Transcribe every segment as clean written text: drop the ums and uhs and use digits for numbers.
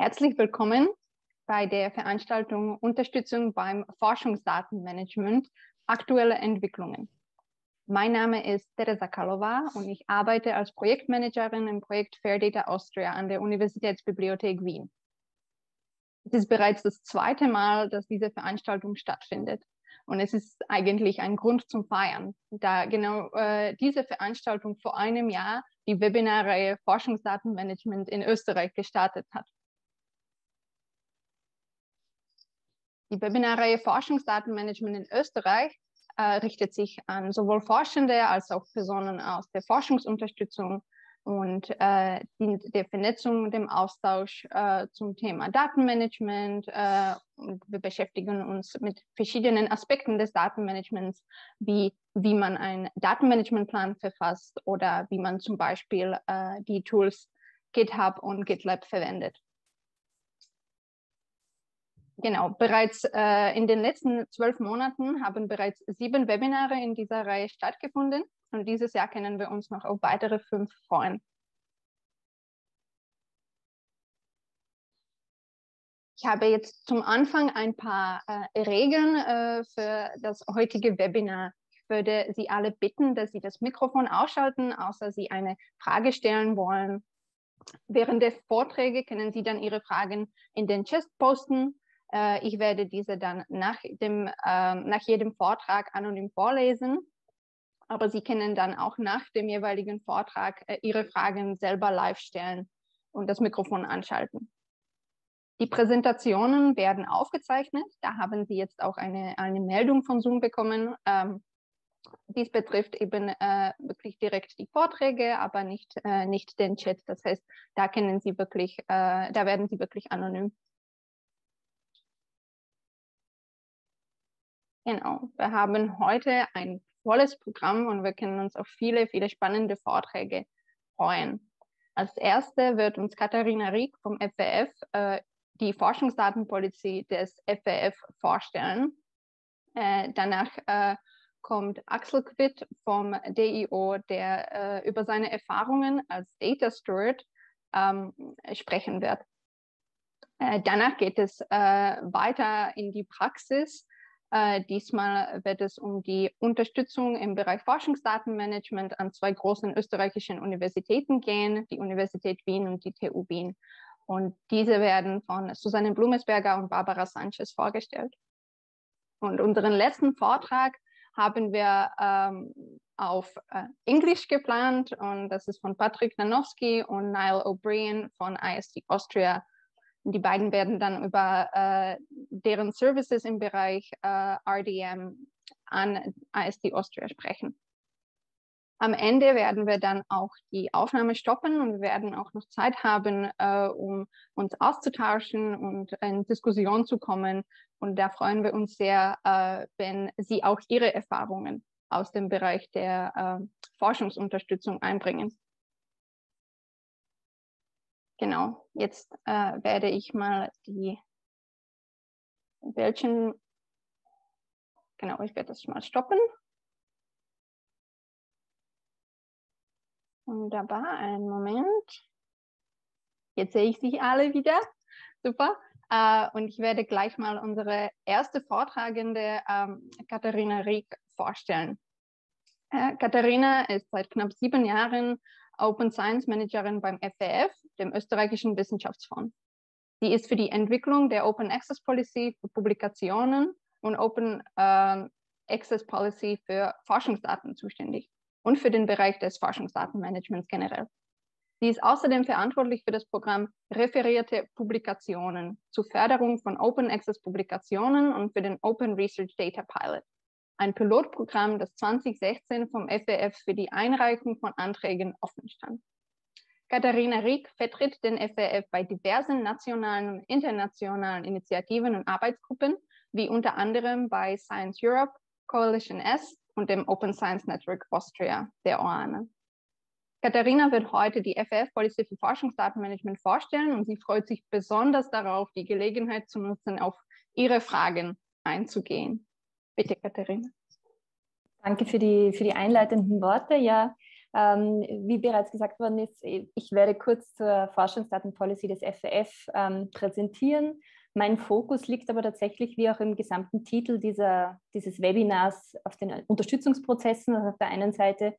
Herzlich willkommen bei der Veranstaltung Unterstützung beim Forschungsdatenmanagement, aktuelle Entwicklungen. Mein Name ist Teresa Kalova und ich arbeite als Projektmanagerin im Projekt Fair Data Austria an der Universitätsbibliothek Wien. Es ist bereits das zweite Mal, dass diese Veranstaltung stattfindet. Und es ist eigentlich ein Grund zum Feiern, da genau diese Veranstaltung vor einem Jahr die Webinarreihe Forschungsdatenmanagement in Österreich gestartet hat. Die Webinarreihe Forschungsdatenmanagement in Österreich richtet sich an sowohl Forschende als auch Personen aus der Forschungsunterstützung und dient der Vernetzung, dem Austausch zum Thema Datenmanagement. Und wir beschäftigen uns mit verschiedenen Aspekten des Datenmanagements, wie man einen Datenmanagementplan verfasst oder wie man zum Beispiel die Tools GitHub und GitLab verwendet. Genau, bereits in den letzten 12 Monaten haben bereits 7 Webinare in dieser Reihe stattgefunden und dieses Jahr können wir uns noch auf weitere 5 freuen. Ich habe jetzt zum Anfang ein paar Regeln für das heutige Webinar. Ich würde Sie alle bitten, dass Sie das Mikrofon ausschalten, außer Sie eine Frage stellen wollen. Während der Vorträge können Sie dann Ihre Fragen in den Chat posten. Ich werde diese dann nach jedem Vortrag anonym vorlesen, aber Sie können dann auch nach dem jeweiligen Vortrag Ihre Fragen selber live stellen und das Mikrofon anschalten. Die Präsentationen werden aufgezeichnet. Da haben Sie jetzt auch eine Meldung von Zoom bekommen. Dies betrifft eben wirklich direkt die Vorträge, aber nicht den Chat. Das heißt, da werden Sie wirklich anonym. Genau, wir haben heute ein volles Programm und wir können uns auf viele, viele spannende Vorträge freuen. Als erste wird uns Katharina Rieck vom FWF die Forschungsdatenpolicy des FWF vorstellen. Danach kommt Axel Quitt vom DIO, der über seine Erfahrungen als Data Steward sprechen wird. Danach geht es weiter in die Praxis. Diesmal wird es um die Unterstützung im Bereich Forschungsdatenmanagement an 2 großen österreichischen Universitäten gehen, die Universität Wien und die TU Wien. Und diese werden von Susanne Blumesberger und Barbara Sanchez vorgestellt. Und unseren letzten Vortrag haben wir auf Englisch geplant und das ist von Patrick Nanowski und Niall O'Brien von ISD Austria. Die beiden werden dann über deren Services im Bereich RDM an ISD Austria sprechen. Am Ende werden wir dann auch die Aufnahme stoppen und wir werden auch noch Zeit haben, um uns auszutauschen und in Diskussion zu kommen. Und da freuen wir uns sehr, wenn Sie auch Ihre Erfahrungen aus dem Bereich der Forschungsunterstützung einbringen. Genau, jetzt werde ich mal ich werde das mal stoppen. Wunderbar, einen Moment. Jetzt sehe ich Sie alle wieder. Super. Und ich werde gleich mal unsere erste Vortragende, Katharina Rieck, vorstellen. Katharina ist seit knapp 7 Jahren Open Science Managerin beim FWF, dem österreichischen Wissenschaftsfonds. Sie ist für die Entwicklung der Open Access Policy für Publikationen und Open Access Policy für Forschungsdaten zuständig und für den Bereich des Forschungsdatenmanagements generell. Sie ist außerdem verantwortlich für das Programm Referierte Publikationen zur Förderung von Open Access Publikationen und für den Open Research Data Pilot, ein Pilotprogramm, das 2016 vom FWF für die Einreichung von Anträgen offen stand. Katharina Rieck vertritt den FWF bei diversen nationalen und internationalen Initiativen und Arbeitsgruppen, wie unter anderem bei Science Europe, Coalition S und dem Open Science Network Austria, der OANE. Katharina wird heute die FWF-Policy für Forschungsdatenmanagement vorstellen und sie freut sich besonders darauf, die Gelegenheit zu nutzen, auf Ihre Fragen einzugehen. Bitte, Katharina. Danke für die einleitenden Worte. Ja, Wie bereits gesagt worden ist, ich werde kurz zur Forschungsdatenpolicy des FWF präsentieren. Mein Fokus liegt aber tatsächlich, wie auch im gesamten Titel dieses Webinars, auf den Unterstützungsprozessen. Also auf der einen Seite,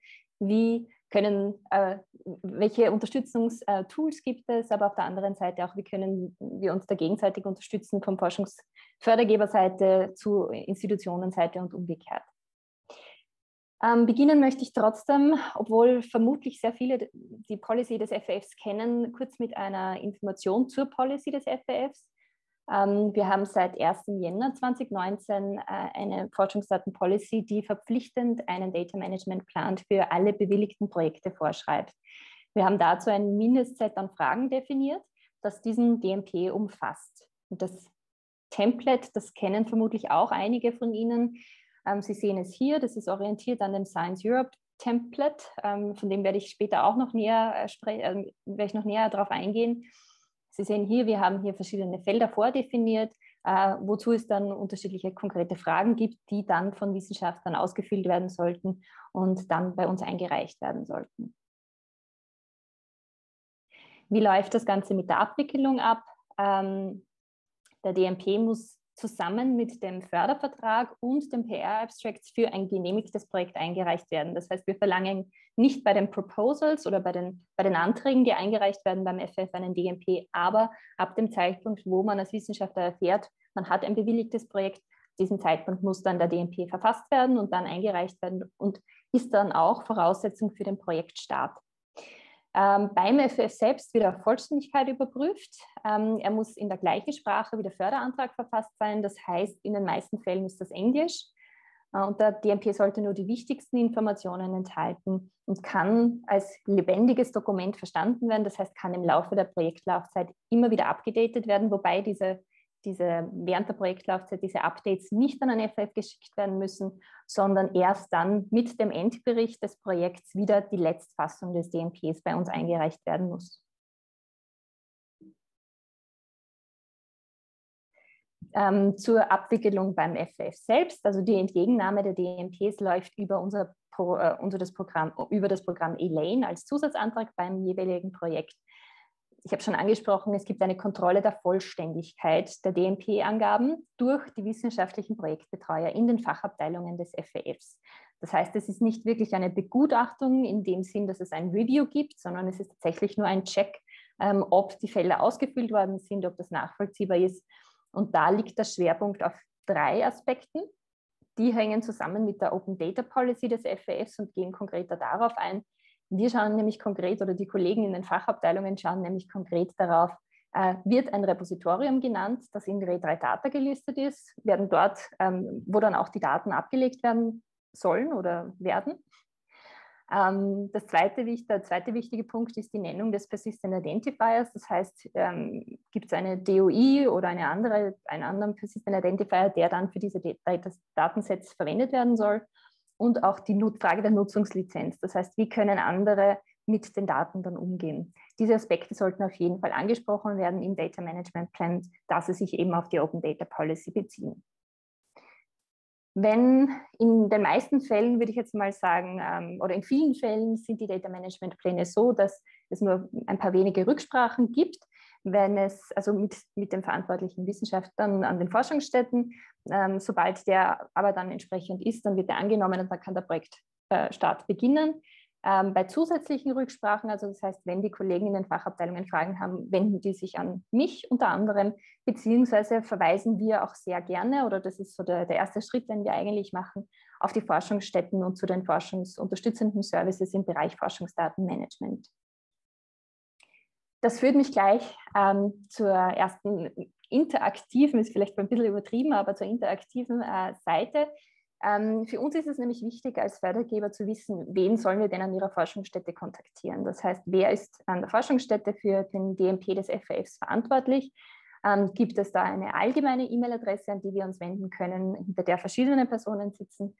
welche Unterstützungstools gibt es, aber auf der anderen Seite auch, wie können wir uns da gegenseitig unterstützen von Forschungsfördergeberseite zu Institutionenseite und umgekehrt. Beginnen möchte ich trotzdem, obwohl vermutlich sehr viele die Policy des FWFs kennen, kurz mit einer Information zur Policy des FWFs. Wir haben seit 1. Jänner 2019 eine Forschungsdaten-Policy, die verpflichtend einen Data Management Plan für alle bewilligten Projekte vorschreibt. Wir haben dazu ein Mindestset an Fragen definiert, das diesen DMP umfasst. Und das Template, das kennen vermutlich auch einige von Ihnen. Sie sehen es hier, das ist orientiert an dem Science Europe Template, von dem werde ich später auch noch näher darauf eingehen. Sie sehen hier, wir haben hier verschiedene Felder vordefiniert, wozu es dann unterschiedliche konkrete Fragen gibt, die dann von Wissenschaftlern ausgefüllt werden sollten und dann bei uns eingereicht werden sollten. Wie läuft das Ganze mit der Abwicklung ab? Der DMP muss zusammen mit dem Fördervertrag und dem PR-Abstracts für ein genehmigtes Projekt eingereicht werden. Das heißt, wir verlangen nicht bei den Proposals oder bei den Anträgen, die eingereicht werden beim FF, einen DMP, aber ab dem Zeitpunkt, wo man als Wissenschaftler erfährt, man hat ein bewilligtes Projekt, diesen Zeitpunkt muss dann der DMP verfasst werden und dann eingereicht werden und ist dann auch Voraussetzung für den Projektstart. Beim FF selbst wird auf Vollständigkeit überprüft. Er muss in der gleichen Sprache wie der Förderantrag verfasst sein. Das heißt, in den meisten Fällen ist das Englisch. Und der DMP sollte nur die wichtigsten Informationen enthalten und kann als lebendiges Dokument verstanden werden. Das heißt, kann im Laufe der Projektlaufzeit immer wieder abgedatet werden, wobei während der Projektlaufzeit diese Updates nicht an den FF geschickt werden müssen, sondern erst dann mit dem Endbericht des Projekts wieder die Letztfassung des DMPs bei uns eingereicht werden muss. Zur Abwicklung beim FF selbst, also die Entgegennahme der DMPs läuft über das Programm Elaine als Zusatzantrag beim jeweiligen Projekt. Ich habe schon angesprochen, es gibt eine Kontrolle der Vollständigkeit der DMP-Angaben durch die wissenschaftlichen Projektbetreuer in den Fachabteilungen des FWFs. Das heißt, es ist nicht wirklich eine Begutachtung in dem Sinn, dass es ein Review gibt, sondern es ist tatsächlich nur ein Check, ob die Felder ausgefüllt worden sind, ob das nachvollziehbar ist. Und da liegt der Schwerpunkt auf 3 Aspekten. Die hängen zusammen mit der Open Data Policy des FWFs und gehen konkreter darauf ein. Wir schauen nämlich konkret, oder die Kollegen in den Fachabteilungen schauen nämlich konkret darauf, wird ein Repositorium genannt, das in RE3Data gelistet ist, werden dort, wo dann auch die Daten abgelegt werden sollen oder werden. Der zweite wichtige Punkt ist die Nennung des Persistent Identifiers. Das heißt, gibt es eine DOI oder einen anderen Persistent Identifier, der dann für diese Datensets verwendet werden soll. Und auch die Frage der Nutzungslizenz. Das heißt, wie können andere mit den Daten dann umgehen? Diese Aspekte sollten auf jeden Fall angesprochen werden im Data Management Plan, da sie sich eben auf die Open Data Policy beziehen. Wenn in den meisten Fällen, würde ich jetzt mal sagen, oder in vielen Fällen sind die Data Management Pläne so, dass es nur ein paar wenige Rücksprachen gibt, wenn es also mit den verantwortlichen Wissenschaftlern an den Forschungsstätten, sobald der aber dann entsprechend ist, dann wird er angenommen und dann kann der Projektstart beginnen. Bei zusätzlichen Rücksprachen, also das heißt, wenn die Kollegen in den Fachabteilungen Fragen haben, wenden die sich an mich unter anderem, beziehungsweise verweisen wir auch sehr gerne, oder das ist so der erste Schritt, den wir eigentlich machen, auf die Forschungsstätten und zu den forschungsunterstützenden Services im Bereich Forschungsdatenmanagement. Das führt mich gleich zur ersten interaktiven, ist vielleicht ein bisschen übertrieben, aber zur interaktiven Seite. Für uns ist es nämlich wichtig, als Fördergeber zu wissen, wen sollen wir denn an ihrer Forschungsstätte kontaktieren. Das heißt, wer ist an der Forschungsstätte für den DMP des FWFs verantwortlich? Gibt es da eine allgemeine E-Mail-Adresse, an die wir uns wenden können, hinter der verschiedene Personen sitzen?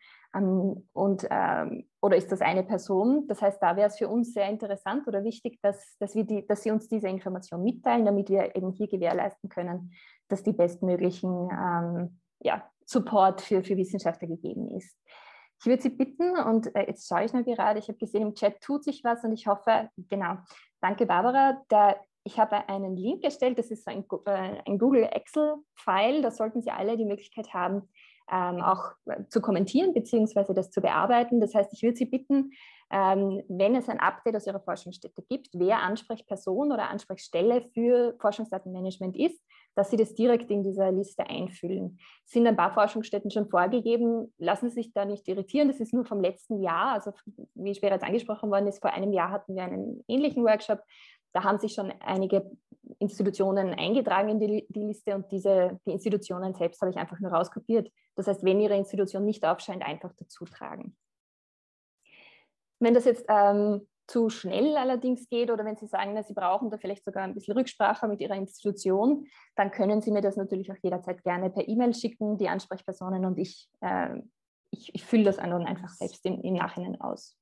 Oder ist das eine Person? Das heißt, da wäre es für uns sehr interessant oder wichtig, dass Sie uns diese Information mitteilen, damit wir eben hier gewährleisten können, dass die bestmöglichen Support für Wissenschaftler gegeben ist. Ich würde Sie bitten, und jetzt schaue ich nur gerade, ich habe gesehen, im Chat tut sich was und ich hoffe, genau, danke Barbara, ich habe einen Link erstellt, das ist ein Google Excel-File, da sollten Sie alle die Möglichkeit haben, auch zu kommentieren bzw. das zu bearbeiten. Das heißt, ich würde Sie bitten, wenn es ein Update aus Ihrer Forschungsstätte gibt, wer Ansprechperson oder Ansprechstelle für Forschungsdatenmanagement ist, dass Sie das direkt in dieser Liste einfüllen. Es sind ein paar Forschungsstätten schon vorgegeben, lassen Sie sich da nicht irritieren, das ist nur vom letzten Jahr, also wie bereits angesprochen worden ist, vor einem Jahr hatten wir einen ähnlichen Workshop, da haben sich schon einige Institutionen eingetragen in die Liste und die Institutionen selbst habe ich einfach nur rauskopiert. Das heißt, wenn Ihre Institution nicht aufscheint, einfach dazu tragen. Wenn das jetzt zu schnell allerdings geht oder wenn Sie sagen, na, Sie brauchen da vielleicht sogar ein bisschen Rücksprache mit Ihrer Institution, dann können Sie mir das natürlich auch jederzeit gerne per E-Mail schicken, die Ansprechpersonen, und ich fülle das dann einfach selbst im Nachhinein aus.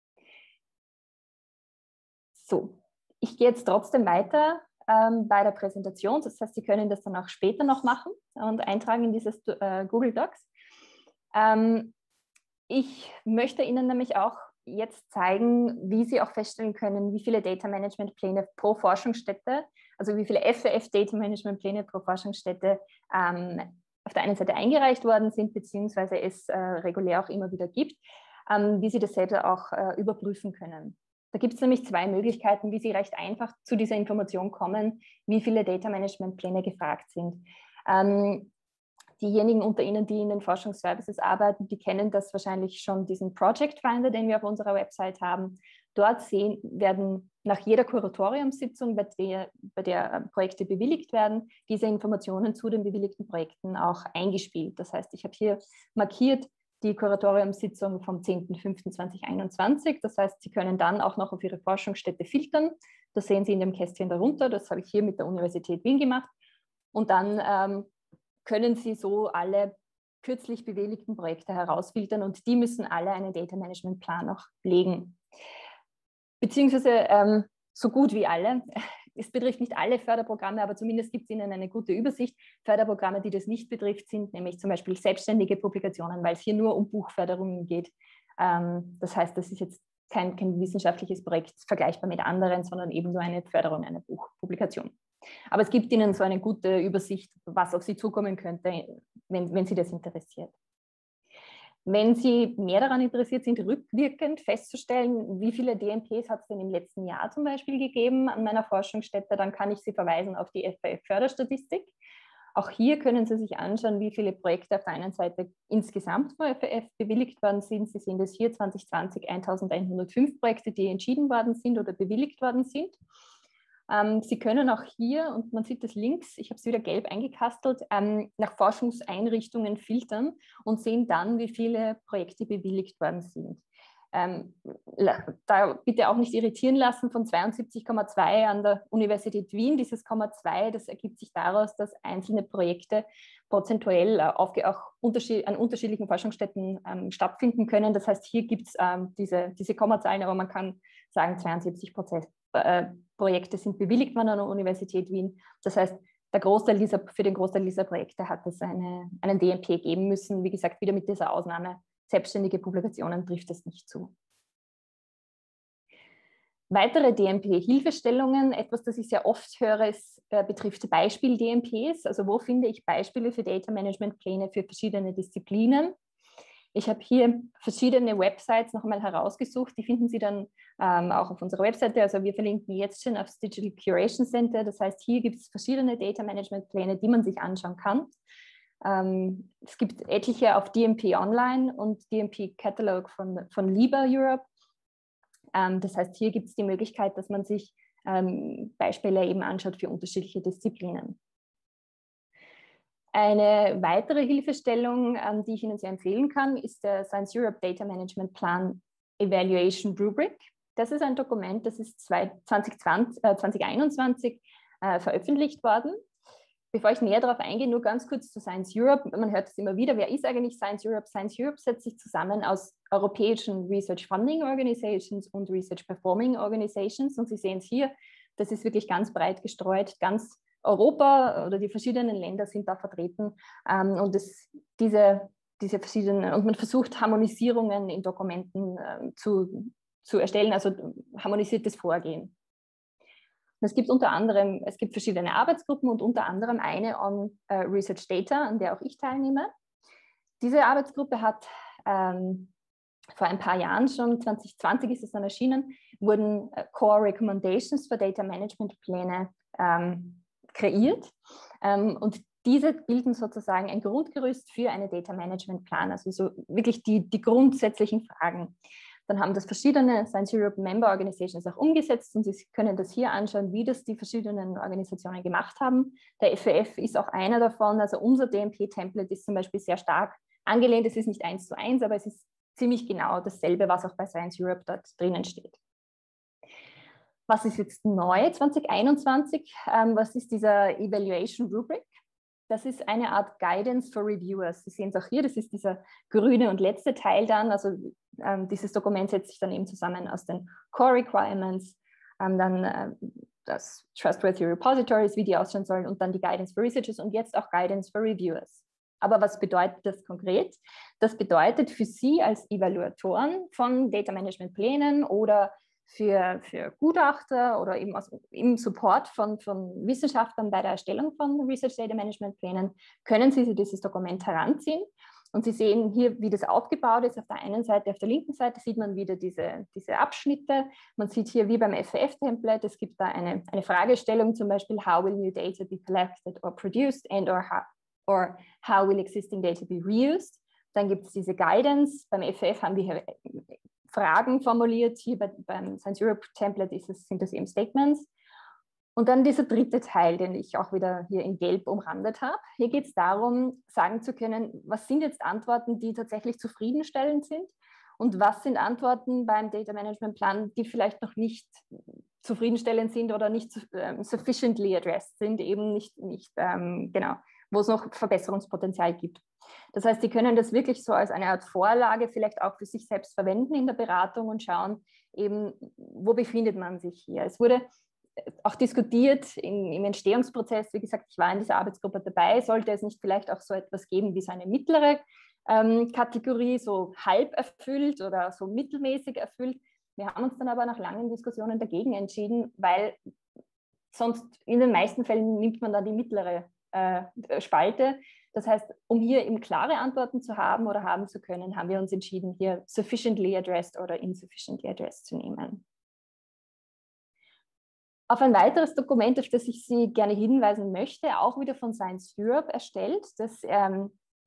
So, ich gehe jetzt trotzdem weiter bei der Präsentation. Das heißt, Sie können das dann auch später noch machen und eintragen in dieses Google Docs. Ich möchte Ihnen nämlich auch jetzt zeigen, wie Sie auch feststellen können, wie viele Data Management Pläne pro Forschungsstätte, also wie viele FWF Data Management Pläne pro Forschungsstätte auf der einen Seite eingereicht worden sind, beziehungsweise es regulär auch immer wieder gibt, wie Sie das selbst auch überprüfen können. Da gibt es nämlich zwei Möglichkeiten, wie Sie recht einfach zu dieser Information kommen, wie viele Data Management Pläne gefragt sind. Diejenigen unter Ihnen, die in den Forschungsservices arbeiten, die kennen das wahrscheinlich schon, diesen Project Finder, den wir auf unserer Website haben. Dort werden nach jeder Kuratoriumssitzung, bei der Projekte bewilligt werden, diese Informationen zu den bewilligten Projekten auch eingespielt. Das heißt, ich habe hier markiert die Kuratoriumssitzung vom 10.05.2021. Das heißt, Sie können dann auch noch auf Ihre Forschungsstätte filtern. Das sehen Sie in dem Kästchen darunter. Das habe ich hier mit der Universität Wien gemacht. Und dann können Sie so alle kürzlich bewilligten Projekte herausfiltern und die müssen alle einen Data Management Plan auch legen. Beziehungsweise so gut wie alle. Es betrifft nicht alle Förderprogramme, aber zumindest gibt es Ihnen eine gute Übersicht. Förderprogramme, die das nicht betrifft, sind nämlich zum Beispiel selbstständige Publikationen, weil es hier nur um Buchförderungen geht. Das heißt, das ist jetzt kein wissenschaftliches Projekt vergleichbar mit anderen, sondern eben nur eine Förderung einer Buchpublikation. Aber es gibt Ihnen so eine gute Übersicht, was auf Sie zukommen könnte, wenn Sie das interessiert. Wenn Sie mehr daran interessiert sind, rückwirkend festzustellen, wie viele DMPs hat es denn im letzten Jahr zum Beispiel gegeben an meiner Forschungsstätte, dann kann ich Sie verweisen auf die FWF-Förderstatistik. Auch hier können Sie sich anschauen, wie viele Projekte auf der einen Seite insgesamt von FWF bewilligt worden sind. Sie sehen das hier 2020 1105 Projekte, die entschieden worden sind oder bewilligt worden sind. Sie können auch hier, und man sieht das links, ich habe es wieder gelb eingekastelt, nach Forschungseinrichtungen filtern und sehen dann, wie viele Projekte bewilligt worden sind. Da bitte auch nicht irritieren lassen von 72,2 an der Universität Wien. Dieses 0,2, das ergibt sich daraus, dass einzelne Projekte prozentuell auch an unterschiedlichen Forschungsstätten stattfinden können. Das heißt, hier gibt es diese Kommazahlen, aber man kann sagen, 72% Projekte sind bewilligt worden an der Universität Wien. Das heißt, für den Großteil dieser Projekte hat es einen DMP geben müssen. Wie gesagt, wieder mit dieser Ausnahme, selbstständige Publikationen trifft es nicht zu. Weitere DMP-Hilfestellungen, etwas, das ich sehr oft höre, betrifft Beispiel-DMPs. Also wo finde ich Beispiele für Data-Management-Pläne für verschiedene Disziplinen? Ich habe hier verschiedene Websites noch einmal herausgesucht, die finden Sie dann auch auf unserer Webseite. Also wir verlinken jetzt schon aufs Digital Curation Center. Das heißt, hier gibt es verschiedene Data Management Pläne, die man sich anschauen kann. Es gibt etliche auf DMP Online und DMP Catalog von LIBA Europe. Das heißt, hier gibt es die Möglichkeit, dass man sich Beispiele eben anschaut für unterschiedliche Disziplinen. Eine weitere Hilfestellung, die ich Ihnen sehr empfehlen kann, ist der Science Europe Data Management Plan Evaluation Rubric. Das ist ein Dokument, das ist 2021 veröffentlicht worden. Bevor ich näher darauf eingehe, nur ganz kurz zu Science Europe. Man hört es immer wieder, wer ist eigentlich Science Europe? Science Europe setzt sich zusammen aus europäischen Research Funding Organizations und Research Performing Organizations. Und Sie sehen es hier, das ist wirklich ganz breit gestreut, ganz Europa oder die verschiedenen Länder sind da vertreten. Und diese diese verschiedenen, und man versucht Harmonisierungen in Dokumenten zu erstellen, also harmonisiertes Vorgehen. Und es gibt unter anderem, es gibt verschiedene Arbeitsgruppen und unter anderem eine on Research Data, an der auch ich teilnehme. Diese Arbeitsgruppe hat vor ein paar Jahren schon, 2020 ist es dann erschienen, wurden Core Recommendations für Data Management Pläne kreiert. Und diese bilden sozusagen ein Grundgerüst für einen Data Management Plan, also so wirklich die grundsätzlichen Fragen. Dann haben das verschiedene Science Europe Member Organizations auch umgesetzt und Sie können das hier anschauen, wie das die verschiedenen Organisationen gemacht haben. Der FEF ist auch einer davon, also unser DMP-Template ist zum Beispiel sehr stark angelehnt, es ist nicht 1:1, aber es ist ziemlich genau dasselbe, was auch bei Science Europe dort drinnen steht. Was ist jetzt neu 2021? Was ist dieser Evaluation Rubric? Das ist eine Art Guidance for Reviewers. Sie sehen es auch hier, das ist dieser grüne und letzte Teil dann. Also dieses Dokument setzt sich dann eben zusammen aus den Core Requirements, dann das Trustworthy Repositories, wie die ausschauen sollen, und dann die Guidance for Researchers und jetzt auch Guidance for Reviewers. Aber was bedeutet das konkret? Das bedeutet für Sie als Evaluatoren von Data Management Plänen oder für Gutachter oder eben im Support von Wissenschaftlern bei der Erstellung von Research Data Management Plänen, können Sie dieses Dokument heranziehen. Und Sie sehen hier, wie das aufgebaut ist. Auf der einen Seite, auf der linken Seite sieht man wieder diese Abschnitte. Man sieht hier wie beim FEF-Template, es gibt da eine Fragestellung, zum Beispiel, how will new data be collected or produced and or how will existing data be reused? Dann gibt es diese Guidance. Beim FEF haben wir hier Fragen formuliert. Hier beim Science Europe Template sind das eben Statements. Und dann dieser dritte Teil, den ich auch wieder hier in Gelb umrandet habe. Hier geht es darum, sagen zu können, was sind jetzt Antworten, die tatsächlich zufriedenstellend sind und was sind Antworten beim Data Management Plan, die vielleicht noch nicht zufriedenstellend sind oder nicht sufficiently addressed sind, eben nicht genau, wo es noch Verbesserungspotenzial gibt. Das heißt, Sie können das wirklich so als eine Art Vorlage vielleicht auch für sich selbst verwenden in der Beratung und schauen eben, wo befindet man sich hier. Es wurde auch diskutiert im Entstehungsprozess, wie gesagt, ich war in dieser Arbeitsgruppe dabei, sollte es nicht vielleicht auch so etwas geben wie so eine mittlere Kategorie, so halb erfüllt oder so mittelmäßig erfüllt. Wir haben uns dann aber nach langen Diskussionen dagegen entschieden, weil sonst in den meisten Fällen nimmt man dann die mittlere Spalte. Das heißt, um hier eben klare Antworten zu haben oder haben zu können, haben wir uns entschieden, hier sufficiently addressed oder insufficiently addressed zu nehmen. Auf ein weiteres Dokument, auf das ich Sie gerne hinweisen möchte, auch wieder von Science Europe erstellt, das eine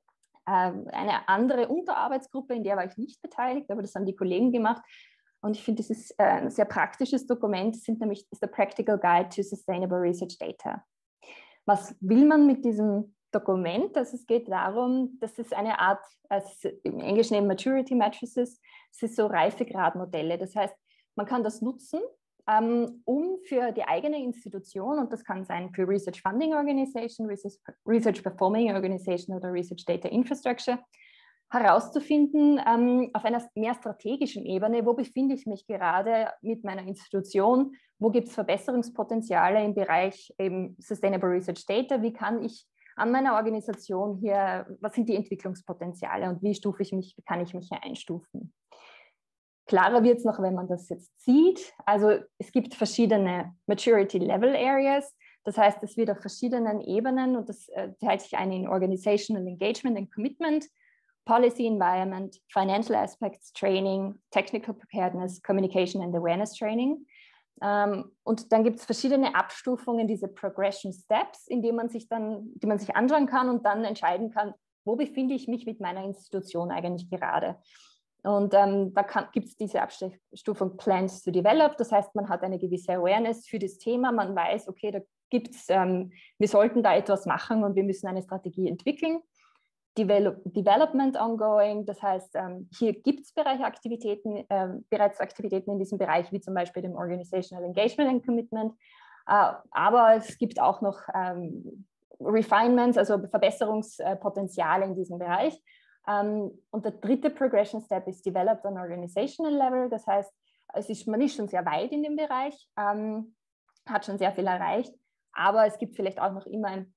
andere Unterarbeitsgruppe, in der war ich nicht beteiligt, aber das haben die Kollegen gemacht. Und ich finde, das ist ein sehr praktisches Dokument, ist der Practical Guide to Sustainable Research Data. Was will man mit diesem Dokument? Also es geht darum, dass es eine Art, im Englischen eben Maturity Matrices, es ist so Reifegradmodelle. Das heißt, man kann das nutzen, um für die eigene Institution, und das kann sein für Research Funding Organization, Research Performing Organization oder Research Data Infrastructure, herauszufinden auf einer mehr strategischen Ebene, wo befinde ich mich gerade mit meiner Institution, wo gibt es Verbesserungspotenziale im Bereich eben Sustainable Research Data, wie kann ich an meiner Organisation hier, was sind die Entwicklungspotenziale und wie kann ich mich hier einstufen. Klarer wird es noch, wenn man das jetzt sieht. Also es gibt verschiedene Maturity Level Areas. Das heißt, es wird auf verschiedenen Ebenen, und das teilt sich ein in Organizational Engagement and Commitment, Policy Environment, Financial Aspects Training, Technical Preparedness, Communication and Awareness Training. Und dann gibt es verschiedene Abstufungen, diese Progression Steps, die man sich anschauen kann und dann entscheiden kann, wo befinde ich mich mit meiner Institution eigentlich gerade. Und da gibt es diese Abstufung Plans to Develop, das heißt, man hat eine gewisse Awareness für das Thema, man weiß, okay, da gibt's, wir sollten da etwas machen und wir müssen eine Strategie entwickeln. Development ongoing, das heißt, hier gibt es bereits Aktivitäten in diesem Bereich, wie zum Beispiel dem Organizational Engagement and Commitment, aber es gibt auch noch Refinements, also Verbesserungspotenziale in diesem Bereich. Und der dritte Progression Step ist Developed on Organizational Level, das heißt, man ist schon sehr weit in dem Bereich, hat schon sehr viel erreicht, aber es gibt vielleicht auch noch immer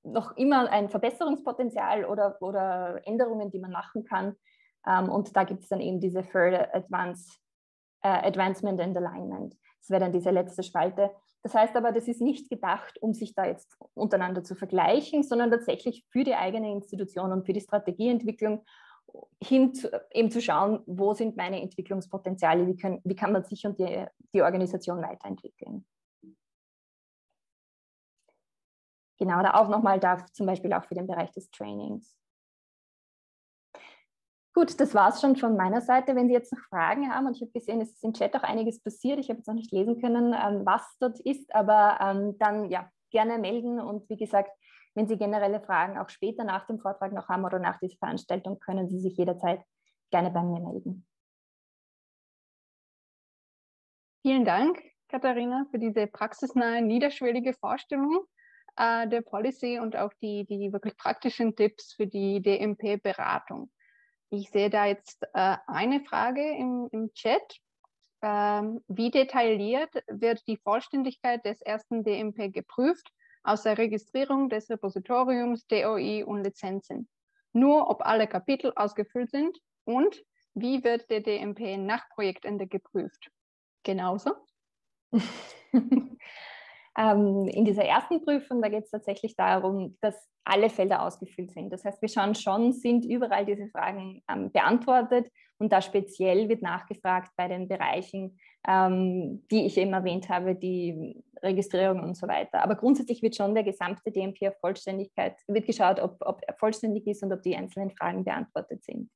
noch immer ein Verbesserungspotenzial oder Änderungen, die man machen kann. Und da gibt es dann eben diese Further Advancement and Alignment. Das wäre dann diese letzte Spalte. Das heißt aber, das ist nicht gedacht, um sich da jetzt untereinander zu vergleichen, sondern tatsächlich für die eigene Institution und für die Strategieentwicklung eben zu schauen, wo sind meine Entwicklungspotenziale, wie kann man sich und die Organisation weiterentwickeln. Genau, da auch nochmal zum Beispiel auch für den Bereich des Trainings. Gut, das war es schon von meiner Seite. Wenn Sie jetzt noch Fragen haben, und ich habe gesehen, es ist im Chat auch einiges passiert, ich habe jetzt noch nicht lesen können, was dort ist, aber dann ja, gerne melden. Und wie gesagt, wenn Sie generelle Fragen auch später nach dem Vortrag noch haben oder nach dieser Veranstaltung, können Sie sich jederzeit gerne bei mir melden. Vielen Dank, Katharina, für diese praxisnahe, niederschwellige Vorstellung der Policy und auch die wirklich praktischen Tipps für die DMP-Beratung. Ich sehe da jetzt eine Frage im Chat. Wie detailliert wird die Vollständigkeit des ersten DMP geprüft, außer Registrierung des Repositoriums, DOI und Lizenzen? Nur, ob alle Kapitel ausgefüllt sind und wie wird der DMP nach Projektende geprüft? Genauso? In dieser ersten Prüfung, da geht es tatsächlich darum, dass alle Felder ausgefüllt sind. Das heißt, wir schauen schon, sind überall diese Fragen beantwortet, und da speziell wird nachgefragt bei den Bereichen, die ich eben erwähnt habe, die Registrierung und so weiter. Aber grundsätzlich wird schon der gesamte DMP auf Vollständigkeit, wird geschaut, ob er vollständig ist und ob die einzelnen Fragen beantwortet sind.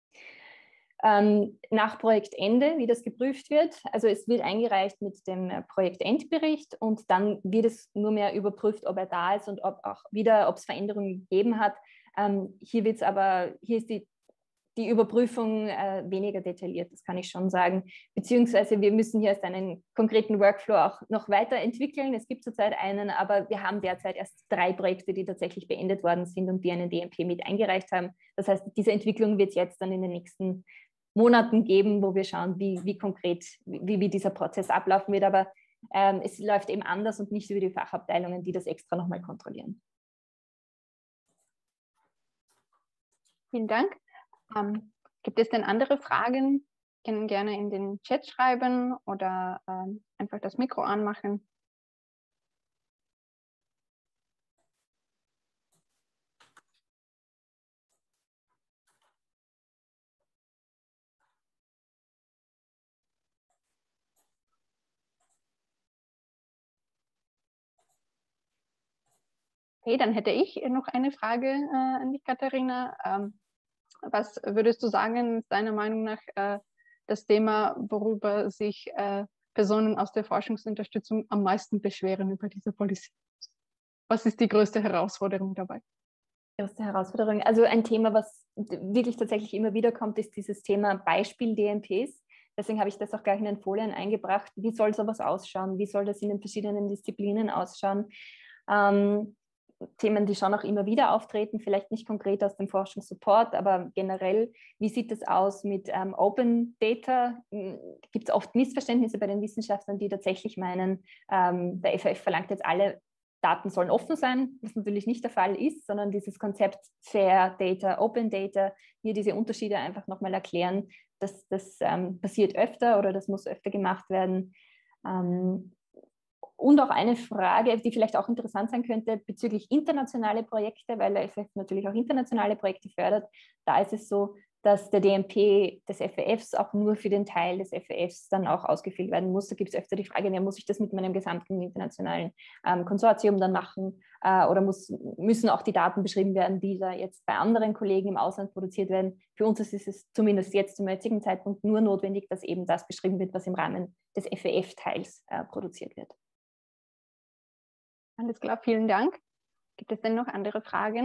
Nach Projektende, wie das geprüft wird. Also es wird eingereicht mit dem Projektendbericht und dann wird es nur mehr überprüft, ob er da ist und ob es Veränderungen gegeben hat. Hier ist die Überprüfung weniger detailliert, das kann ich schon sagen. Beziehungsweise wir müssen hier erst einen konkreten Workflow auch noch weiterentwickeln. Es gibt zurzeit einen, aber wir haben derzeit erst 3 Projekte, die tatsächlich beendet worden sind und die einen DMP mit eingereicht haben. Das heißt, diese Entwicklung wird es jetzt dann in den nächsten Monaten geben, wo wir schauen, wie konkret, wie dieser Prozess ablaufen wird. Aber es läuft eben anders und nicht über die Fachabteilungen, die das extra nochmal kontrollieren. Vielen Dank. Gibt es denn andere Fragen? Können gerne in den Chat schreiben oder einfach das Mikro anmachen. Okay, dann hätte ich noch eine Frage an dich, Katharina. Was würdest du sagen, ist deiner Meinung nach das Thema, worüber sich Personen aus der Forschungsunterstützung am meisten beschweren über diese Policy? Was ist die größte Herausforderung dabei? Größte Herausforderung. Also ein Thema, was wirklich tatsächlich immer wieder kommt, ist dieses Thema Beispiel-DMPs. Deswegen habe ich das auch gleich in den Folien eingebracht. Wie soll sowas ausschauen? Wie soll das in den verschiedenen Disziplinen ausschauen? Themen, die schon auch immer wieder auftreten, vielleicht nicht konkret aus dem Forschungssupport, aber generell, wie sieht es aus mit Open Data? Gibt es oft Missverständnisse bei den Wissenschaftlern, die tatsächlich meinen, der FAF verlangt jetzt, alle Daten sollen offen sein, was natürlich nicht der Fall ist, sondern dieses Konzept Fair Data, Open Data, hier diese Unterschiede einfach nochmal erklären, dass das passiert öfter oder das muss öfter gemacht werden. Und auch eine Frage, die vielleicht auch interessant sein könnte, bezüglich internationale Projekte, weil der FAF natürlich auch internationale Projekte fördert. Da ist es so, dass der DMP des FAFs auch nur für den Teil des FAFs dann auch ausgefüllt werden muss. Da gibt es öfter die Frage, ja, muss ich das mit meinem gesamten internationalen Konsortium dann machen oder müssen auch die Daten beschrieben werden, die da jetzt bei anderen Kollegen im Ausland produziert werden. Für uns ist es zumindest jetzt zum jetzigen Zeitpunkt nur notwendig, dass eben das beschrieben wird, was im Rahmen des FAF-Teils produziert wird. Alles klar, vielen Dank. Gibt es denn noch andere Fragen?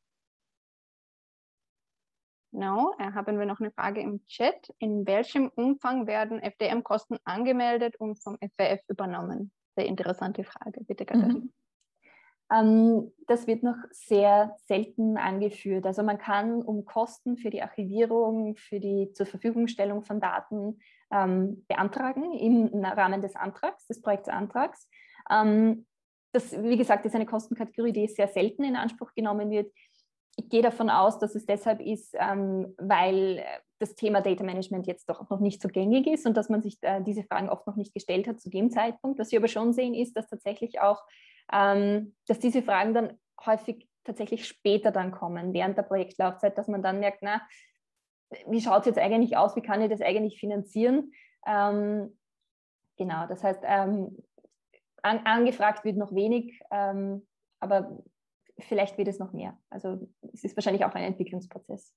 No, haben wir noch eine Frage im Chat. In welchem Umfang werden FDM-Kosten angemeldet und vom FAF übernommen? Sehr interessante Frage. Bitte, Katharina. Das wird noch sehr selten angeführt. Also man kann um Kosten für die Archivierung, für die zur Verfügungstellung von Daten beantragen im Rahmen des Antrags, des Projektsantrags. das, wie gesagt, ist eine Kostenkategorie, die sehr selten in Anspruch genommen wird. Ich gehe davon aus, dass es deshalb ist, weil das Thema Data Management jetzt doch noch nicht so gängig ist und dass man sich diese Fragen oft noch nicht gestellt hat zu dem Zeitpunkt. Was wir aber schon sehen, ist, dass tatsächlich auch, dass diese Fragen dann häufig tatsächlich später dann kommen, während der Projektlaufzeit, dass man dann merkt, na, wie schaut es jetzt eigentlich aus, wie kann ich das eigentlich finanzieren? Genau, das heißt, angefragt wird noch wenig, aber vielleicht wird es noch mehr. Also es ist wahrscheinlich auch ein Entwicklungsprozess.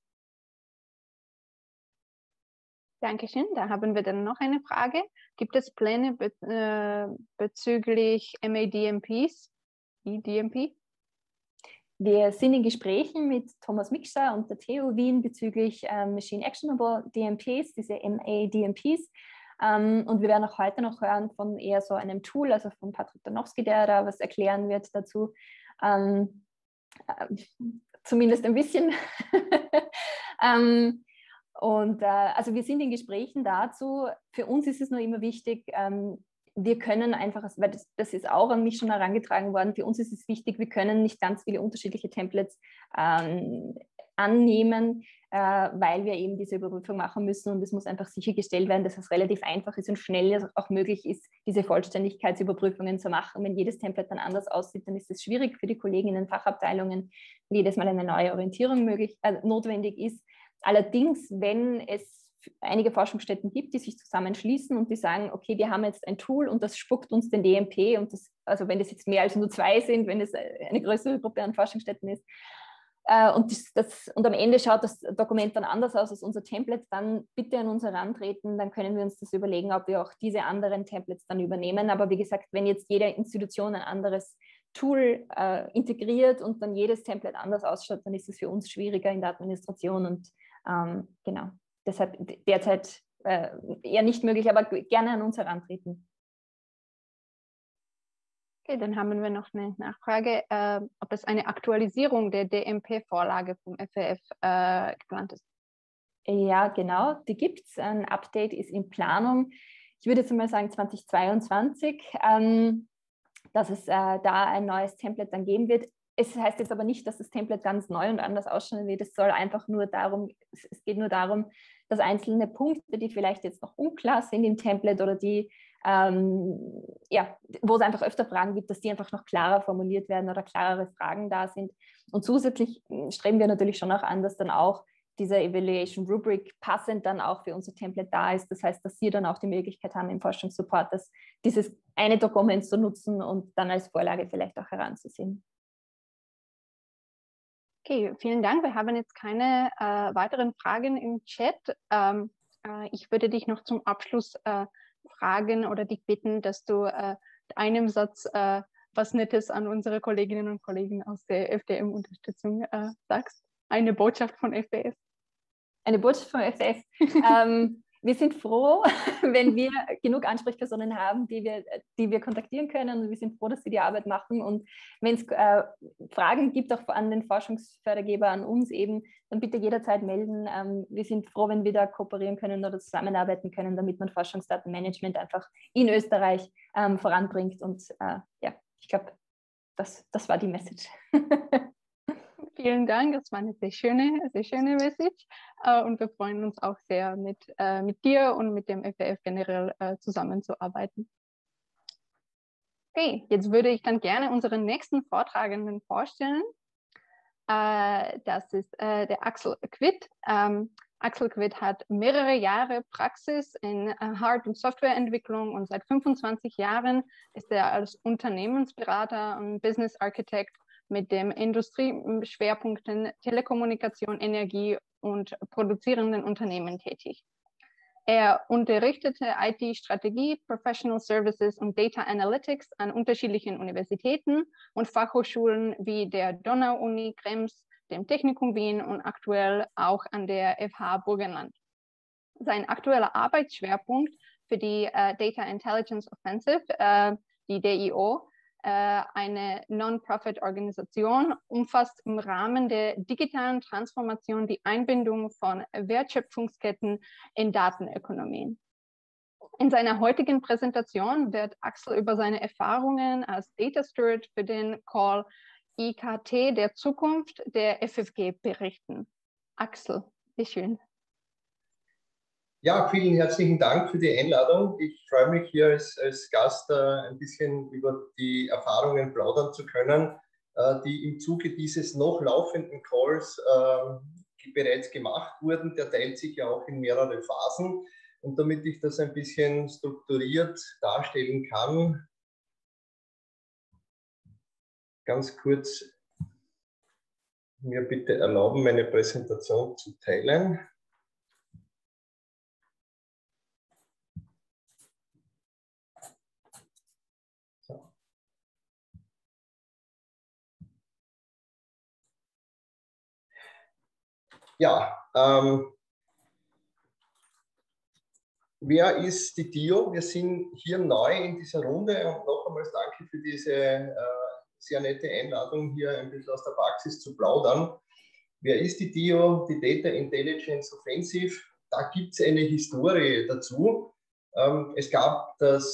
Dankeschön. Da haben wir dann noch eine Frage. Gibt es Pläne bezüglich MADMPs, eDMP? Wir sind in Gesprächen mit Thomas Mikscher und der TU Wien bezüglich Machine Actionable DMPs, diese MADMPs. Und wir werden auch heute noch hören von eher so einem Tool, also von Patrick Danowski, der da was erklären wird dazu. Zumindest ein bisschen. Also wir sind in Gesprächen dazu. Für uns ist es nur immer wichtig, wir können einfach, weil das ist auch an mich schon herangetragen worden, für uns ist es wichtig, wir können nicht ganz viele unterschiedliche Templates annehmen, weil wir eben diese Überprüfung machen müssen und es muss einfach sichergestellt werden, dass es relativ einfach ist und schnell auch möglich ist, diese Vollständigkeitsüberprüfungen zu machen. Wenn jedes Template dann anders aussieht, dann ist es schwierig für die Kollegen in den Fachabteilungen, jedes Mal eine neue Orientierung notwendig ist. Allerdings, wenn es einige Forschungsstätten gibt, die sich zusammenschließen und die sagen, okay, wir haben jetzt ein Tool und das spuckt uns den DMP und das, also wenn das jetzt mehr als nur 2 sind, wenn es eine größere Gruppe an Forschungsstätten ist, und am Ende schaut das Dokument dann anders aus als unser Template, dann bitte an uns herantreten, dann können wir uns das überlegen, ob wir auch diese anderen Templates dann übernehmen. Aber wie gesagt, wenn jetzt jede Institution ein anderes Tool integriert und dann jedes Template anders ausschaut, dann ist es für uns schwieriger in der Administration und genau, deshalb derzeit eher nicht möglich, aber gerne an uns herantreten. Okay, dann haben wir noch eine Nachfrage, ob es eine Aktualisierung der DMP-Vorlage vom FWF geplant ist. Ja, genau, die gibt es. Ein Update ist in Planung. Ich würde jetzt mal sagen 2022, dass es da ein neues Template dann geben wird. Es heißt jetzt aber nicht, dass das Template ganz neu und anders ausschauen wird. Es soll einfach nur darum, es geht nur darum, dass einzelne Punkte, die vielleicht jetzt noch unklar sind im Template oder die, ja, wo es einfach öfter Fragen gibt, dass die einfach noch klarer formuliert werden oder klarere Fragen da sind. Und zusätzlich streben wir natürlich schon auch an, dass dann auch dieser Evaluation Rubric passend dann auch für unser Template da ist. Das heißt, dass Sie dann auch die Möglichkeit haben, im Forschungssupport dieses eine Dokument zu nutzen und dann als Vorlage vielleicht auch heranzuziehen. Okay, vielen Dank. Wir haben jetzt keine weiteren Fragen im Chat. Ich würde dich noch zum Abschluss fragen oder dich bitten, dass du einem Satz was Nettes an unsere Kolleginnen und Kollegen aus der FDM-Unterstützung sagst. Eine Botschaft von FBF. Eine Botschaft von FBF. Wir sind froh, wenn wir genug Ansprechpersonen haben, die wir kontaktieren können. Und wir sind froh, dass sie die Arbeit machen. Und wenn es Fragen gibt, auch an den Forschungsfördergeber, an uns eben, dann bitte jederzeit melden. Wir sind froh, wenn wir da kooperieren können oder zusammenarbeiten können, damit man Forschungsdatenmanagement einfach in Österreich voranbringt. Und ja, ich glaube, das war die Message. Vielen Dank, das war eine sehr schöne Message und wir freuen uns auch sehr, mit dir und mit dem FWF generell zusammenzuarbeiten. Okay, jetzt würde ich dann gerne unseren nächsten Vortragenden vorstellen. Das ist der Axel Quitt. Axel Quitt hat mehrere Jahre Praxis in Hard- und Softwareentwicklung und seit 25 Jahren ist er als Unternehmensberater und Business Architect mit dem Industrieschwerpunkten Telekommunikation, Energie und produzierenden Unternehmen tätig. Er unterrichtete IT-Strategie, Professional Services und Data Analytics an unterschiedlichen Universitäten und Fachhochschulen wie der Donau-Uni Krems, dem Technikum Wien und aktuell auch an der FH Burgenland. Sein aktueller Arbeitsschwerpunkt für die Data Intelligence Offensive, die DIO, eine Non-Profit-Organisation, umfasst im Rahmen der digitalen Transformation die Einbindung von Wertschöpfungsketten in Datenökonomien. In seiner heutigen Präsentation wird Axel über seine Erfahrungen als Data Steward für den Call IKT der Zukunft der FFG berichten. Axel, wie schön. Ja, vielen herzlichen Dank für die Einladung. Ich freue mich hier als Gast ein bisschen über die Erfahrungen plaudern zu können, die im Zuge dieses noch laufenden Calls bereits gemacht wurden. Der teilt sich ja auch in mehrere Phasen. Und damit ich das ein bisschen strukturiert darstellen kann, ganz kurz mir bitte erlauben, meine Präsentation zu teilen. Ja, wer ist die DIO? Wir sind hier neu in dieser Runde und noch einmal danke für diese sehr nette Einladung, hier ein bisschen aus der Praxis zu plaudern. Wer ist die DIO? Die Data Intelligence Offensive. Da gibt es eine Historie dazu. Es gab das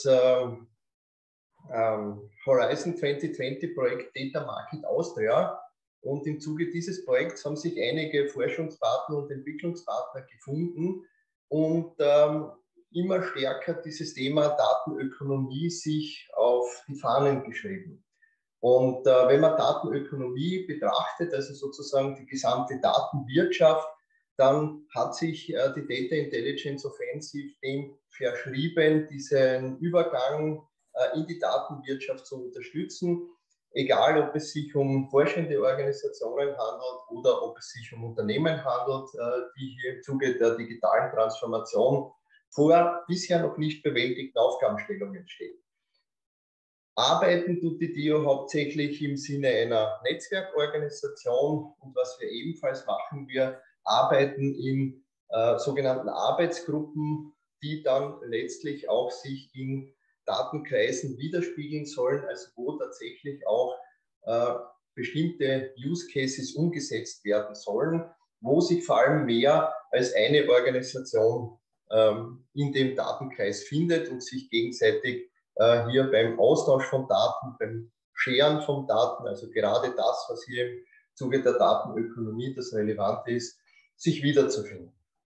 Horizon 2020 Projekt Data Market Austria. Und im Zuge dieses Projekts haben sich einige Forschungspartner und Entwicklungspartner gefunden und immer stärker dieses Thema Datenökonomie sich auf die Fahnen geschrieben. Und wenn man Datenökonomie betrachtet, also sozusagen die gesamte Datenwirtschaft, dann hat sich die Data Intelligence Offensive dem verschrieben, diesen Übergang in die Datenwirtschaft zu unterstützen. Egal, ob es sich um forschende Organisationen handelt oder ob es sich um Unternehmen handelt, die hier im Zuge der digitalen Transformation vor bisher noch nicht bewältigten Aufgabenstellungen stehen. Arbeiten tut die DIO hauptsächlich im Sinne einer Netzwerkorganisation und was wir ebenfalls machen, wir arbeiten in sogenannten Arbeitsgruppen, die dann letztlich auch sich in Datenkreisen widerspiegeln sollen, also wo tatsächlich auch bestimmte Use Cases umgesetzt werden sollen, wo sich vor allem mehr als eine Organisation in dem Datenkreis findet und sich gegenseitig hier beim Austausch von Daten, beim Scheren von Daten, also gerade das, was hier im Zuge der Datenökonomie das Relevante ist, sich wiederzufinden.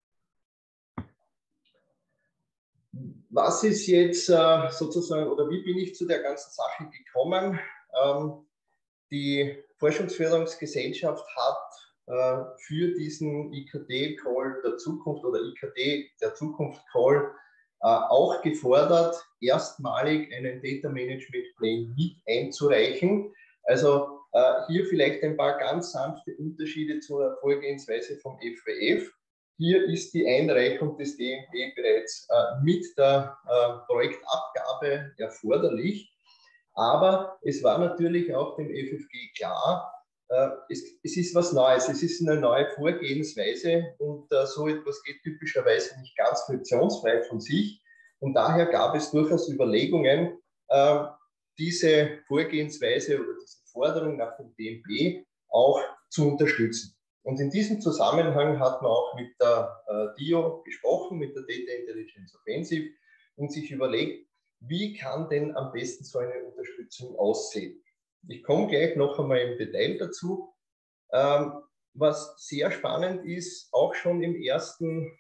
Was ist jetzt sozusagen, oder wie bin ich zu der ganzen Sache gekommen? Die Forschungsförderungsgesellschaft hat für diesen IKT-Call der Zukunft oder IKT der Zukunft-Call auch gefordert, erstmalig einen Data Management Plan mit einzureichen. Also hier vielleicht ein paar ganz sanfte Unterschiede zur Vorgehensweise vom FWF. Hier ist die Einreichung des DMP bereits mit der Projektabgabe erforderlich. Aber es war natürlich auch dem FFG klar, es ist was Neues, es ist eine neue Vorgehensweise und so etwas geht typischerweise nicht ganz friktionsfrei von sich. Und daher gab es durchaus Überlegungen, diese Vorgehensweise oder diese Forderung nach dem DMP auch zu unterstützen. Und in diesem Zusammenhang hat man auch mit der DIO gesprochen, mit der Data Intelligence Offensive und sich überlegt, wie kann denn am besten so eine Unterstützung aussehen? Ich komme gleich noch einmal im Detail dazu. Was sehr spannend ist, auch schon im ersten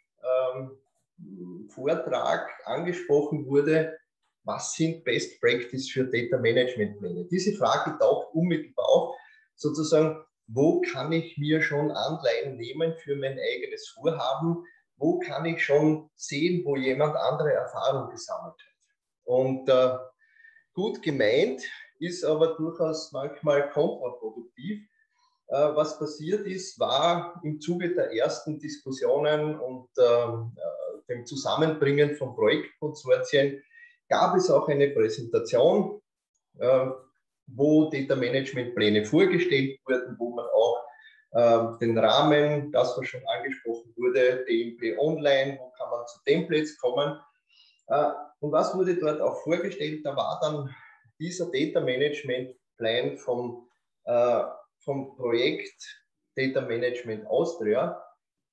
Vortrag angesprochen wurde, was sind Best Practice für Data Management Pläne? Diese Frage taucht unmittelbar auf, sozusagen, wo kann ich mir schon Anleihen nehmen für mein eigenes Vorhaben? Wo kann ich schon sehen, wo jemand andere Erfahrung gesammelt hat? Und gut gemeint ist aber durchaus manchmal kontraproduktiv. Was passiert ist, war im Zuge der ersten Diskussionen und dem Zusammenbringen von Projektkonsortien gab es auch eine Präsentation, wo Data Management Pläne vorgestellt wurden, wo man auch den Rahmen, das was schon angesprochen wurde, DMP Online, wo kann man zu Templates kommen. Und was wurde dort auch vorgestellt? Da war dann dieser Data Management Plan vom Projekt Data Management Austria.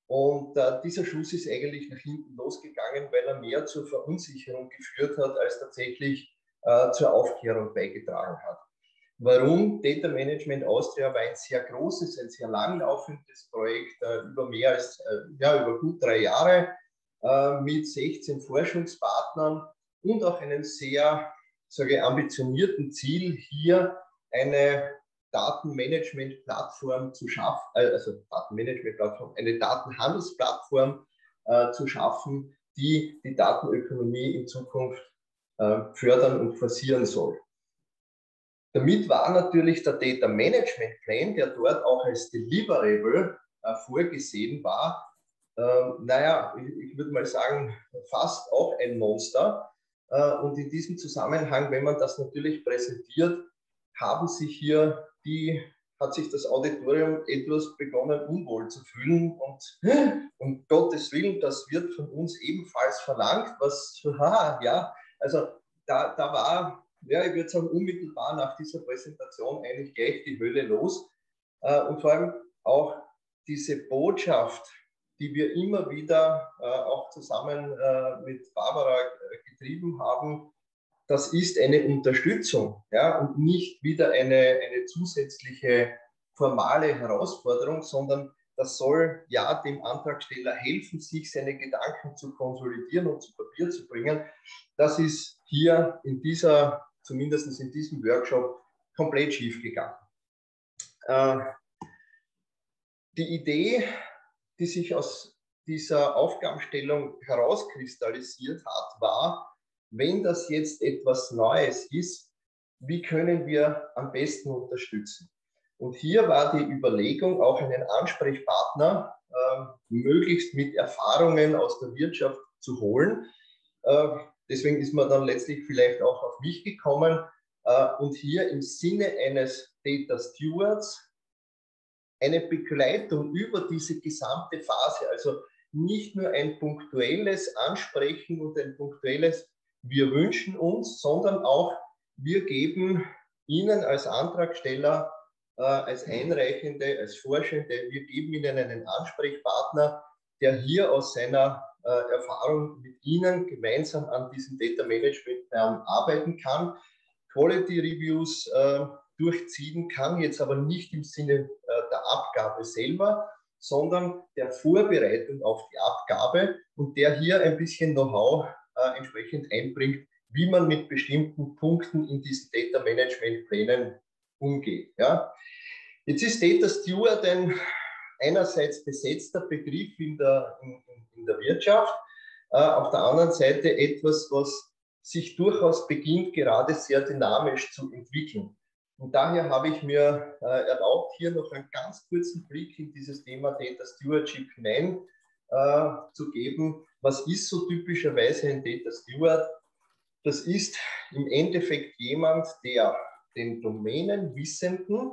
Und dieser Schuss ist eigentlich nach hinten losgegangen, weil er mehr zur Verunsicherung geführt hat, als tatsächlich zur Aufklärung beigetragen hat. Warum? Data Management Austria war ein sehr großes, ein sehr langlaufendes Projekt über über gut 3 Jahre mit 16 Forschungspartnern und auch einem sehr, sage ich, ambitionierten Ziel, hier eine Datenmanagement-Plattform zu schaffen, eine Datenhandelsplattform zu schaffen, die die Datenökonomie in Zukunft fördern und forcieren soll. Damit war natürlich der Data Management Plan, der dort auch als Deliverable vorgesehen war, ich würde mal sagen, fast auch ein Monster. Und in diesem Zusammenhang, wenn man das natürlich präsentiert, hat sich das Auditorium etwas begonnen, unwohl zu fühlen. Und um Gottes Willen, das wird von uns ebenfalls verlangt. Also da war, ja, ich würde sagen, unmittelbar nach dieser Präsentation eigentlich gleich die Hölle los. Und vor allem auch diese Botschaft, die wir immer wieder auch zusammen mit Barbara getrieben haben, das ist eine Unterstützung, ja, und nicht wieder eine zusätzliche formale Herausforderung, sondern das soll ja dem Antragsteller helfen, sich seine Gedanken zu konsolidieren und zu Papier zu bringen. Das ist hier zumindest in diesem Workshop, komplett schief gegangen. Die Idee, die sich aus dieser Aufgabenstellung herauskristallisiert hat, war, wenn das jetzt etwas Neues ist, wie können wir am besten unterstützen? Und hier war die Überlegung, auch einen Ansprechpartner möglichst mit Erfahrungen aus der Wirtschaft zu holen. Deswegen ist man dann letztlich vielleicht auch auf mich gekommen und hier im Sinne eines Data Stewards eine Begleitung über diese gesamte Phase, also nicht nur ein punktuelles Ansprechen und ein punktuelles Wir wünschen uns, sondern auch wir geben Ihnen als Antragsteller, als Einreichende, als Forschende, wir geben Ihnen einen Ansprechpartner, der hier aus seiner Erfahrung mit Ihnen gemeinsam an diesem Data Management Plan arbeiten kann, Quality Reviews durchziehen kann, jetzt aber nicht im Sinne der Abgabe selber, sondern der Vorbereitung auf die Abgabe und der hier ein bisschen Know-how entsprechend einbringt, wie man mit bestimmten Punkten in diesen Data Management Plänen umgeht. Ja. Jetzt ist Data Steward ein einerseits besetzter Begriff in der Wirtschaft, auf der anderen Seite etwas, was sich durchaus beginnt, gerade sehr dynamisch zu entwickeln. Und daher habe ich mir erlaubt, hier noch einen ganz kurzen Blick in dieses Thema Data Stewardship hinein zu geben. Was ist so typischerweise ein Data Steward? Das ist im Endeffekt jemand, der den Domänenwissenden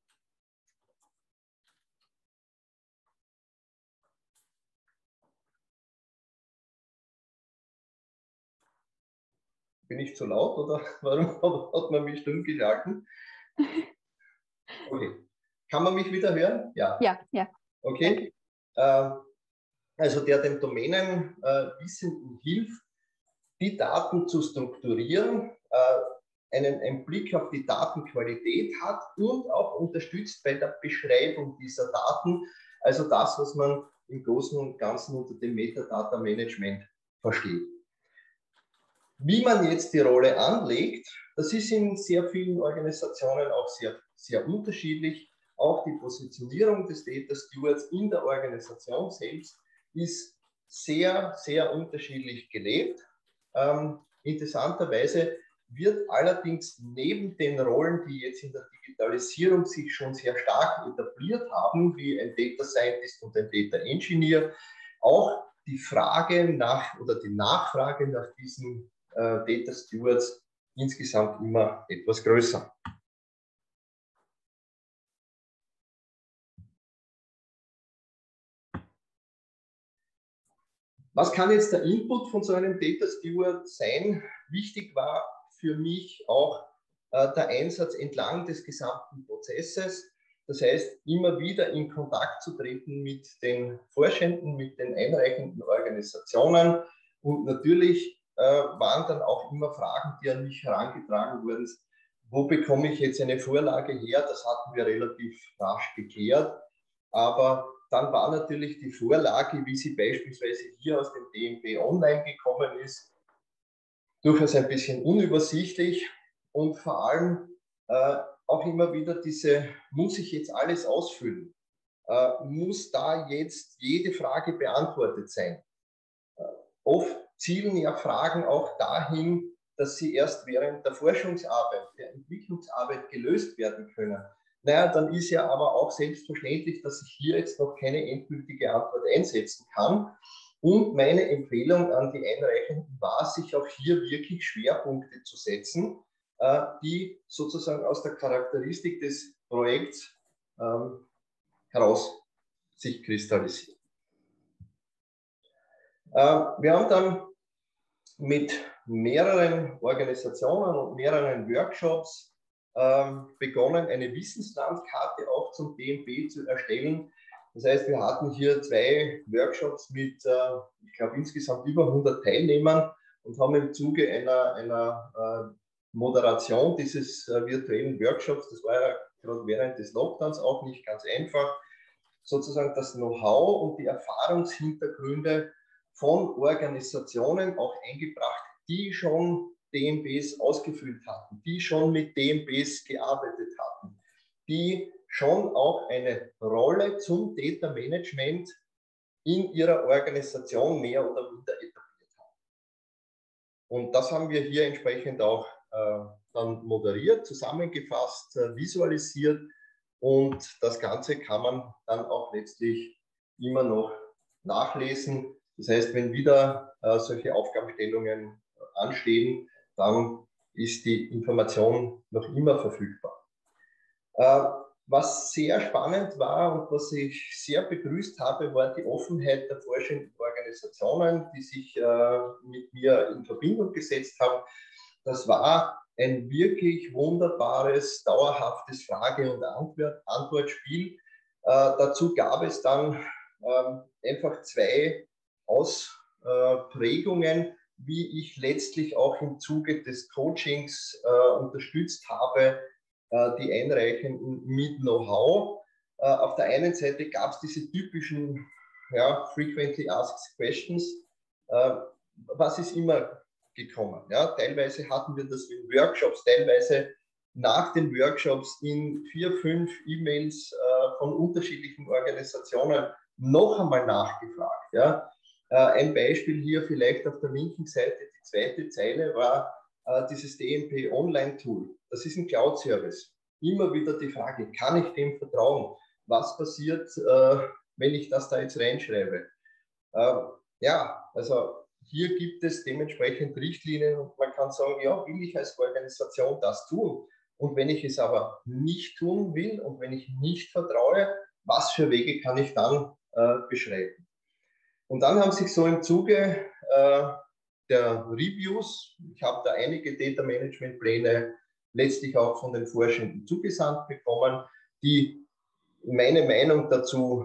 Bin ich zu laut oder warum hat man mich stumm geschalten? Okay. Kann man mich wieder hören? Ja. Ja. Okay. Also der den Domänenwissenden hilft, die Daten zu strukturieren, einen Blick auf die Datenqualität hat und auch unterstützt bei der Beschreibung dieser Daten, also das, was man im Großen und Ganzen unter dem Metadata Management versteht. Wie man jetzt die Rolle anlegt, das ist in sehr vielen Organisationen auch sehr, sehr unterschiedlich. Auch die Positionierung des Data Stewards in der Organisation selbst ist sehr, sehr unterschiedlich gelebt. Interessanterweise wird allerdings neben den Rollen, die jetzt in der Digitalisierung sich schon sehr stark etabliert haben, wie ein Data Scientist und ein Data Engineer, auch die Frage die Nachfrage nach diesen Data Stewards insgesamt immer etwas größer. Was kann jetzt der Input von so einem Data Steward sein? Wichtig war für mich auch der Einsatz entlang des gesamten Prozesses. Das heißt, immer wieder in Kontakt zu treten mit den Forschenden, mit den einreichenden Organisationen. Und natürlich waren dann auch immer Fragen, die an mich herangetragen wurden. Wo bekomme ich jetzt eine Vorlage her? Das hatten wir relativ rasch geklärt. Aber dann war natürlich die Vorlage, wie sie beispielsweise hier aus dem DMP Online gekommen ist, durchaus ein bisschen unübersichtlich und vor allem auch immer wieder diese, muss ich jetzt alles ausfüllen? Muss da jetzt jede Frage beantwortet sein? Oft zielen ja Fragen auch dahin, dass sie erst während der Forschungsarbeit, der Entwicklungsarbeit gelöst werden können. Naja, dann ist ja aber auch selbstverständlich, dass ich hier jetzt noch keine endgültige Antwort einsetzen kann. Und meine Empfehlung an die Einreichenden war, sich auch hier wirklich Schwerpunkte zu setzen, die sozusagen aus der Charakteristik des Projekts heraus sich kristallisieren. Wir haben dann mit mehreren Organisationen und mehreren Workshops begonnen, eine Wissenslandkarte auch zum DMP zu erstellen. Das heißt, wir hatten hier 2 Workshops mit, ich glaube, insgesamt über 100 Teilnehmern und haben im Zuge einer Moderation dieses virtuellen Workshops, das war ja gerade während des Lockdowns auch nicht ganz einfach, sozusagen das Know-how und die Erfahrungshintergründe von Organisationen auch eingebracht, die schon DMPs ausgefüllt hatten, die schon mit DMPs gearbeitet hatten, die schon auch eine Rolle zum Data Management in ihrer Organisation mehr oder minder etabliert haben. Und das haben wir hier entsprechend auch dann moderiert, zusammengefasst, visualisiert und das Ganze kann man dann auch letztlich immer noch nachlesen. Das heißt, wenn wieder solche Aufgabenstellungen anstehen, dann ist die Information noch immer verfügbar. Was sehr spannend war und was ich sehr begrüßt habe, war die Offenheit der forschenden Organisationen, die sich mit mir in Verbindung gesetzt haben. Das war ein wirklich wunderbares, dauerhaftes Frage- und Antwortspiel. Dazu gab es dann einfach 2 Ausprägungen, wie ich letztlich auch im Zuge des Coachings unterstützt habe, die Einreichenden mit Know-how. Auf der einen Seite gab es diese typischen Frequently Asked Questions. Was ist immer gekommen? Ja, teilweise hatten wir das in Workshops, teilweise nach den Workshops in 4, 5 E-Mails von unterschiedlichen Organisationen noch einmal nachgefragt. Ja. Ein Beispiel hier vielleicht auf der linken Seite, die zweite Zeile war dieses DMP Online Tool. Das ist ein Cloud-Service. Immer wieder die Frage, kann ich dem vertrauen? Was passiert, wenn ich das da jetzt reinschreibe? Ja, also hier gibt es dementsprechend Richtlinien und man kann sagen, ja, will ich als Organisation das tun? Und wenn ich es aber nicht tun will und wenn ich nicht vertraue, was für Wege kann ich dann beschreiten? Und dann haben sich so im Zuge der Reviews, ich habe da einige Data Management Pläne letztlich auch von den Forschenden zugesandt bekommen, die meine Meinung dazu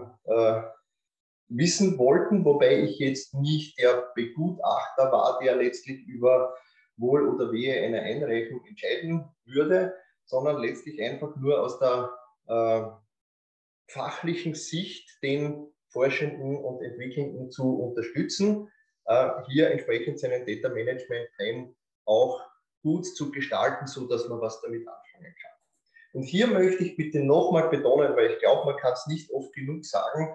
wissen wollten, wobei ich jetzt nicht der Begutachter war, der letztlich über Wohl oder Wehe einer Einreichung entscheiden würde, sondern letztlich einfach nur aus der fachlichen Sicht den Forschenden und Entwicklenden zu unterstützen, hier entsprechend seinen Data Management Plan auch gut zu gestalten, sodass man was damit anfangen kann. Und hier möchte ich bitte nochmal betonen, weil ich glaube, man kann es nicht oft genug sagen,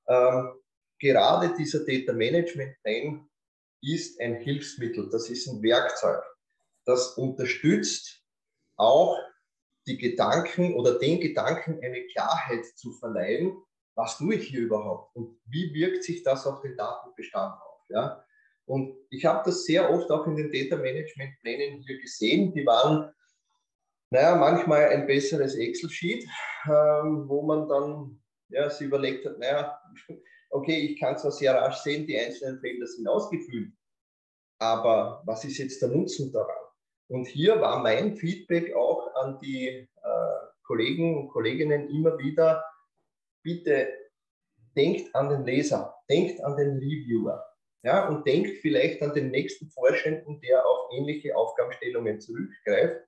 gerade dieser Data Management Plan ist ein Hilfsmittel, das ist ein Werkzeug, das unterstützt auch die Gedanken oder den Gedanken eine Klarheit zu verleihen, was tue ich hier überhaupt und wie wirkt sich das auf den Datenbestand auf. Ja? Und ich habe das sehr oft auch in den Data Management Plänen hier gesehen, die waren manchmal ein besseres Excel-Sheet, wo man dann sich überlegt hat, okay, ich kann zwar sehr rasch sehen, die einzelnen Felder sind ausgefüllt, aber was ist jetzt der Nutzen daran? Und hier war mein Feedback auch an die Kollegen und Kolleginnen immer wieder, bitte denkt an den Leser, denkt an den Reviewer, ja, und denkt vielleicht an den nächsten Vorständen, der auf ähnliche Aufgabenstellungen zurückgreift.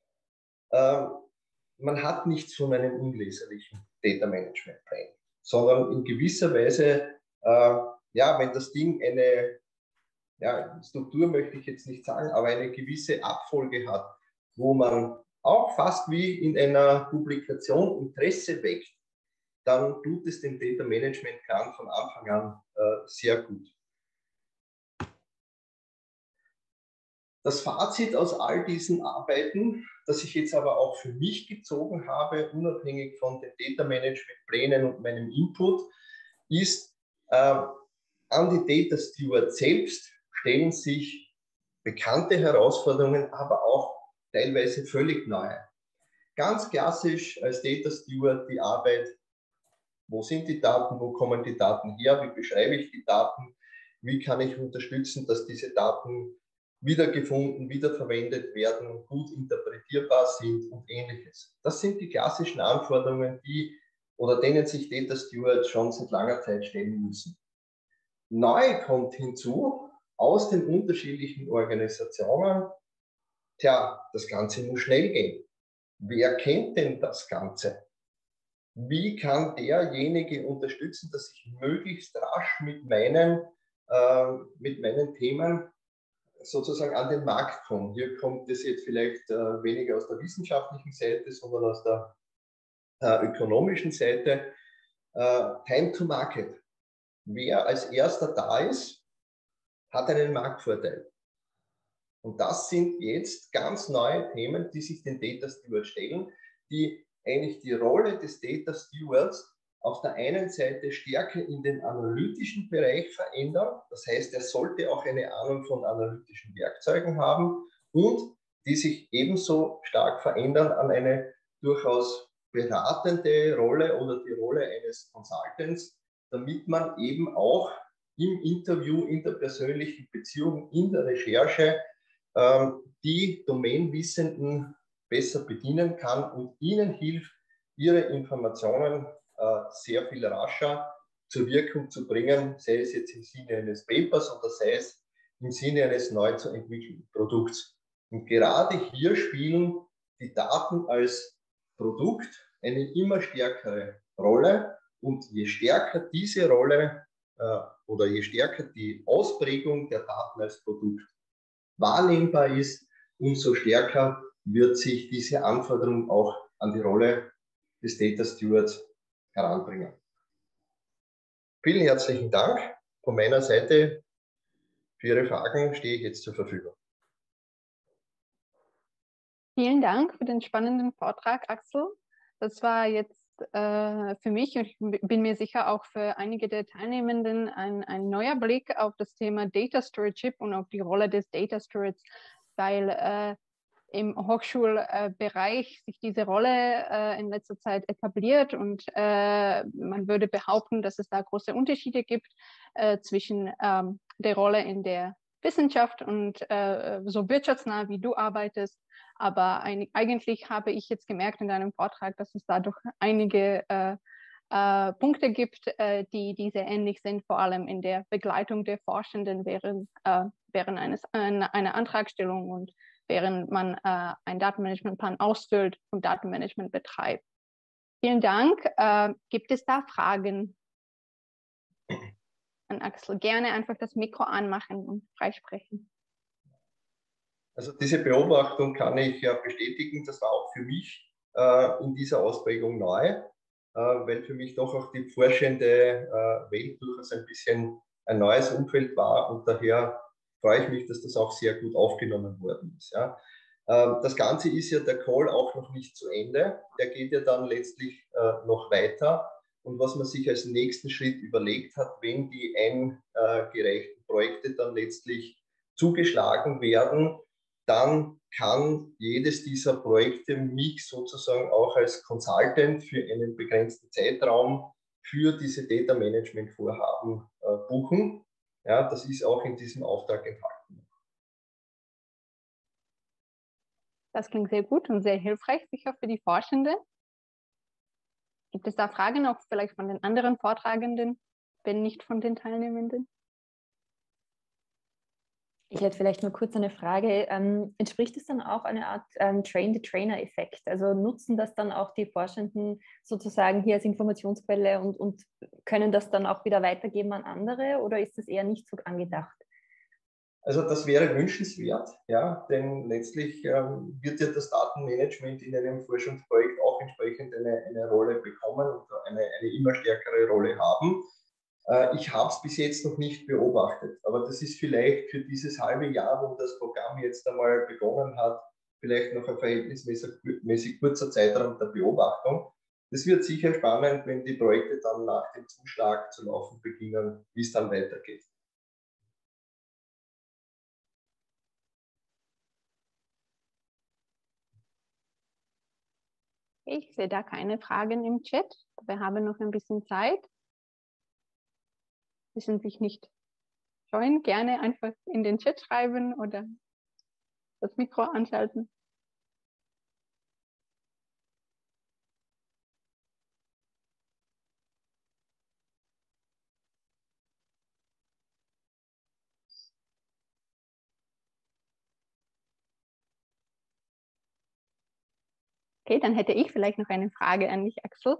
Man hat nichts von einem unleserlichen Data Management Plan, sondern in gewisser Weise, ja, wenn das Ding eine, ja, Struktur möchte ich jetzt nicht sagen, aber eine gewisse Abfolge hat, wo man auch fast wie in einer Publikation Interesse weckt, dann tut es dem Data Management Plan von Anfang an sehr gut. Das Fazit aus all diesen Arbeiten, das ich jetzt aber auch für mich gezogen habe, unabhängig von den Data Management Plänen und meinem Input, ist, an die Data Stewards selbst stellen sich bekannte Herausforderungen, aber auch teilweise völlig neue. Ganz klassisch als Data Steward die Arbeit, wo sind die Daten, wo kommen die Daten her, wie beschreibe ich die Daten, wie kann ich unterstützen, dass diese Daten wiedergefunden, wiederverwendet werden, gut interpretierbar sind und Ähnliches. Das sind die klassischen Anforderungen, denen sich Data Stewards schon seit langer Zeit stellen müssen. Neu kommt hinzu, aus den unterschiedlichen Organisationen, das Ganze muss schnell gehen. Wer kennt denn das Ganze? Wie kann derjenige unterstützen, dass ich möglichst rasch mit meinen Themen sozusagen an den Markt komme? Hier kommt es jetzt vielleicht weniger aus der wissenschaftlichen Seite, sondern aus der ökonomischen Seite. Time to Market. Wer als erster da ist, hat einen Marktvorteil. Und das sind jetzt ganz neue Themen, die sich den Data Steward stellen, die eigentlich die Rolle des Data Stewards auf der einen Seite stärker in den analytischen Bereich verändern. Das heißt, er sollte auch eine Ahnung von analytischen Werkzeugen haben und die sich ebenso stark verändern an eine durchaus beratende Rolle oder die Rolle eines Consultants, damit man eben auch im Interview, in der persönlichen Beziehung, in der Recherche die Domainwissenden besser bedienen kann und ihnen hilft, ihre Informationen sehr viel rascher zur Wirkung zu bringen, sei es jetzt im Sinne eines Papers oder sei es im Sinne eines neu zu entwickelnden Produkts. Und gerade hier spielen die Daten als Produkt eine immer stärkere Rolle. Und je stärker diese Rolle oder je stärker die Ausprägung der Daten als Produkt wahrnehmbar ist, umso stärker wird sich diese Anforderung auch an die Rolle des Data Stewards heranbringen. Vielen herzlichen Dank. Von meiner Seite für Ihre Fragen stehe ich jetzt zur Verfügung. Vielen Dank für den spannenden Vortrag, Axel. Das war jetzt für mich und ich bin mir sicher auch für einige der Teilnehmenden ein neuer Blick auf das Thema Data Stewardship und auf die Rolle des Data Stewards, weil im Hochschulbereich sich diese Rolle in letzter Zeit etabliert und man würde behaupten, dass es da große Unterschiede gibt zwischen der Rolle in der Wissenschaft und so wirtschaftsnah, wie du arbeitest. Aber eigentlich habe ich jetzt gemerkt in deinem Vortrag, dass es da doch einige Punkte gibt, die sehr ähnlich sind, vor allem in der Begleitung der Forschenden während einer Antragstellung und während man einen Datenmanagementplan ausfüllt und Datenmanagement betreibt. Vielen Dank. Gibt es da Fragen an Axel? Gerne einfach das Mikro anmachen und freisprechen. Also diese Beobachtung kann ich bestätigen, das war auch für mich in dieser Ausprägung neu, weil für mich doch auch die forschende Welt durchaus ein bisschen ein neues Umfeld war und daher freue ich mich, dass das auch sehr gut aufgenommen worden ist. Ja. Das Ganze ist ja der Call auch noch nicht zu Ende, der geht ja dann letztlich noch weiter und was man sich als nächsten Schritt überlegt hat, wenn die eingereichten Projekte dann letztlich zugeschlagen werden, dann kann jedes dieser Projekte mich sozusagen auch als Consultant für einen begrenzten Zeitraum für diese Data Management Vorhaben buchen. Ja, das ist auch in diesem Auftrag enthalten. Das klingt sehr gut und sehr hilfreich, sicher für die Forschenden. Gibt es da Fragen auch vielleicht von den anderen Vortragenden, wenn nicht von den Teilnehmenden? Ich hätte vielleicht nur kurz eine Frage. Entspricht es dann auch eine Art Train-the-Trainer-Effekt? Also nutzen das dann auch die Forschenden sozusagen hier als Informationsquelle und können das dann auch wieder weitergeben an andere oder ist das eher nicht so angedacht? Also das wäre wünschenswert, ja, denn letztlich wird ja das Datenmanagement in einem Forschungsprojekt auch entsprechend eine Rolle bekommen und eine immer stärkere Rolle haben. Ich habe es bis jetzt noch nicht beobachtet, aber das ist vielleicht für dieses halbe Jahr, wo das Programm jetzt einmal begonnen hat, vielleicht noch ein verhältnismäßig kurzer Zeitraum der Beobachtung. Das wird sicher spannend, wenn die Projekte dann nach dem Zuschlag zu laufen beginnen, wie es dann weitergeht. Ich sehe da keine Fragen im Chat. Wir haben noch ein bisschen Zeit. Müssen sich nicht scheuen, gerne einfach in den Chat schreiben oder das Mikro anschalten. Okay, dann hätte ich vielleicht noch eine Frage an dich, Axel.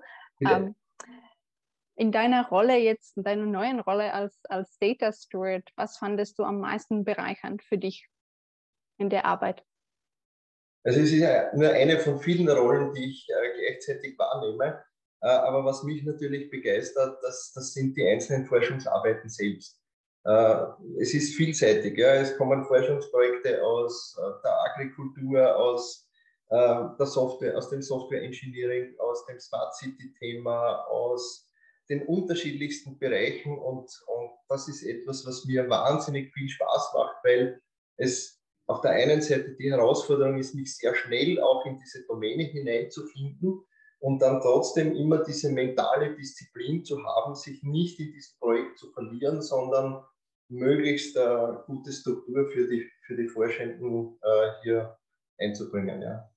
In deiner Rolle jetzt, in deiner neuen Rolle als Data Steward, was fandest du am meisten bereichernd für dich in der Arbeit? Also es ist ja nur eine von vielen Rollen, die ich gleichzeitig wahrnehme. Aber was mich natürlich begeistert, das sind die einzelnen Forschungsarbeiten selbst. Es ist vielseitig. Ja. Es kommen Forschungsprojekte aus der Agrikultur, aus der Software, aus dem Software Engineering, aus dem Smart City Thema, aus den unterschiedlichsten Bereichen. Und das ist etwas, was mir wahnsinnig viel Spaß macht, weil es auf der einen Seite die Herausforderung ist, mich sehr schnell auch in diese Domäne hineinzufinden und dann trotzdem immer diese mentale Disziplin zu haben, sich nicht in diesem Projekt zu verlieren, sondern möglichst gute Struktur für die Forschenden hier einzubringen. Ja.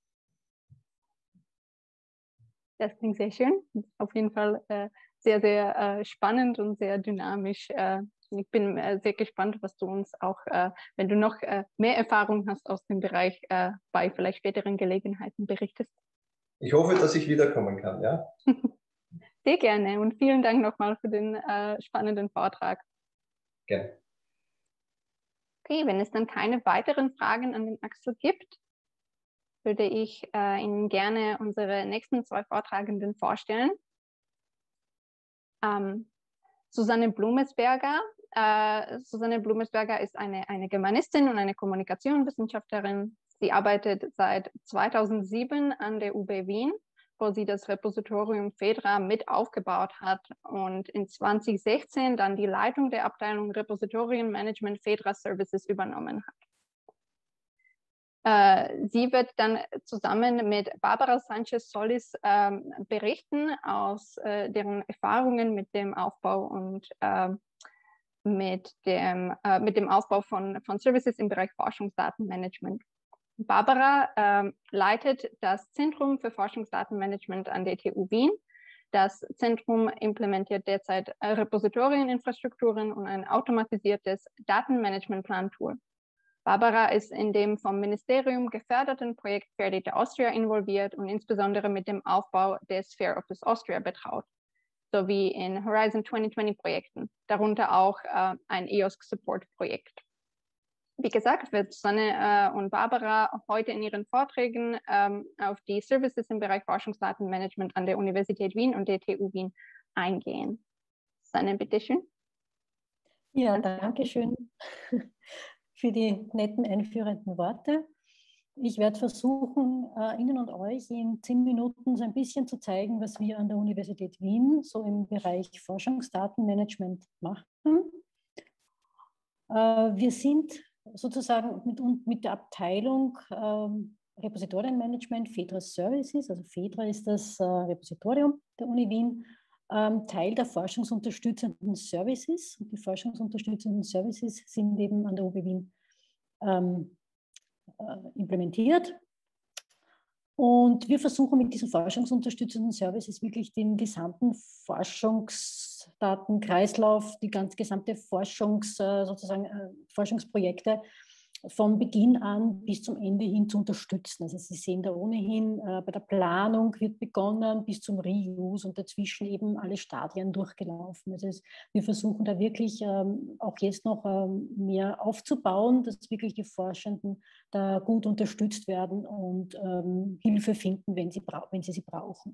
Das klingt sehr schön. Auf jeden Fall sehr, sehr spannend und sehr dynamisch. Ich bin sehr gespannt, was du uns auch, wenn du noch mehr Erfahrung hast aus dem Bereich, bei vielleicht späteren Gelegenheiten berichtest. Ich hoffe, dass ich wiederkommen kann. Ja? Sehr gerne und vielen Dank nochmal für den spannenden Vortrag. Gerne. Okay, wenn es dann keine weiteren Fragen an den Axel gibt, würde ich Ihnen gerne unsere nächsten 2 Vortragenden vorstellen. Susanne Blumesberger. Susanne Blumesberger ist eine Germanistin und eine Kommunikationswissenschaftlerin. Sie arbeitet seit 2007 an der UB Wien, wo sie das Repositorium FEDRA mit aufgebaut hat und in 2016 dann die Leitung der Abteilung Repositorienmanagement FEDRA Services übernommen hat. Sie wird dann zusammen mit Barbara Sanchez-Solis berichten aus deren Erfahrungen mit dem Aufbau und mit dem Aufbau von Services im Bereich Forschungsdatenmanagement. Barbara leitet das Zentrum für Forschungsdatenmanagement an der TU Wien. Das Zentrum implementiert derzeit Repositorieninfrastrukturen und ein automatisiertes Datenmanagement-Plan-Tool. Barbara ist in dem vom Ministerium geförderten Projekt Fair Data Austria involviert und insbesondere mit dem Aufbau des Fair Office Austria betraut, sowie in Horizon 2020 Projekten, darunter auch ein EOSC-Support-Projekt. Wie gesagt, wird Susanne und Barbara heute in ihren Vorträgen auf die Services im Bereich Forschungsdatenmanagement an der Universität Wien und der TU Wien eingehen. Susanne, bitteschön. Ja, danke schön für die netten einführenden Worte. Ich werde versuchen, Ihnen und euch in 10 Minuten so ein bisschen zu zeigen, was wir an der Universität Wien so im Bereich Forschungsdatenmanagement machen. Wir sind sozusagen mit der Abteilung Repositorienmanagement FEDRA Services, also FEDRA ist das Repositorium der Uni Wien, Teil der forschungsunterstützenden Services. Und die forschungsunterstützenden Services sind eben an der UB Wien implementiert. Und wir versuchen mit diesen forschungsunterstützenden Services wirklich den gesamten Forschungsdatenkreislauf, die gesamte Forschungsprojekte von Beginn an bis zum Ende hin zu unterstützen. Also Sie sehen da ohnehin, bei der Planung wird begonnen bis zum Reuse und dazwischen eben alle Stadien durchgelaufen. Also wir versuchen da wirklich auch jetzt noch mehr aufzubauen, dass wirklich die Forschenden da gut unterstützt werden und Hilfe finden, wenn sie sie brauchen.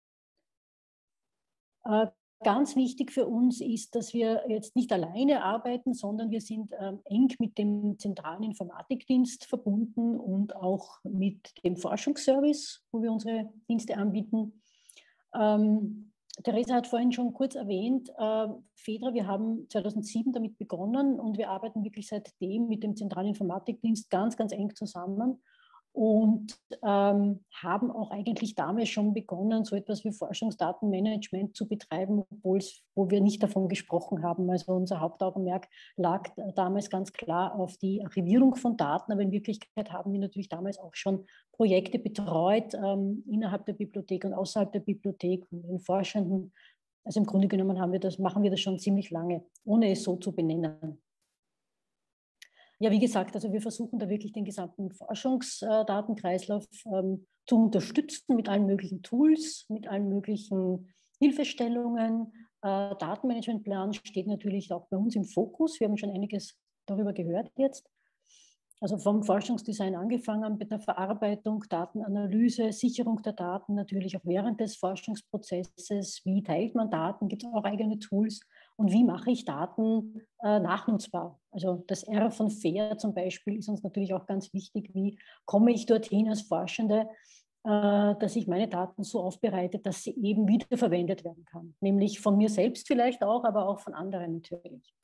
Ganz wichtig für uns ist, dass wir jetzt nicht alleine arbeiten, sondern wir sind eng mit dem zentralen Informatikdienst verbunden und auch mit dem Forschungsservice, wo wir unsere Dienste anbieten. Theresa hat vorhin schon kurz erwähnt, FEDRA, wir haben 2007 damit begonnen und wir arbeiten wirklich seitdem mit dem zentralen Informatikdienst ganz, ganz eng zusammen. Und haben auch eigentlich damals schon begonnen, so etwas wie Forschungsdatenmanagement zu betreiben, wo wir nicht davon gesprochen haben. Also unser Hauptaugenmerk lag damals ganz klar auf die Archivierung von Daten, aber in Wirklichkeit haben wir natürlich damals auch schon Projekte betreut innerhalb der Bibliothek und außerhalb der Bibliothek von den Forschenden. Also im Grunde genommen machen wir das schon ziemlich lange, ohne es so zu benennen. Ja, wie gesagt, also wir versuchen da wirklich den gesamten Forschungsdatenkreislauf zu unterstützen mit allen möglichen Tools, mit allen möglichen Hilfestellungen. Datenmanagementplan steht natürlich auch bei uns im Fokus. Wir haben schon einiges darüber gehört jetzt. Also vom Forschungsdesign angefangen, mit der Verarbeitung, Datenanalyse, Sicherung der Daten, natürlich auch während des Forschungsprozesses. Wie teilt man Daten? Gibt es auch eigene Tools? Und wie mache ich Daten nachnutzbar? Also das R von Fair zum Beispiel ist uns natürlich auch ganz wichtig. Wie komme ich dorthin als Forschende, dass ich meine Daten so aufbereite, dass sie eben wiederverwendet werden kann. Nämlich von mir selbst vielleicht auch, aber auch von anderen natürlich.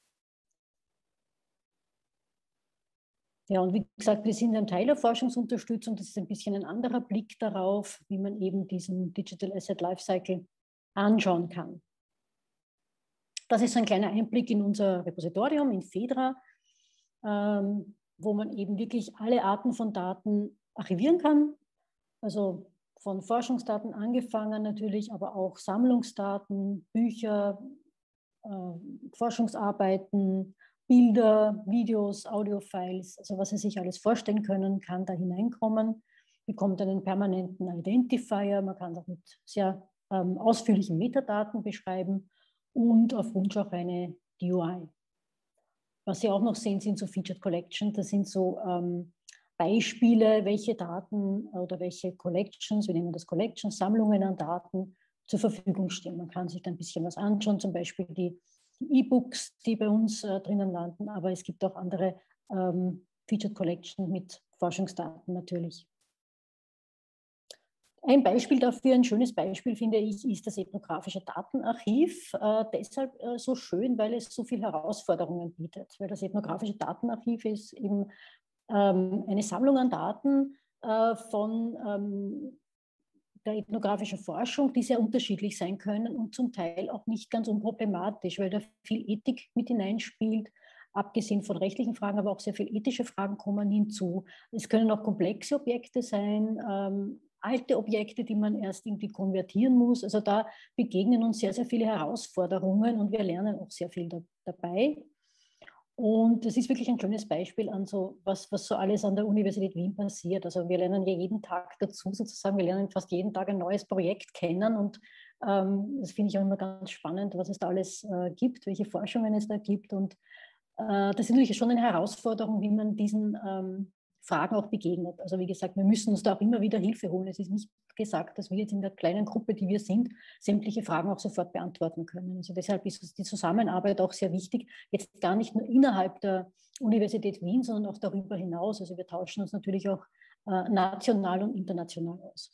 Ja, und wie gesagt, wir sind ein Teil der Forschungsunterstützung. Das ist ein bisschen ein anderer Blick darauf, wie man eben diesen Digital Asset Lifecycle anschauen kann. Das ist so ein kleiner Einblick in unser Repositorium in FEDRA, wo man eben wirklich alle Arten von Daten archivieren kann. Also von Forschungsdaten angefangen natürlich, aber auch Sammlungsdaten, Bücher, Forschungsarbeiten, Bilder, Videos, Audiofiles, also was Sie sich alles vorstellen können, kann da hineinkommen, bekommt einen permanenten Identifier, man kann es auch mit sehr ausführlichen Metadaten beschreiben und auf Wunsch auch eine DOI. Was Sie auch noch sehen, sind so Featured Collections, das sind so Beispiele, welche Daten oder welche Collections, wir nennen das Collections, Sammlungen an Daten zur Verfügung stehen. Man kann sich da ein bisschen was anschauen, zum Beispiel die E-Books, die bei uns drinnen landen, aber es gibt auch andere Featured Collections mit Forschungsdaten natürlich. Ein Beispiel dafür, ein schönes Beispiel, finde ich, ist das ethnografische Datenarchiv. Deshalb so schön, weil es so viele Herausforderungen bietet. Weil das ethnografische Datenarchiv ist eben eine Sammlung an Daten von der ethnografischen Forschung, die sehr unterschiedlich sein können und zum Teil auch nicht ganz unproblematisch, weil da viel Ethik mit hineinspielt, abgesehen von rechtlichen Fragen, aber auch sehr viele ethische Fragen kommen hinzu. Es können auch komplexe Objekte sein, alte Objekte, die man erst irgendwie konvertieren muss. Also da begegnen uns sehr, sehr viele Herausforderungen und wir lernen auch sehr viel dabei. Und das ist wirklich ein schönes Beispiel an so, was so alles an der Universität Wien passiert. Also wir lernen ja jeden Tag dazu sozusagen, wir lernen fast jeden Tag ein neues Projekt kennen und das finde ich auch immer ganz spannend, was es da alles gibt, welche Forschungen es da gibt. Und das ist natürlich schon eine Herausforderung, wie man diesen Fragen auch begegnet. Also wie gesagt, wir müssen uns da auch immer wieder Hilfe holen. Es ist nicht gesagt, dass wir jetzt in der kleinen Gruppe, die wir sind, sämtliche Fragen auch sofort beantworten können. Also deshalb ist die Zusammenarbeit auch sehr wichtig, jetzt gar nicht nur innerhalb der Universität Wien, sondern auch darüber hinaus. Also wir tauschen uns natürlich auch national und international aus.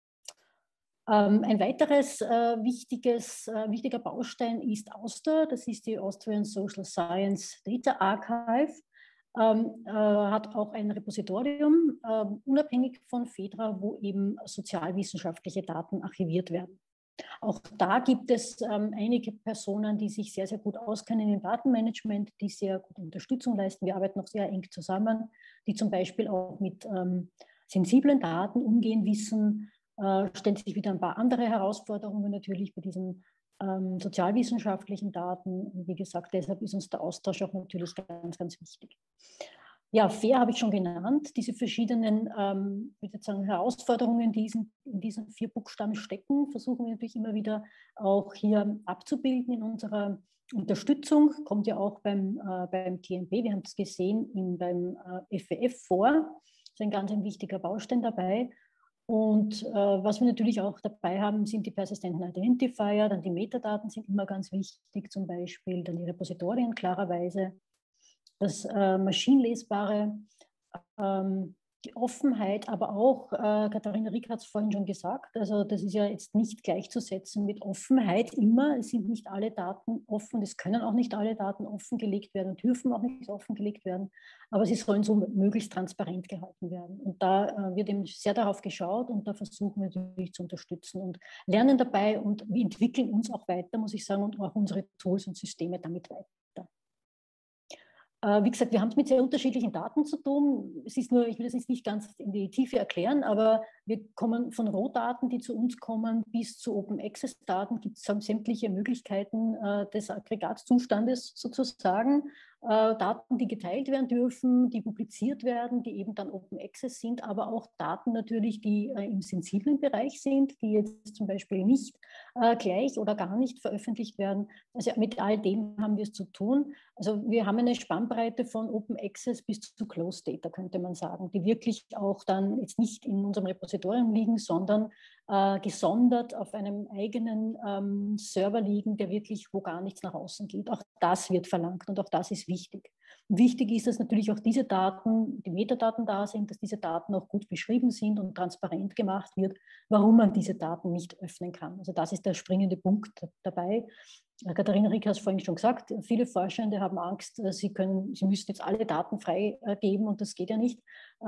Ein weiteres wichtiger Baustein ist AUSTA, das ist die Austrian Social Science Data Archive. Hat auch ein Repositorium, unabhängig von FEDRA, wo eben sozialwissenschaftliche Daten archiviert werden. Auch da gibt es einige Personen, die sich sehr, sehr gut auskennen im Datenmanagement, die sehr gute Unterstützung leisten. Wir arbeiten noch sehr eng zusammen, die zum Beispiel auch mit sensiblen Daten umgehen wissen, stellen sich wieder ein paar andere Herausforderungen natürlich bei diesen sozialwissenschaftlichen Daten. Und wie gesagt, deshalb ist uns der Austausch auch natürlich ganz, ganz wichtig. Ja, fair habe ich schon genannt, diese verschiedenen ich würde sagen, Herausforderungen, die in diesen 4 Buchstaben stecken, versuchen wir natürlich immer wieder auch hier abzubilden in unserer Unterstützung. Kommt ja auch beim TNP, wir haben es gesehen, beim FWF vor. Das ist ein ganz wichtiger Baustein dabei. Und was wir natürlich auch dabei haben, sind die persistenten Identifier, dann die Metadaten sind immer ganz wichtig, zum Beispiel dann die Repositorien klarerweise. Das maschinenlesbare, die Offenheit, aber auch, Katharina Rieck hat es vorhin schon gesagt, also das ist ja jetzt nicht gleichzusetzen mit Offenheit immer. Es sind nicht alle Daten offen, es können auch nicht alle Daten offengelegt werden und dürfen auch nicht offengelegt werden, aber sie sollen so möglichst transparent gehalten werden. Und da wird eben sehr darauf geschaut und da versuchen wir natürlich zu unterstützen und lernen dabei und wir entwickeln uns auch weiter, muss ich sagen, und auch unsere Tools und Systeme damit weiter. Wie gesagt, wir haben es mit sehr unterschiedlichen Daten zu tun. Es ist nur, ich will das jetzt nicht ganz in die Tiefe erklären, aber wir kommen von Rohdaten, die zu uns kommen, bis zu Open Access Daten, gibt es sämtliche Möglichkeiten des Aggregatzustandes sozusagen. Daten, die geteilt werden dürfen, die publiziert werden, die eben dann Open Access sind, aber auch Daten natürlich, die im sensiblen Bereich sind, die jetzt zum Beispiel nicht gleich oder gar nicht veröffentlicht werden. Also mit all dem haben wir es zu tun. Also wir haben eine Spannbreite von Open Access bis zu Closed Data, könnte man sagen, die wirklich auch dann jetzt nicht in unserem Repositorium liegen, sondern gesondert auf einem eigenen Server liegen, der wirklich, wo gar nichts nach außen geht. Auch das wird verlangt und auch das ist wichtig. Und wichtig ist, dass natürlich auch diese Daten, die Metadaten da sind, dass diese Daten auch gut beschrieben sind und transparent gemacht wird, warum man diese Daten nicht öffnen kann. Also das ist der springende Punkt dabei. Katharina Rieck hat es vorhin schon gesagt, viele Forschende haben Angst, sie müssen jetzt alle Daten freigeben und das geht ja nicht.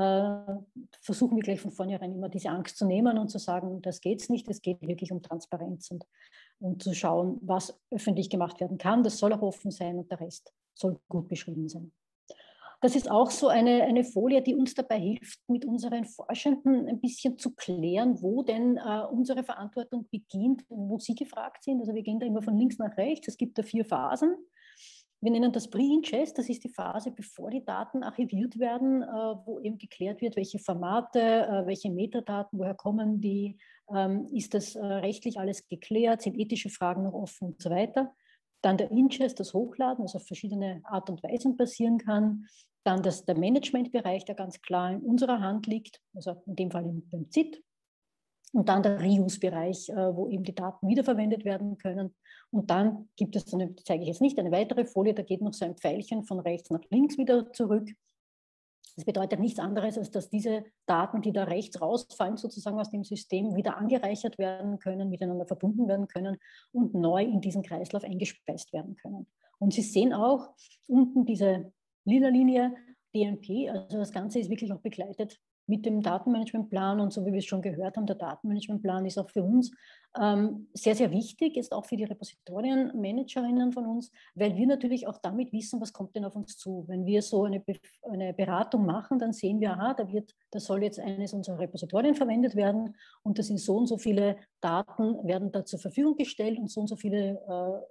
Versuchen wir gleich von vornherein immer diese Angst zu nehmen und zu sagen, das geht es nicht, es geht wirklich um Transparenz und zu schauen, was öffentlich gemacht werden kann. Das soll auch offen sein und der Rest soll gut beschrieben sein. Das ist auch so eine Folie, die uns dabei hilft, mit unseren Forschenden ein bisschen zu klären, wo denn unsere Verantwortung beginnt, wo sie gefragt sind. Also wir gehen da immer von links nach rechts. Es gibt da 4 Phasen. Wir nennen das Pre-Ingest, das ist die Phase, bevor die Daten archiviert werden, wo eben geklärt wird, welche Formate, welche Metadaten, woher kommen die, ist das rechtlich alles geklärt, sind ethische Fragen noch offen und so weiter. Dann der Ingest, das Hochladen, was auf verschiedene Art und Weisen passieren kann. Dann der Managementbereich, der ganz klar in unserer Hand liegt, also in dem Fall beim ZIT. Und dann der Reuse-Bereich, wo eben die Daten wiederverwendet werden können. Und dann gibt es, das zeige ich jetzt nicht, eine weitere Folie, da geht noch so ein Pfeilchen von rechts nach links wieder zurück. Das bedeutet nichts anderes, als dass diese Daten, die da rechts rausfallen, sozusagen aus dem System, wieder angereichert werden können, miteinander verbunden werden können und neu in diesen Kreislauf eingespeist werden können. Und Sie sehen auch unten diese lila Linie, DMP, also das Ganze ist wirklich auch begleitet mit dem Datenmanagementplan und so wie wir es schon gehört haben, der Datenmanagementplan ist auch für uns sehr, sehr wichtig, ist auch für die Repositorienmanagerinnen von uns, weil wir natürlich auch damit wissen, was kommt denn auf uns zu. Wenn wir so eine Beratung machen, dann sehen wir, aha, da soll jetzt eines unserer Repositorien verwendet werden und das sind so und so viele Daten, werden da zur Verfügung gestellt und so viele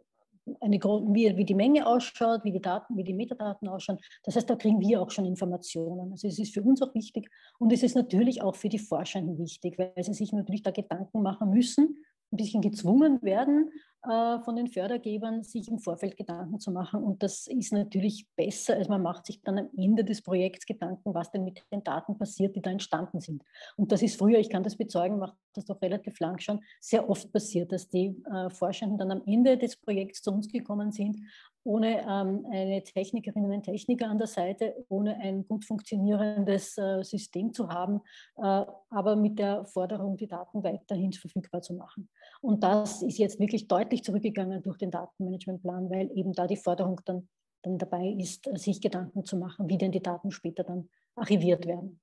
wie die Menge ausschaut, wie die Metadaten ausschauen. Das heißt, da kriegen wir auch schon Informationen. Also es ist für uns auch wichtig und es ist natürlich auch für die Forschenden wichtig, weil sie sich natürlich da Gedanken machen müssen, ein bisschen gezwungen werden von den Fördergebern, sich im Vorfeld Gedanken zu machen. Und das ist natürlich besser, als man macht sich dann am Ende des Projekts Gedanken, was denn mit den Daten passiert, die da entstanden sind. Und das ist früher, ich kann das bezeugen, macht das doch relativ lang schon, sehr oft passiert, dass die Forschenden dann am Ende des Projekts zu uns gekommen sind, ohne eine Technikerin und einen Techniker an der Seite, ohne ein gut funktionierendes System zu haben, aber mit der Forderung, die Daten weiterhin verfügbar zu machen. Und das ist jetzt wirklich deutlich zurückgegangen durch den Datenmanagementplan, weil eben da die Forderung dann dabei ist, sich Gedanken zu machen, wie denn die Daten später dann archiviert werden.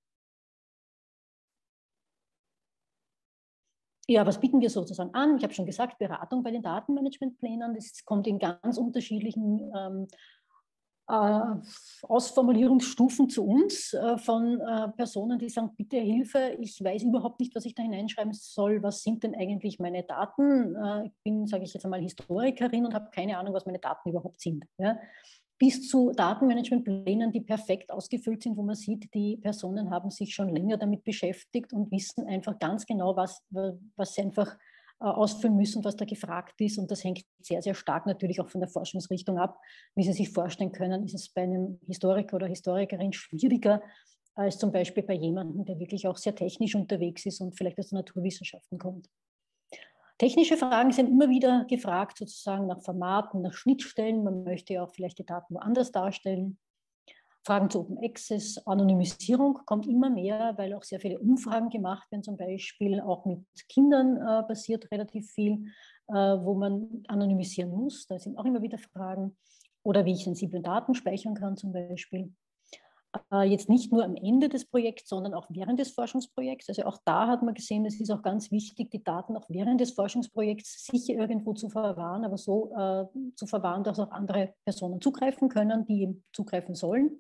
Ja, was bieten wir sozusagen an? Ich habe schon gesagt, Beratung bei den Datenmanagementplänen. Das kommt in ganz unterschiedlichen Ausformulierungsstufen zu uns von Personen, die sagen, bitte Hilfe, ich weiß überhaupt nicht, was ich da hineinschreiben soll, was sind denn eigentlich meine Daten? Ich bin, sage ich jetzt einmal, Historikerin und habe keine Ahnung, was meine Daten überhaupt sind. Ja? Bis zu Datenmanagementplänen, die perfekt ausgefüllt sind, wo man sieht, die Personen haben sich schon länger damit beschäftigt und wissen einfach ganz genau, was sie einfach ausfüllen müssen, was da gefragt ist. Und das hängt sehr, sehr stark natürlich auch von der Forschungsrichtung ab. Wie Sie sich vorstellen können, ist es bei einem Historiker oder Historikerin schwieriger als zum Beispiel bei jemandem, der wirklich auch sehr technisch unterwegs ist und vielleicht aus den Naturwissenschaften kommt. Technische Fragen sind immer wieder gefragt, sozusagen nach Formaten, nach Schnittstellen. Man möchte ja auch vielleicht die Daten woanders darstellen. Fragen zu Open Access, Anonymisierung kommt immer mehr, weil auch sehr viele Umfragen gemacht werden, zum Beispiel auch mit Kindern passiert relativ viel, wo man anonymisieren muss. Da sind auch immer wieder Fragen. Oder wie ich sensible Daten speichern kann zum Beispiel. Jetzt nicht nur am Ende des Projekts, sondern auch während des Forschungsprojekts. Also auch da hat man gesehen, es ist auch ganz wichtig, die Daten auch während des Forschungsprojekts sicher irgendwo zu verwahren, aber so zu verwahren, dass auch andere Personen zugreifen können, die eben zugreifen sollen.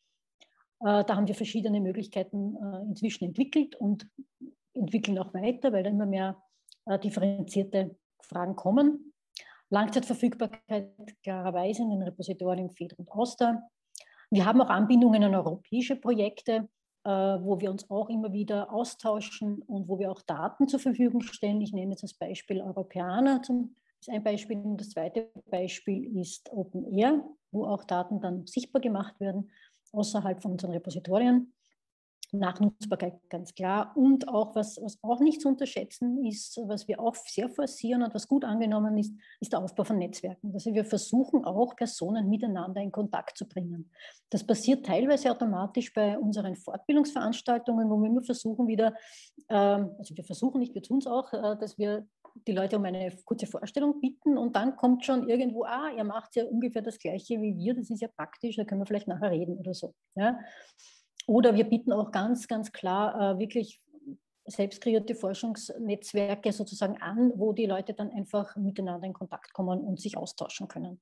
Da haben wir verschiedene Möglichkeiten inzwischen entwickelt und entwickeln auch weiter, weil da immer mehr differenzierte Fragen kommen. Langzeitverfügbarkeit klarerweise in den Repositorien FEDR und AUStA. Wir haben auch Anbindungen an europäische Projekte, wo wir uns auch immer wieder austauschen und wo wir auch Daten zur Verfügung stellen. Ich nehme jetzt das Beispiel Europäer, ist ein Beispiel. Und das zweite Beispiel ist OpenAIR, wo auch Daten dann sichtbar gemacht werden außerhalb von unseren Repositorien. Nachnutzbarkeit ganz klar. Und auch, was auch nicht zu unterschätzen ist, was wir auch sehr forcieren und was gut angenommen ist, ist der Aufbau von Netzwerken. Also wir versuchen auch, Personen miteinander in Kontakt zu bringen. Das passiert teilweise automatisch bei unseren Fortbildungsveranstaltungen, wo wir immer versuchen wieder, also wir versuchen nicht, wir tun es auch, dass wir die Leute um eine kurze Vorstellung bitten und dann kommt schon irgendwo, ihr macht ja ungefähr das Gleiche wie wir, das ist ja praktisch, da können wir vielleicht nachher reden oder so. Ja? Oder wir bieten auch ganz, ganz klar wirklich selbst kreierte Forschungsnetzwerke sozusagen an, wo die Leute dann einfach miteinander in Kontakt kommen und sich austauschen können.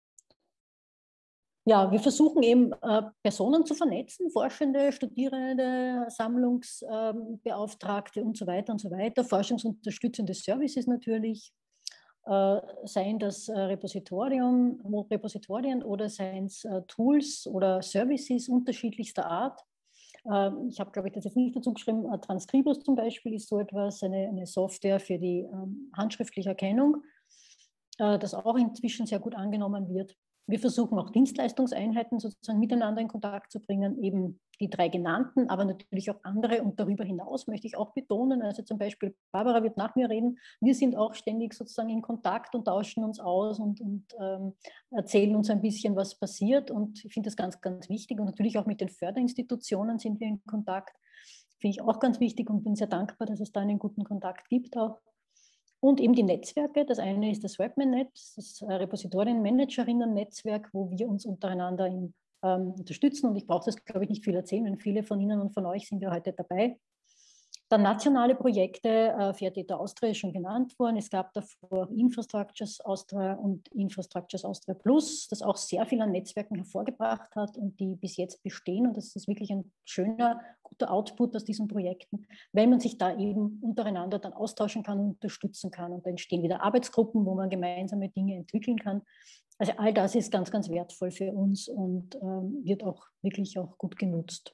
Ja, wir versuchen eben Personen zu vernetzen, Forschende, Studierende, Sammlungsbeauftragte und so weiter und so weiter, forschungsunterstützende Services natürlich, seien das Repositorien oder seien es Tools oder Services unterschiedlichster Art. Ich habe, glaube ich, das jetzt nicht dazu geschrieben, Transkribus zum Beispiel ist so etwas, eine Software für die handschriftliche Erkennung, das auch inzwischen sehr gut angenommen wird. Wir versuchen auch Dienstleistungseinheiten sozusagen miteinander in Kontakt zu bringen, eben die 3 genannten, aber natürlich auch andere und darüber hinaus möchte ich auch betonen, also zum Beispiel Barbara wird nach mir reden, wir sind auch ständig sozusagen in Kontakt und tauschen uns aus und erzählen uns ein bisschen, was passiert und ich finde das ganz, ganz wichtig und natürlich auch mit den Förderinstitutionen sind wir in Kontakt, finde ich auch ganz wichtig und bin sehr dankbar, dass es da einen guten Kontakt gibt auch. Und eben die Netzwerke. Das eine ist das WebManNet, das Repositorien-Managerinnen-Netzwerk, wo wir uns untereinander unterstützen. Und ich brauche das, glaube ich, nicht viel erzählen, denn viele von Ihnen und von euch sind ja heute dabei. Dann nationale Projekte, Fair Data Austria ist schon genannt worden. Es gab davor Infrastructures Austria und Infrastructures Austria Plus, das auch sehr viel an Netzwerken hervorgebracht hat und die bis jetzt bestehen. Und das ist wirklich ein schöner, guter Output aus diesen Projekten, weil man sich da eben untereinander dann austauschen kann und unterstützen kann. Und da entstehen wieder Arbeitsgruppen, wo man gemeinsame Dinge entwickeln kann. Also all das ist ganz, ganz wertvoll für uns und wird auch wirklich auch gut genutzt.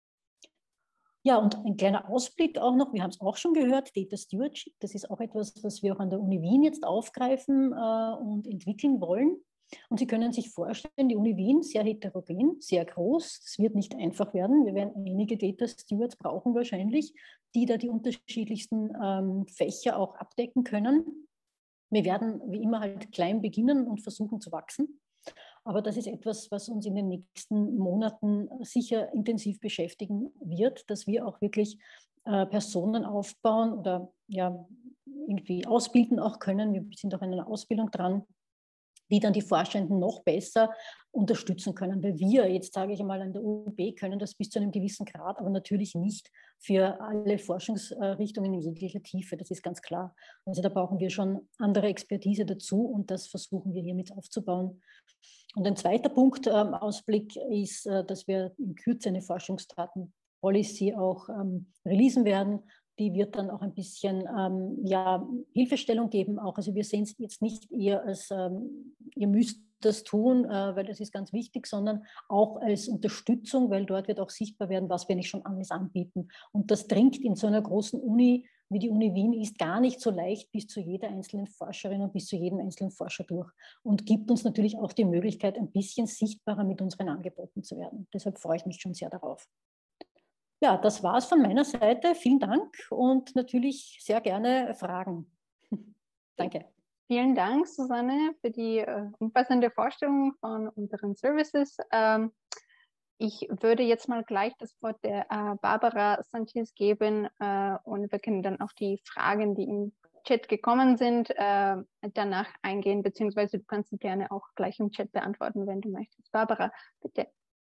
Ja, und ein kleiner Ausblick auch noch, wir haben es auch schon gehört, Data Stewardship, das ist auch etwas, was wir auch an der Uni Wien jetzt aufgreifen und entwickeln wollen. Und Sie können sich vorstellen, die Uni Wien, sehr heterogen, sehr groß, es wird nicht einfach werden. Wir werden einige Data Stewards brauchen wahrscheinlich, die da die unterschiedlichsten Fächer auch abdecken können. Wir werden wie immer halt klein beginnen und versuchen zu wachsen. Aber das ist etwas, was uns in den nächsten Monaten sicher intensiv beschäftigen wird, dass wir auch wirklich Personen aufbauen oder ja, irgendwie ausbilden auch können. Wir sind auch in einer Ausbildung dran, die dann die Forschenden noch besser unterstützen können. Weil wir, jetzt sage ich einmal an der UB, können das bis zu einem gewissen Grad, aber natürlich nicht für alle Forschungsrichtungen in jeglicher Tiefe, das ist ganz klar. Also da brauchen wir schon andere Expertise dazu und das versuchen wir hiermit aufzubauen. Und ein zweiter Punkt, Ausblick, ist, dass wir in Kürze eine Forschungsdaten-Policy auch releasen werden. Die wird dann auch ein bisschen Hilfestellung geben. Auch. Also wir sehen es jetzt nicht eher als, ihr müsst das tun, weil das ist ganz wichtig, sondern auch als Unterstützung, weil dort wird auch sichtbar werden, was wir nicht schon alles anbieten. Und das dringt in so einer großen Uni, wie die Uni Wien ist, gar nicht so leicht bis zu jeder einzelnen Forscherin und bis zu jedem einzelnen Forscher durch und gibt uns natürlich auch die Möglichkeit, ein bisschen sichtbarer mit unseren Angeboten zu werden. Deshalb freue ich mich schon sehr darauf. Ja, das war es von meiner Seite. Vielen Dank und natürlich sehr gerne Fragen. Danke. Vielen Dank, Susanne, für die umfassende Vorstellung von unseren Services. Ich würde jetzt mal gleich das Wort der Barbara Sanchez geben und wir können dann auf die Fragen, die im Chat gekommen sind, danach eingehen, beziehungsweise du kannst sie gerne auch gleich im Chat beantworten, wenn du möchtest. Barbara, bitte.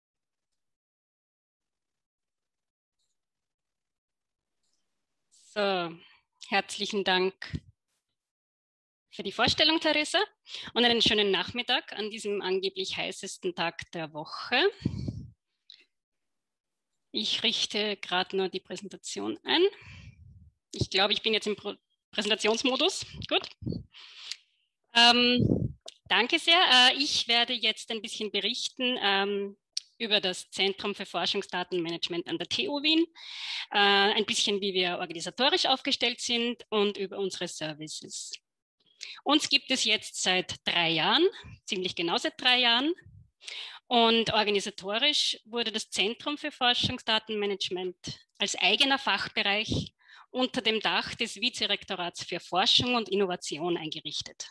So, herzlichen Dank für die Vorstellung, Theresa, und einen schönen Nachmittag an diesem angeblich heißesten Tag der Woche. Ich richte gerade nur die Präsentation ein. Ich glaube, ich bin jetzt im Präsentationsmodus. Gut. Danke sehr. Ich werde jetzt ein bisschen berichten über das Zentrum für Forschungsdatenmanagement an der TU Wien, ein bisschen, wie wir organisatorisch aufgestellt sind und über unsere Services. Uns gibt es jetzt seit 3 Jahren, ziemlich genau seit 3 Jahren. Und organisatorisch wurde das Zentrum für Forschungsdatenmanagement als eigener Fachbereich unter dem Dach des Vizerektorats für Forschung und Innovation eingerichtet.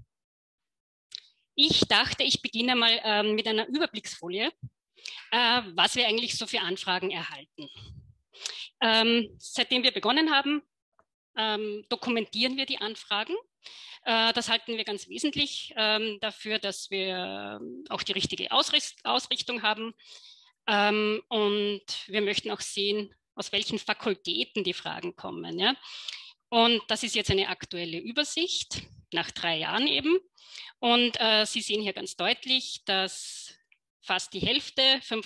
Ich dachte, ich beginne mal mit einer Überblicksfolie, was wir eigentlich so für Anfragen erhalten. Seitdem wir begonnen haben, dokumentieren wir die Anfragen. Das halten wir ganz wesentlich dafür, dass wir auch die richtige Ausrichtung haben. Und wir möchten auch sehen, aus welchen Fakultäten die Fragen kommen. Ja? Und das ist jetzt eine aktuelle Übersicht, nach 3 Jahren eben. Und Sie sehen hier ganz deutlich, dass fast die Hälfte,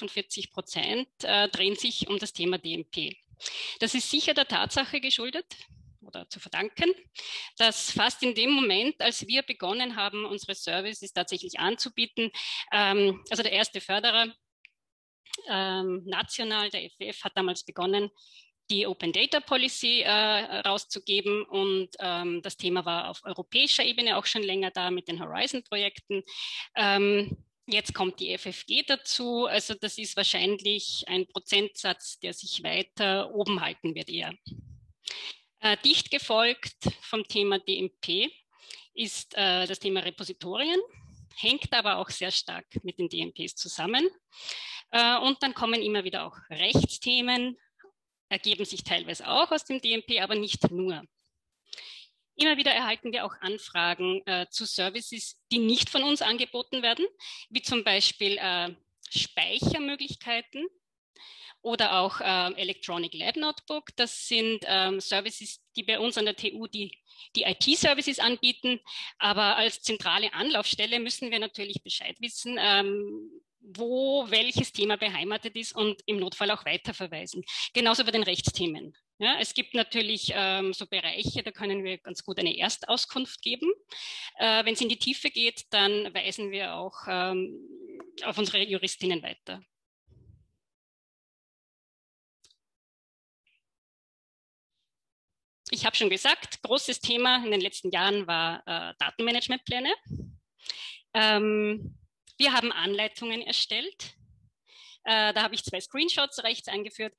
45%, drehen sich um das Thema DMP. Das ist sicher der Tatsache geschuldet oder zu verdanken, dass fast in dem Moment, als wir begonnen haben, unsere Services tatsächlich anzubieten, also der erste Förderer national, der FWF, hat damals begonnen, die Open Data Policy rauszugeben und das Thema war auf europäischer Ebene auch schon länger da mit den Horizon-Projekten. Jetzt kommt die FFG dazu, also das ist wahrscheinlich ein Prozentsatz, der sich weiter oben halten wird eher. Dicht gefolgt vom Thema DMP ist das Thema Repositorien, hängt aber auch sehr stark mit den DMPs zusammen. Und dann kommen immer wieder auch Rechtsthemen, ergeben sich teilweise auch aus dem DMP, aber nicht nur. Immer wieder erhalten wir auch Anfragen zu Services, die nicht von uns angeboten werden, wie zum Beispiel Speichermöglichkeiten oder auch Electronic Lab Notebook. Das sind Services, die bei uns an der TU die IT-Services anbieten. Aber als zentrale Anlaufstelle müssen wir natürlich Bescheid wissen, wo welches Thema beheimatet ist und im Notfall auch weiterverweisen. Genauso bei den Rechtsthemen. Ja, es gibt natürlich so Bereiche, da können wir ganz gut eine Erstauskunft geben. Wenn es in die Tiefe geht, dann weisen wir auch auf unsere Juristinnen weiter. Ich habe schon gesagt, großes Thema in den letzten Jahren war Datenmanagementpläne. Wir haben Anleitungen erstellt. Da habe ich 2 Screenshots rechts eingeführt.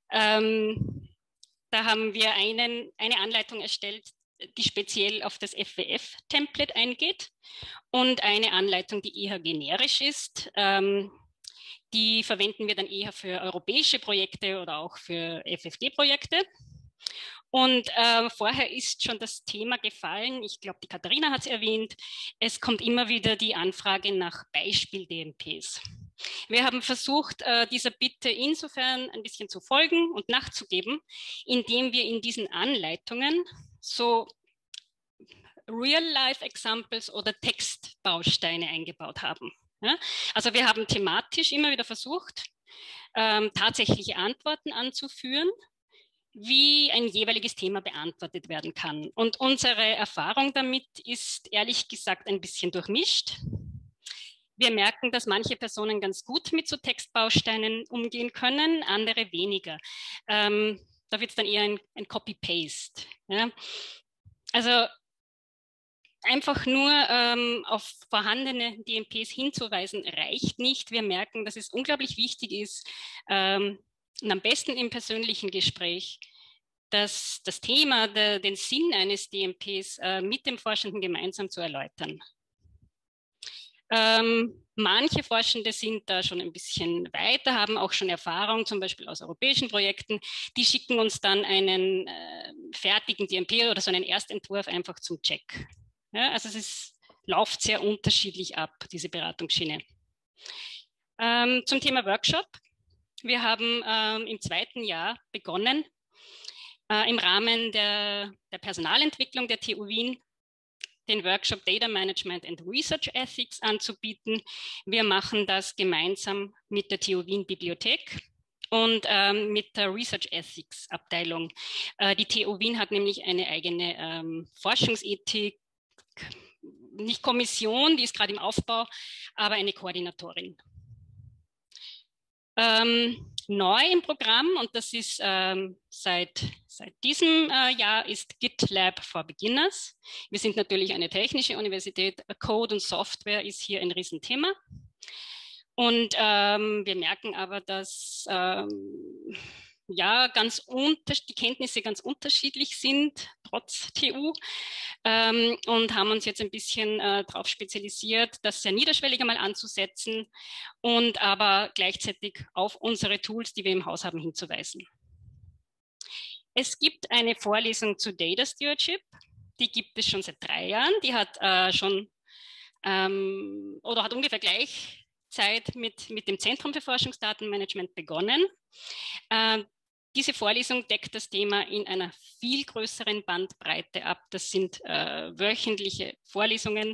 Da haben wir eine Anleitung erstellt, die speziell auf das FWF-Template eingeht und eine Anleitung, die eher generisch ist. Die verwenden wir dann eher für europäische Projekte oder auch für FFG-Projekte. Und vorher ist schon das Thema gefallen, ich glaube, die Katharina hat es erwähnt, es kommt immer wieder die Anfrage nach Beispiel-DMPs. Wir haben versucht, dieser Bitte insofern ein bisschen zu folgen und nachzugeben, indem wir in diesen Anleitungen so Real-Life-Examples oder Textbausteine eingebaut haben. Ja? Also wir haben thematisch immer wieder versucht, tatsächliche Antworten anzuführen, wie ein jeweiliges Thema beantwortet werden kann. Und unsere Erfahrung damit ist ehrlich gesagt ein bisschen durchmischt. Wir merken, dass manche Personen ganz gut mit so Textbausteinen umgehen können, andere weniger. Da wird es dann eher ein Copy-Paste. Ja? Also einfach nur auf vorhandene DMPs hinzuweisen reicht nicht. Wir merken, dass es unglaublich wichtig ist, und am besten im persönlichen Gespräch, das Thema, den Sinn eines DMPs mit dem Forschenden gemeinsam zu erläutern. Manche Forschende sind da schon ein bisschen weiter, haben auch schon Erfahrung, zum Beispiel aus europäischen Projekten. Die schicken uns dann einen fertigen DMP oder so einen Erstentwurf einfach zum Check. Ja, also läuft sehr unterschiedlich ab, diese Beratungsschiene. Zum Thema Workshop. Wir haben im 2. Jahr begonnen, im Rahmen der Personalentwicklung der TU Wien den Workshop Data Management and Research Ethics anzubieten. Wir machen das gemeinsam mit der TU Wien Bibliothek und mit der Research Ethics Abteilung. Die TU Wien hat nämlich eine eigene Forschungsethik, nicht Kommission, die ist gerade im Aufbau, aber eine Koordinatorin. Neu im Programm, und das ist seit diesem Jahr, ist GitLab for Beginners. Wir sind natürlich eine technische Universität. Code und Software ist hier ein Riesenthema. Und wir merken aber, dass ja, die Kenntnisse ganz unterschiedlich sind, trotz TU, und haben uns jetzt ein bisschen darauf spezialisiert, das sehr niederschwellig einmal anzusetzen und aber gleichzeitig auf unsere Tools, die wir im Haus haben, hinzuweisen. Es gibt eine Vorlesung zu Data Stewardship, die gibt es schon seit 3 Jahren, die hat schon oder hat ungefähr gleichzeitig mit dem Zentrum für Forschungsdatenmanagement begonnen. Diese Vorlesung deckt das Thema in einer viel größeren Bandbreite ab. Das sind wöchentliche Vorlesungen.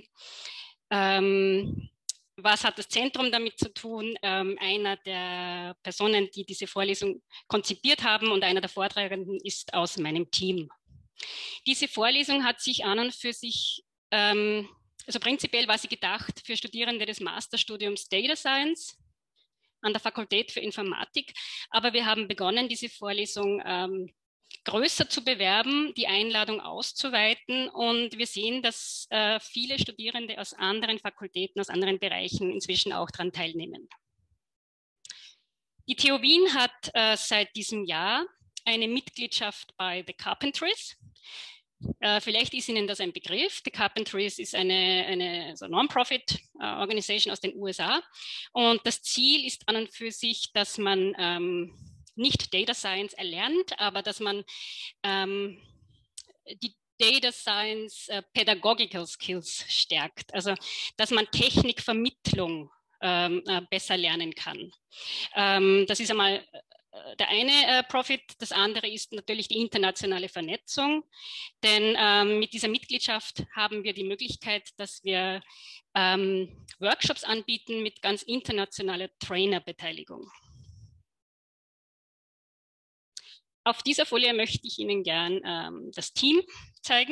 Was hat das Zentrum damit zu tun? Einer der Personen, die diese Vorlesung konzipiert haben und einer der Vortragenden ist aus meinem Team. Diese Vorlesung hat sich an und für sich, also prinzipiell war sie gedacht für Studierende des Masterstudiums Data Science an der Fakultät für Informatik, aber wir haben begonnen, diese Vorlesung größer zu bewerben, die Einladung auszuweiten, und wir sehen, dass viele Studierende aus anderen Fakultäten, aus anderen Bereichen inzwischen auch daran teilnehmen. Die TU Wien hat seit diesem Jahr eine Mitgliedschaft bei The Carpentries. Vielleicht ist Ihnen das ein Begriff. The Carpentries ist eine Non-Profit-Organisation aus den USA. Und das Ziel ist an und für sich, dass man nicht Data Science erlernt, aber dass man die Data Science Pedagogical Skills stärkt. Also, dass man Technikvermittlung besser lernen kann. Das ist einmal der eine Profit. Das andere ist natürlich die internationale Vernetzung, denn mit dieser Mitgliedschaft haben wir die Möglichkeit, dass wir Workshops anbieten mit ganz internationaler Trainerbeteiligung. Auf dieser Folie möchte ich Ihnen gern das Team zeigen.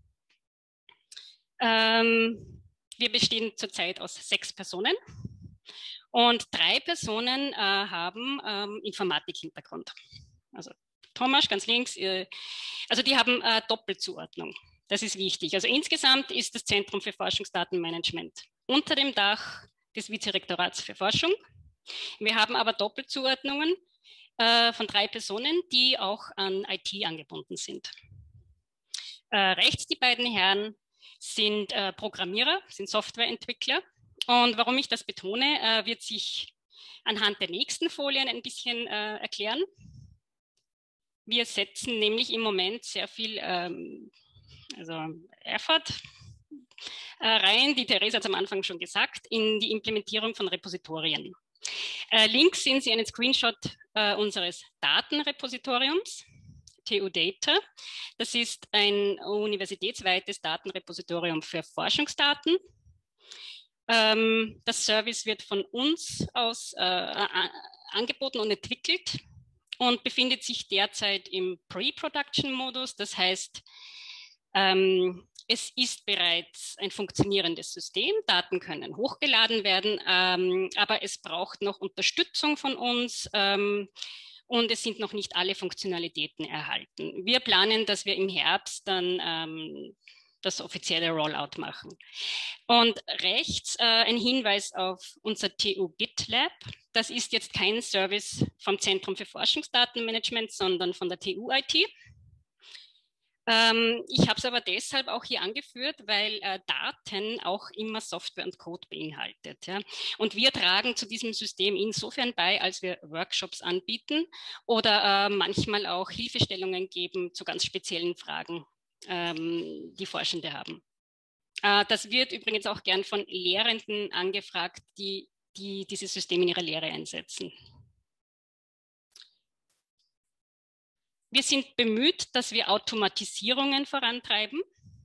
Wir bestehen zurzeit aus 6 Personen. Und 3 Personen haben Informatik-Hintergrund. Also Thomas ganz links, also die haben Doppelzuordnung. Das ist wichtig. Also insgesamt ist das Zentrum für Forschungsdatenmanagement unter dem Dach des Vizerektorats für Forschung. Wir haben aber Doppelzuordnungen von 3 Personen, die auch an IT angebunden sind. Rechts die beiden Herren sind Programmierer, sind Softwareentwickler. Und warum ich das betone, wird sich anhand der nächsten Folien ein bisschen erklären. Wir setzen nämlich im Moment sehr viel Effort rein, die Theresa hat es am Anfang schon gesagt, in die Implementierung von Repositorien. Links sehen Sie einen Screenshot unseres Datenrepositoriums, TU Data. Das ist ein universitätsweites Datenrepositorium für Forschungsdaten. Das Service wird von uns aus angeboten und entwickelt und befindet sich derzeit im Pre-Production-Modus. Das heißt, es ist bereits ein funktionierendes System, Daten können hochgeladen werden, aber es braucht noch Unterstützung von uns und es sind noch nicht alle Funktionalitäten erhalten. Wir planen, dass wir im Herbst dann das offizielle Rollout machen. Und rechts ein Hinweis auf unser TU GitLab. Das ist jetzt kein Service vom Zentrum für Forschungsdatenmanagement, sondern von der TU IT. Ich habe es aber deshalb auch hier angeführt, weil Daten auch immer Software und Code beinhaltet. Ja? Und wir tragen zu diesem System insofern bei, als wir Workshops anbieten oder manchmal auch Hilfestellungen geben zu ganz speziellen Fragen, die Forschende haben. Das wird übrigens auch gern von Lehrenden angefragt, die dieses System in ihrer Lehre einsetzen. Wir sind bemüht, dass wir Automatisierungen vorantreiben.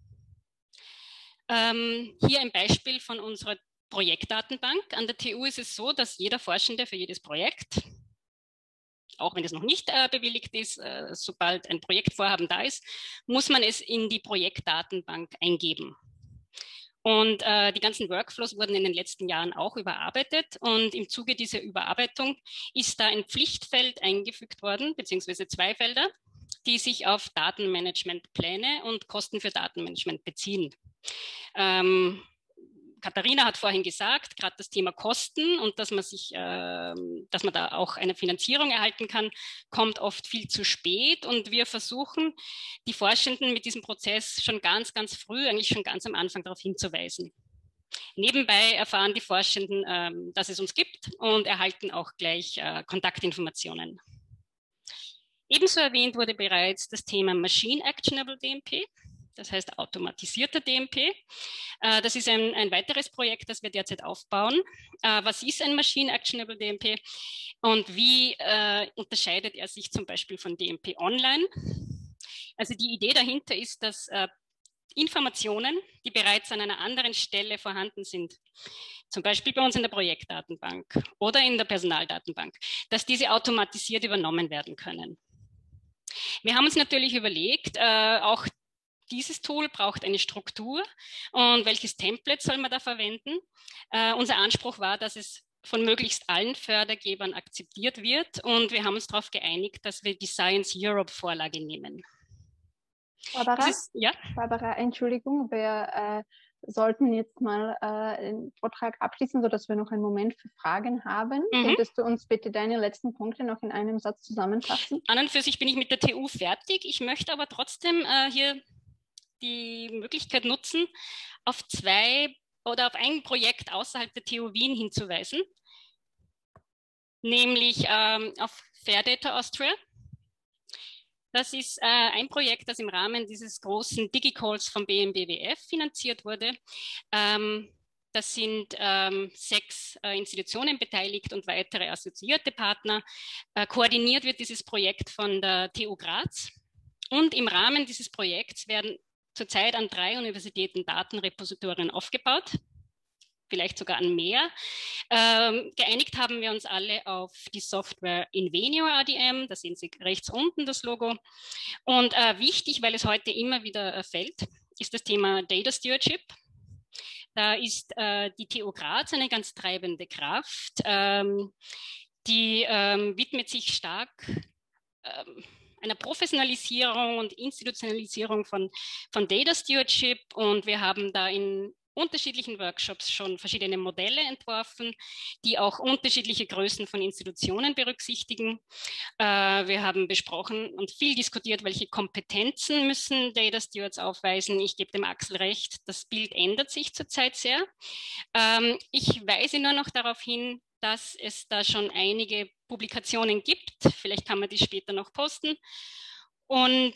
Hier ein Beispiel von unserer Projektdatenbank. An der TU ist es so, dass jeder Forschende für jedes Projekt, auch wenn es noch nicht bewilligt ist, sobald ein Projektvorhaben da ist, muss man es in die Projektdatenbank eingeben. Und die ganzen Workflows wurden in den letzten Jahren auch überarbeitet. Und im Zuge dieser Überarbeitung ist da ein Pflichtfeld eingefügt worden, beziehungsweise 2 Felder, die sich auf Datenmanagementpläne und Kosten für Datenmanagement beziehen. Katharina hat vorhin gesagt, gerade das Thema Kosten und dass man da auch eine Finanzierung erhalten kann, kommt oft viel zu spät. Und wir versuchen, die Forschenden mit diesem Prozess schon ganz, ganz früh, eigentlich schon ganz am Anfang darauf hinzuweisen. Nebenbei erfahren die Forschenden, dass es uns gibt und erhalten auch gleich Kontaktinformationen. Ebenso erwähnt wurde bereits das Thema Machine Actionable DMP. Das heißt automatisierter DMP. Das ist ein weiteres Projekt, das wir derzeit aufbauen. Was ist ein Machine Actionable DMP und wie unterscheidet er sich zum Beispiel von DMP Online? Also die Idee dahinter ist, dass Informationen, die bereits an einer anderen Stelle vorhanden sind, zum Beispiel bei uns in der Projektdatenbank oder in der Personaldatenbank, dass diese automatisiert übernommen werden können. Wir haben uns natürlich überlegt, auch dieses Tool braucht eine Struktur und welches Template soll man da verwenden? Unser Anspruch war, dass es von möglichst allen Fördergebern akzeptiert wird und wir haben uns darauf geeinigt, dass wir die Science Europe Vorlage nehmen. Barbara, Entschuldigung, wir sollten jetzt mal den Vortrag abschließen, sodass wir noch einen Moment für Fragen haben. Könntest du uns bitte deine letzten Punkte noch in einem Satz zusammenfassen? An und für sich bin ich mit der TU fertig. Ich möchte aber trotzdem hier die Möglichkeit nutzen, auf 2 oder auf ein Projekt außerhalb der TU Wien hinzuweisen, nämlich auf Fair Data Austria. Das ist ein Projekt, das im Rahmen dieses großen DigiCalls vom BMBWF finanziert wurde. Das sind 6 Institutionen beteiligt und weitere assoziierte Partner. Koordiniert wird dieses Projekt von der TU Graz. Und im Rahmen dieses Projekts werden zurzeit an 3 Universitäten Datenrepositorien aufgebaut, vielleicht sogar an mehr. Geeinigt haben wir uns alle auf die Software Invenio ADM, da sehen Sie rechts unten das Logo. Und wichtig, weil es heute immer wieder fällt, ist das Thema Data Stewardship. Da ist die TU Graz eine ganz treibende Kraft. Die widmet sich stark einer Professionalisierung und Institutionalisierung von Data Stewardship und wir haben da in unterschiedlichen Workshops schon verschiedene Modelle entworfen, die auch unterschiedliche Größen von Institutionen berücksichtigen. Wir haben besprochen und viel diskutiert, welche Kompetenzen müssen Data Stewards aufweisen. Ich gebe dem Axel recht, das Bild ändert sich zurzeit sehr. Ich weise nur noch darauf hin, dass es da schon einige Publikationen gibt. Vielleicht kann man die später noch posten. Und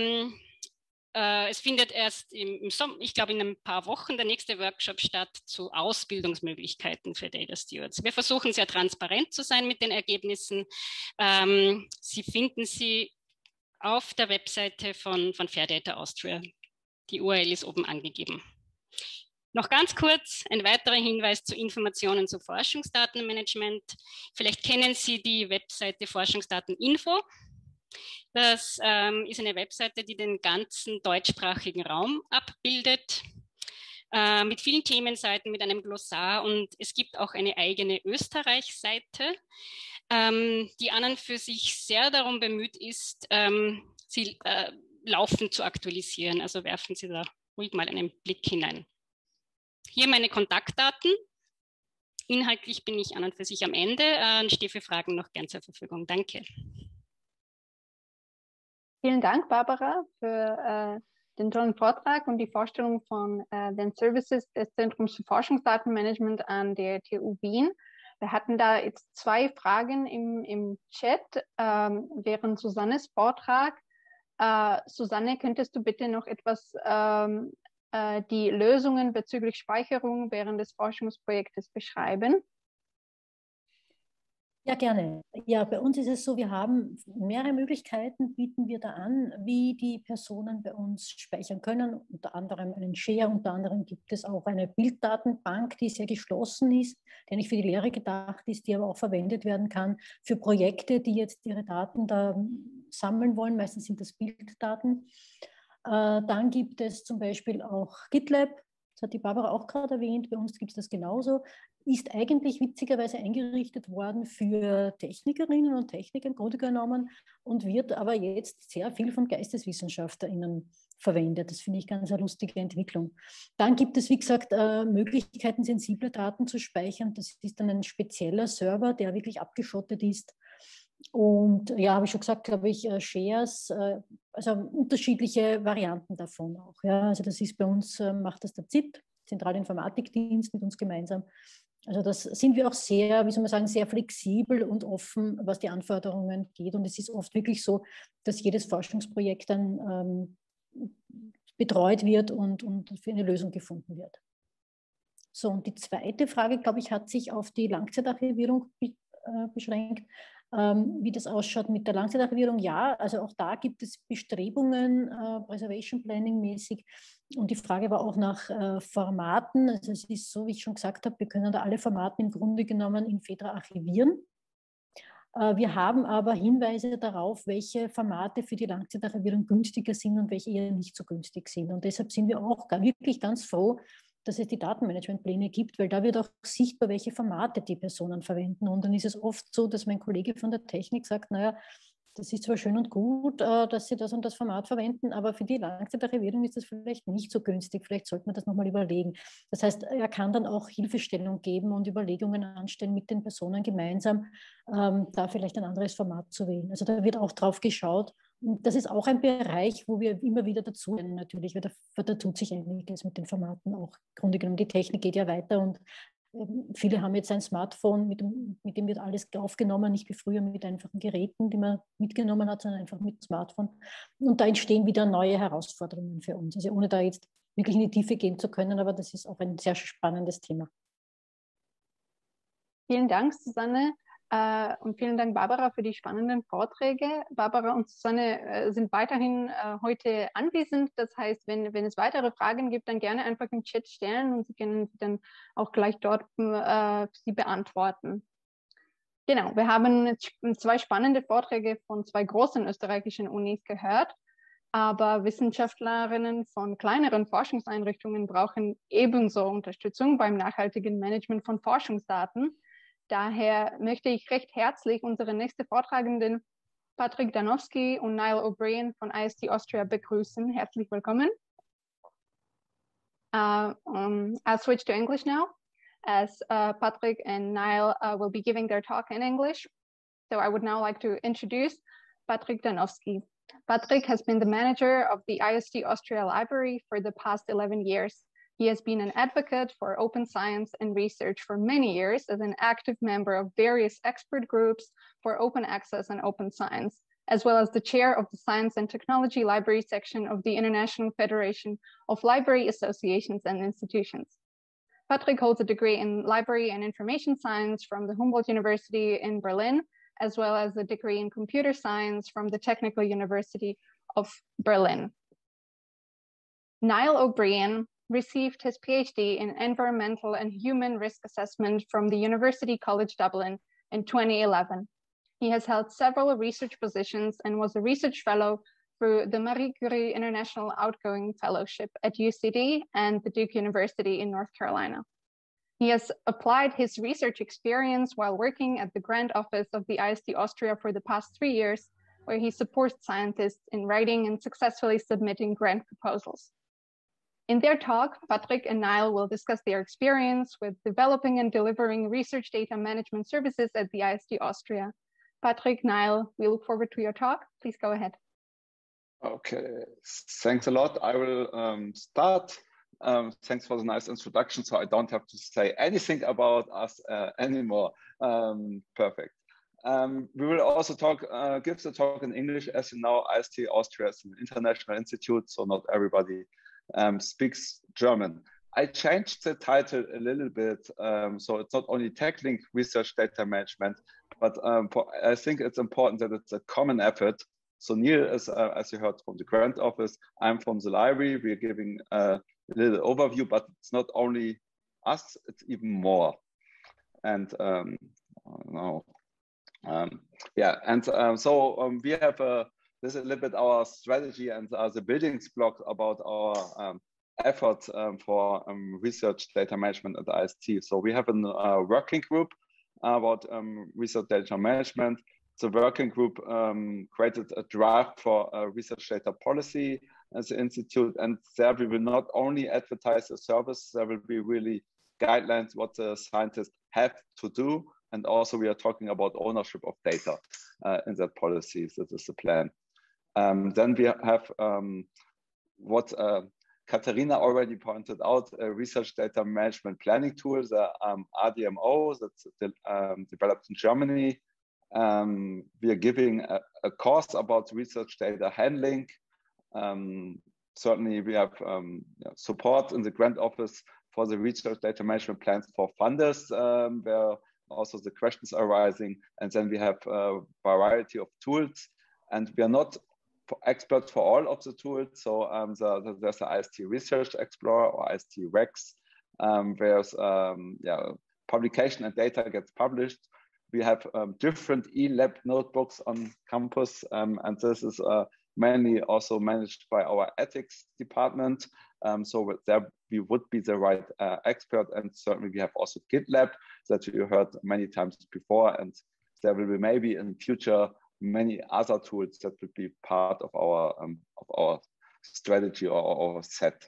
es findet erst im Sommer, ich glaube in ein paar Wochen, der nächste Workshop statt zu Ausbildungsmöglichkeiten für Data Stewards. Wir versuchen sehr transparent zu sein mit den Ergebnissen. Sie finden sie auf der Webseite von Fair Data Austria. Die URL ist oben angegeben. Noch ganz kurz ein weiterer Hinweis zu Informationen zu Forschungsdatenmanagement. Vielleicht kennen Sie die Webseite Forschungsdateninfo. Das ist eine Webseite, die den ganzen deutschsprachigen Raum abbildet, mit vielen Themenseiten, mit einem Glossar, und es gibt auch eine eigene Österreich-Seite, die an und für sich sehr darum bemüht ist, sie laufend zu aktualisieren. Also werfen Sie da ruhig mal einen Blick hinein. Hier meine Kontaktdaten. Inhaltlich bin ich an und für sich am Ende und stehe für Fragen noch gern zur Verfügung. Danke. Vielen Dank, Barbara, für den tollen Vortrag und die Vorstellung von den Services des Zentrums für Forschungsdatenmanagement an der TU Wien. Wir hatten da jetzt 2 Fragen im Chat während Susannes Vortrag. Susanne, könntest du bitte noch etwas die Lösungen bezüglich Speicherung während des Forschungsprojektes beschreiben? Ja, gerne. Ja, bei uns ist es so, wir haben mehrere Möglichkeiten, bieten wir da an, wie die Personen bei uns speichern können. Unter anderem einen Share, unter anderem gibt es auch eine Bilddatenbank, die sehr geschlossen ist, die nicht für die Lehre gedacht ist, die aber auch verwendet werden kann für Projekte, die jetzt ihre Daten da sammeln wollen. Meistens sind das Bilddaten. Dann gibt es zum Beispiel auch GitLab. Das hat die Barbara auch gerade erwähnt. Bei uns gibt es das genauso. Ist eigentlich witzigerweise eingerichtet worden für Technikerinnen und Techniker im Grunde genommen und wird aber jetzt sehr viel von GeisteswissenschaftlerInnen verwendet. Das finde ich ganz eine lustige Entwicklung. Dann gibt es, wie gesagt, Möglichkeiten, sensible Daten zu speichern. Das ist dann ein spezieller Server, der wirklich abgeschottet ist. Und ja, habe ich schon gesagt, glaube ich, Shares, also unterschiedliche Varianten davon auch. Ja. Also das ist bei uns, macht das der ZIP, Zentralinformatikdienst, mit uns gemeinsam. Also das sind wir auch sehr, wie soll man sagen, sehr flexibel und offen, was die Anforderungen geht. Und es ist oft wirklich so, dass jedes Forschungsprojekt dann betreut wird und für eine Lösung gefunden wird. So, und die zweite Frage, glaube ich, hat sich auf die Langzeitarchivierung beschränkt. Wie das ausschaut mit der Langzeitarchivierung, ja, also auch da gibt es Bestrebungen, Preservation Planning mäßig. Und die Frage war auch nach Formaten. Also es ist so, wie ich schon gesagt habe, wir können da alle Formate im Grunde genommen in Fedra archivieren. Wir haben aber Hinweise darauf, welche Formate für die Langzeitarchivierung günstiger sind und welche eher nicht so günstig sind. Und deshalb sind wir auch wirklich ganz froh, dass es die Datenmanagementpläne gibt, weil da wird auch sichtbar, welche Formate die Personen verwenden. Und dann ist es oft so, dass mein Kollege von der Technik sagt, naja, das ist zwar schön und gut, dass Sie das und das Format verwenden, aber für die Langzeitarchivierung ist das vielleicht nicht so günstig. Vielleicht sollte man das nochmal überlegen. Das heißt, er kann dann auch Hilfestellung geben und Überlegungen anstellen mit den Personen gemeinsam, da vielleicht ein anderes Format zu wählen. Also da wird auch drauf geschaut. Und das ist auch ein Bereich, wo wir immer wieder dazu lernen, natürlich, weil da tut sich einiges mit den Formaten auch. Im Grunde genommen, die Technik geht ja weiter und viele haben jetzt ein Smartphone, mit dem wird alles aufgenommen, nicht wie früher mit einfachen Geräten, die man mitgenommen hat, sondern einfach mit dem Smartphone. Und da entstehen wieder neue Herausforderungen für uns. Also ohne da jetzt wirklich in die Tiefe gehen zu können, aber das ist auch ein sehr spannendes Thema. Vielen Dank, Susanne. Und vielen Dank, Barbara, für die spannenden Vorträge. Barbara und Susanne sind weiterhin heute anwesend. Das heißt, wenn es weitere Fragen gibt, dann gerne einfach im Chat stellen und Sie können sie dann auch gleich dort sie beantworten. Genau, wir haben 2 spannende Vorträge von 2 großen österreichischen Unis gehört. Aber Wissenschaftlerinnen von kleineren Forschungseinrichtungen brauchen ebenso Unterstützung beim nachhaltigen Management von Forschungsdaten. Daher möchte ich recht herzlich unsere nächste Vortragenden Patrick Danowski und Niall O'Brien von IST Austria begrüßen. Herzlich willkommen. I'll switch to English now, as Patrick and Niall will be giving their talk in English. So I would now like to introduce Patrick Danowski. Patrick has been the manager of the IST Austria Library for the past 11 years. He has been an advocate for open science and research for many years as an active member of various expert groups for open access and open science, as well as the chair of the Science and Technology Library section of the International Federation of Library Associations and Institutions. Patrick holds a degree in Library and Information Science from the Humboldt University in Berlin, as well as a degree in Computer Science from the Technical University of Berlin. Niall O'Brien received his PhD in Environmental and Human Risk Assessment from the University College Dublin in 2011. He has held several research positions and was a research fellow through the Marie Curie International Outgoing Fellowship at UCD and the Duke University in North Carolina. He has applied his research experience while working at the grant office of the IST Austria for the past 3 years, where he supports scientists in writing and successfully submitting grant proposals. In their talk, Patrick and Niall will discuss their experience with developing and delivering research data management services at the IST Austria. Patrick, Niall, we look forward to your talk. Please go ahead. Okay, thanks a lot. I will start. Thanks for the nice introduction. So I don't have to say anything about us anymore. Perfect. We will also give the talk in English. As you know, IST Austria is an international institute, so not everybody speaks German. I changed the title a little bit, so it's not only tackling research data management, but I think it's important that it's a common effort. So Neil is, as you heard, from the grant office. I'm from the library. We're giving a little overview, but it's not only us, it's even more. And we have this is a little bit our strategy and the building block about our effort for research data management at the IST. So we have a working group about research data management. The working group created a draft for a research data policy as the institute, and there we will not only advertise the service, there will be really guidelines what the scientists have to do, and also we are talking about ownership of data in that policy. So this is the plan. Then we have what Katharina already pointed out, a research data management planning tool, the RDMO, that's developed in Germany. We are giving a course about research data handling. Certainly we have support in the grant office for the research data management plans for funders, where also the questions are arising. And then we have a variety of tools, and we are not experts for all of the tools. So there's the IST Research Explorer or IST Rex, where publication and data gets published. We have different eLab notebooks on campus, and this is mainly also managed by our ethics department. So there we would be the right expert, and certainly we have also GitLab that you heard many times before, and there will be maybe in future many other tools that would be part of our strategy or our set.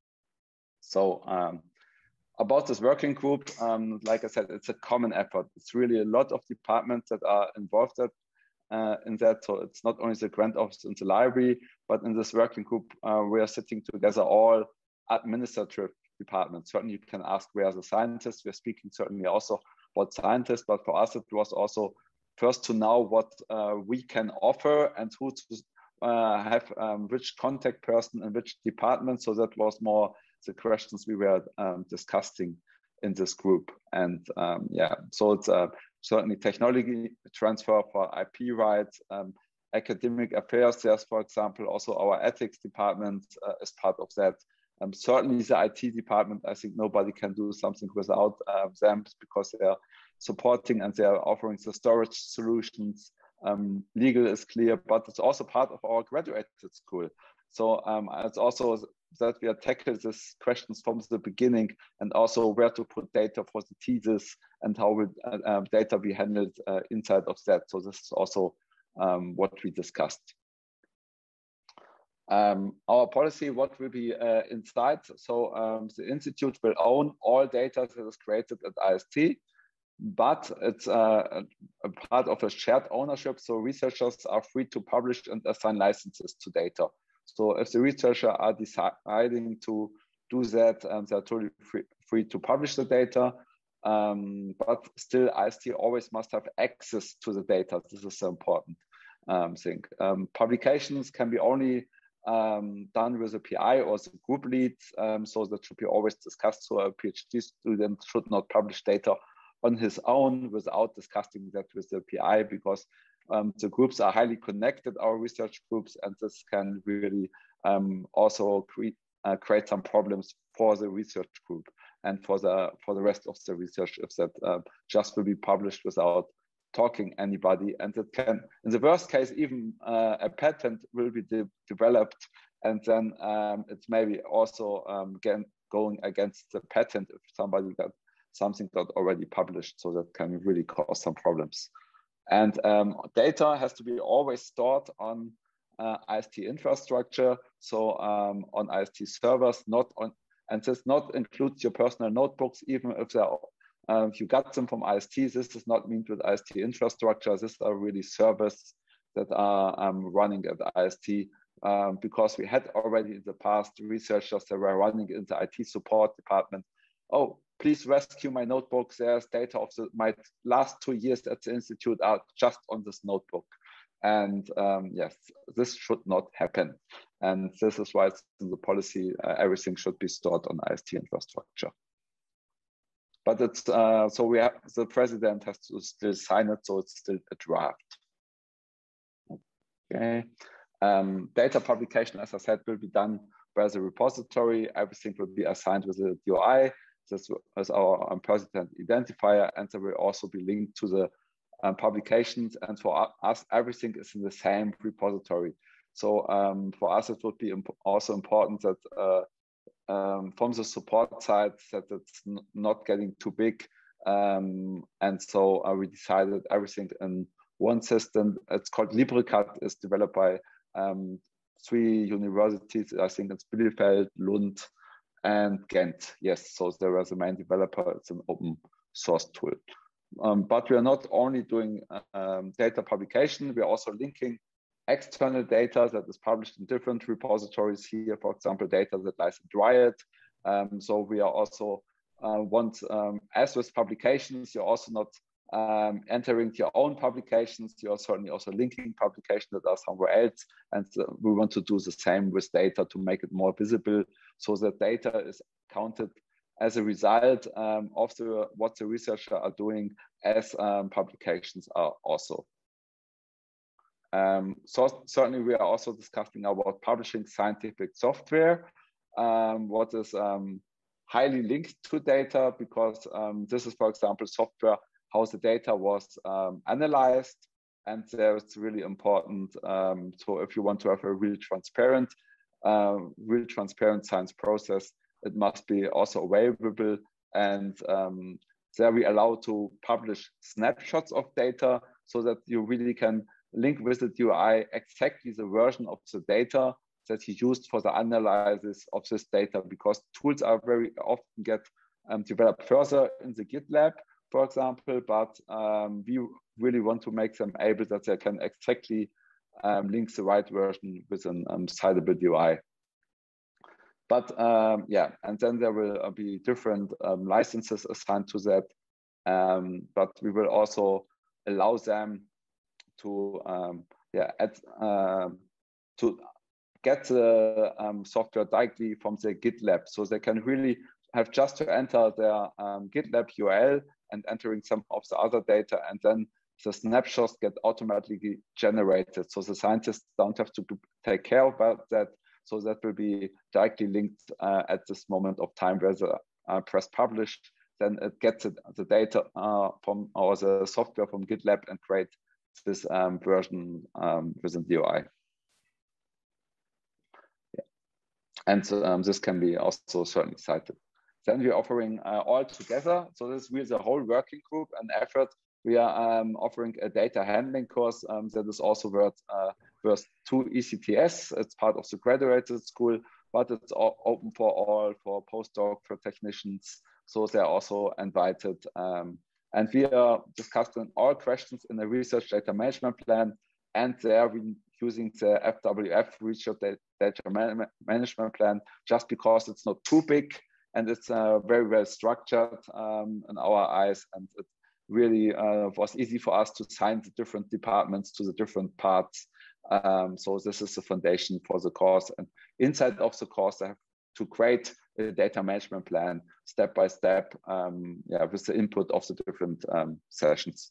So about this working group, like I said, it's a common effort. It's really a lot of departments that are involved in that. So it's not only the grant office and the library, but in this working group, we are sitting together all administrative departments. Certainly you can ask where are the scientists. We're speaking certainly also about scientists, but for us it was also first to know what we can offer and who to have which contact person in which department. So that was more the questions we were discussing in this group. And so it's certainly technology transfer for IP rights, academic affairs. There's, for example, also our ethics department is part of that. Certainly the IT department, I think nobody can do something without them, because they are supporting and they are offering the storage solutions. Legal is clear, but it's also part of our graduate school. So it's also that we are tackling these questions from the beginning, and also where to put data for the thesis and how will data be handled inside of that. So this is also what we discussed. Our policy, what will be inside. So the institute will own all data that is created at IST, but it's a part of a shared ownership. So researchers are free to publish and assign licenses to data. So if the researchers are deciding to do that, they're totally free to publish the data, but still IST always must have access to the data. This is an important thing. Publications can be only done with a PI or the group leads, so that should be always discussed. So a PhD student should not publish data on his own without discussing that with the PI, because the groups are highly connected, our research groups, and this can really also create some problems for the research group and for the rest of the research if that just will be published without talking anybody. And it can, in the worst case, even a patent will be developed, and then it's maybe also again going against the patent if somebody got something got already published. So that can really cause some problems. And data has to be always stored on IST infrastructure, so on IST servers, not on, and this not includes your personal notebooks, even if they're if you got them from IST. This is not meant with IST infrastructure. These are really servers that are running at IST, because we had already in the past researchers that were running in the IT support department. Oh, please rescue my notebooks. There's data of my last 2 years at the institute are just on this notebook. And yes, this should not happen. And this is why it's in the policy, everything should be stored on IST infrastructure. But it's, so we have, the president has to still sign it, so it's still a draft. Okay. Data publication, as I said, will be done by the repository. Everything will be assigned with the DOI. This is our president identifier, and there will also be linked to the publications. And for us, everything is in the same repository. So for us, it would be also important that from the support side, that it's not getting too big. And so we decided everything in one system. It's called LibreCAD. It's developed by 3 universities. I think it's Bielefeld, Lund, and Ghent. Yes, so there was a main developer. It's an open source tool. But we are not only doing data publication, we are also linking external data that is published in different repositories here, for example, data that lies in Dryad. So we are also as with publications, you're also not entering your own publications, you're certainly also linking publications that are somewhere else. And we want to do the same with data to make it more visible, so that data is counted as a result of what the researchers are doing as publications are also. So certainly we are also discussing about publishing scientific software, what is highly linked to data, because this is, for example, software, how the data was analyzed. And there it's really important. So if you want to have a real transparent science process, it must be also available. And there we allow to publish snapshots of data so that you really can link with the DOI exactly the version of the data that he used for the analysis of this data, because tools are very often get developed further in the GitLab, for example, but we really want to make them able that they can exactly link the right version with an citable DOI. But yeah, and then there will be different licenses assigned to that, but we will also allow them to to get the software directly from the GitLab, so they can really have just to enter their GitLab URL and entering some of the other data, and then the snapshots get automatically generated. So the scientists don't have to take care about that. So that will be directly linked at this moment of time where the press publish. Then it gets the data from or the software from GitLab and create this version within DOI. Yeah. And this can be also certainly cited. Then we're offering all together. So this is really the whole working group and effort. We are offering a data handling course that is also worth 2 ECTS. It's part of the graduate school, but it's open for all, for postdoc, for technicians. So they're also invited. And we are discussing all questions in the research data management plan. And there we're using the FWF research data management plan, just because it's not too big and it's very well structured in our eyes. And it really was easy for us to assign the different departments to the different parts. So this is the foundation for the course. And inside of the course, I have to create a data management plan step by step, with the input of the different sessions.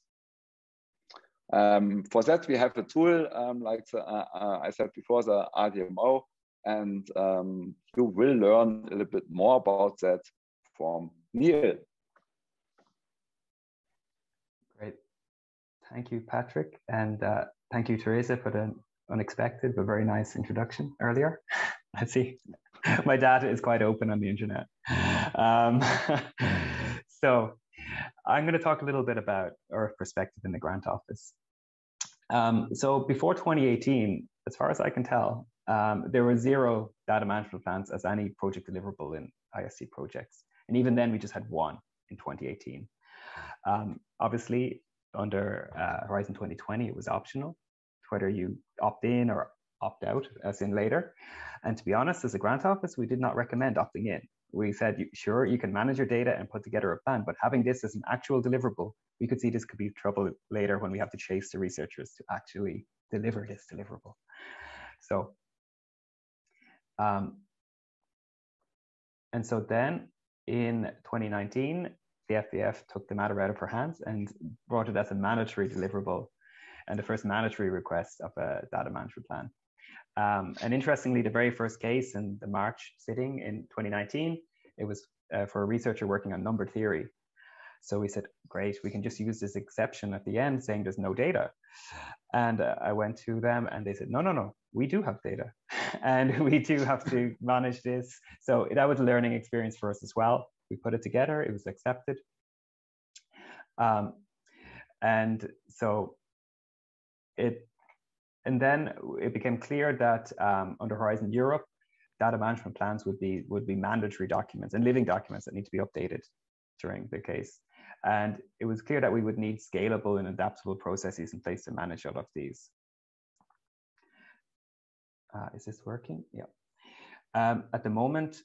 For that, we have a tool like I said before, the RDMO, and you will learn a little bit more about that from Neil. Great. Thank you, Patrick. And thank you, Teresa, for the unexpected but very nice introduction earlier. I see my data is quite open on the internet. So I'm going to talk a little bit about our perspective in the grant office. So before 2018, as far as I can tell, there were 0 data management plans as any project deliverable in ISC projects. And even then, we just had 1 in 2018. Obviously, under Horizon 2020, it was optional, whether you opt in or opt out, as in later. And to be honest, as a grant office, we did not recommend opting in. We said, sure, you can manage your data and put together a plan, but having this as an actual deliverable, we could see this could be trouble later when we have to chase the researchers to actually deliver this deliverable. So, and so then in 2019, the FAF took the matter out of her hands and brought it as a mandatory deliverable and the first mandatory request of a data management plan. And interestingly, the very first case in the March sitting in 2019, it was for a researcher working on number theory. So we said, great, we can just use this exception at the end saying there's no data. And I went to them and they said, no, we do have data and we do have to manage this. So that was a learning experience for us as well. We put it together, it was accepted. And then it became clear that under Horizon Europe, data management plans would be mandatory documents and living documents that need to be updated during the case. And it was clear that we would need scalable and adaptable processes in place to manage all of these. Is this working? Yeah. At the moment,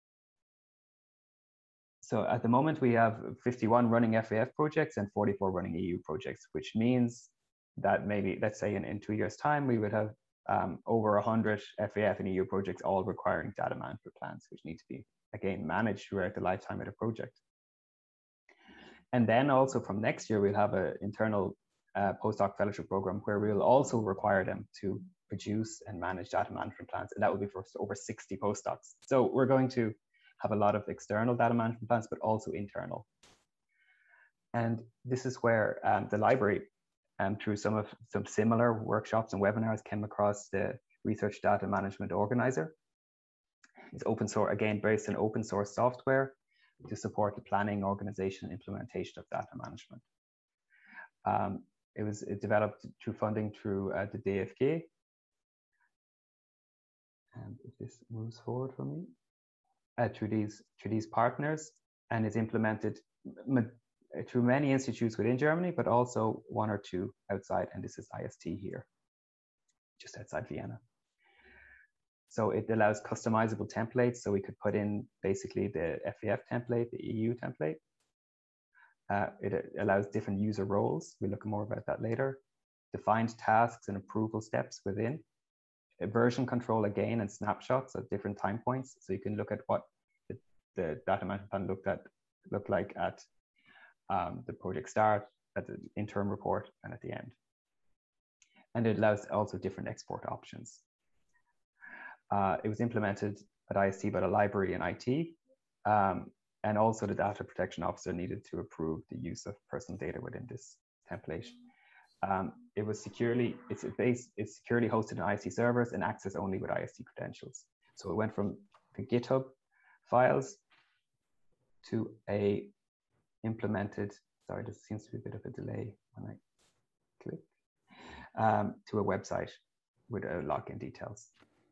we have 51 running FAF projects and 44 running EU projects, which means that maybe, let's say in 2 years' time, we would have over 100 FAF and EU projects all requiring data management plans, which need to be, again, managed throughout the lifetime of the project. And then also from next year, we'll have an internal postdoc fellowship program where we'll also require them to produce and manage data management plans. And that will be for over 60 postdocs. So we're going to have a lot of external data management plans, but also internal. And this is where the library, through some similar workshops and webinars, came across the Research Data Management Organizer. It's open source, again, based on open source software to support the planning, organization, and implementation of data management. It was developed through funding through the DFG. And if this moves forward for me, through these partners, and is implemented through many institutes within Germany, but also 1 or 2 outside, and this is IST here, just outside Vienna. So it allows customizable templates, so we could put in basically the FAF template, the EU template. It allows different user roles. We'll look more about that later. Defined tasks and approval steps within. A version control again, and snapshots at different time points, so you can look at what the data management plan looked like at the project start, at the interim report, and at the end. And it allows also different export options. It was implemented at IST by the library and IT, and also the data protection officer needed to approve the use of personal data within this template. It's securely hosted on IST servers and accessed only with IST credentials. So it went from the GitHub files to a implemented, sorry, there seems to be a bit of a delay when I click, to a website with login details.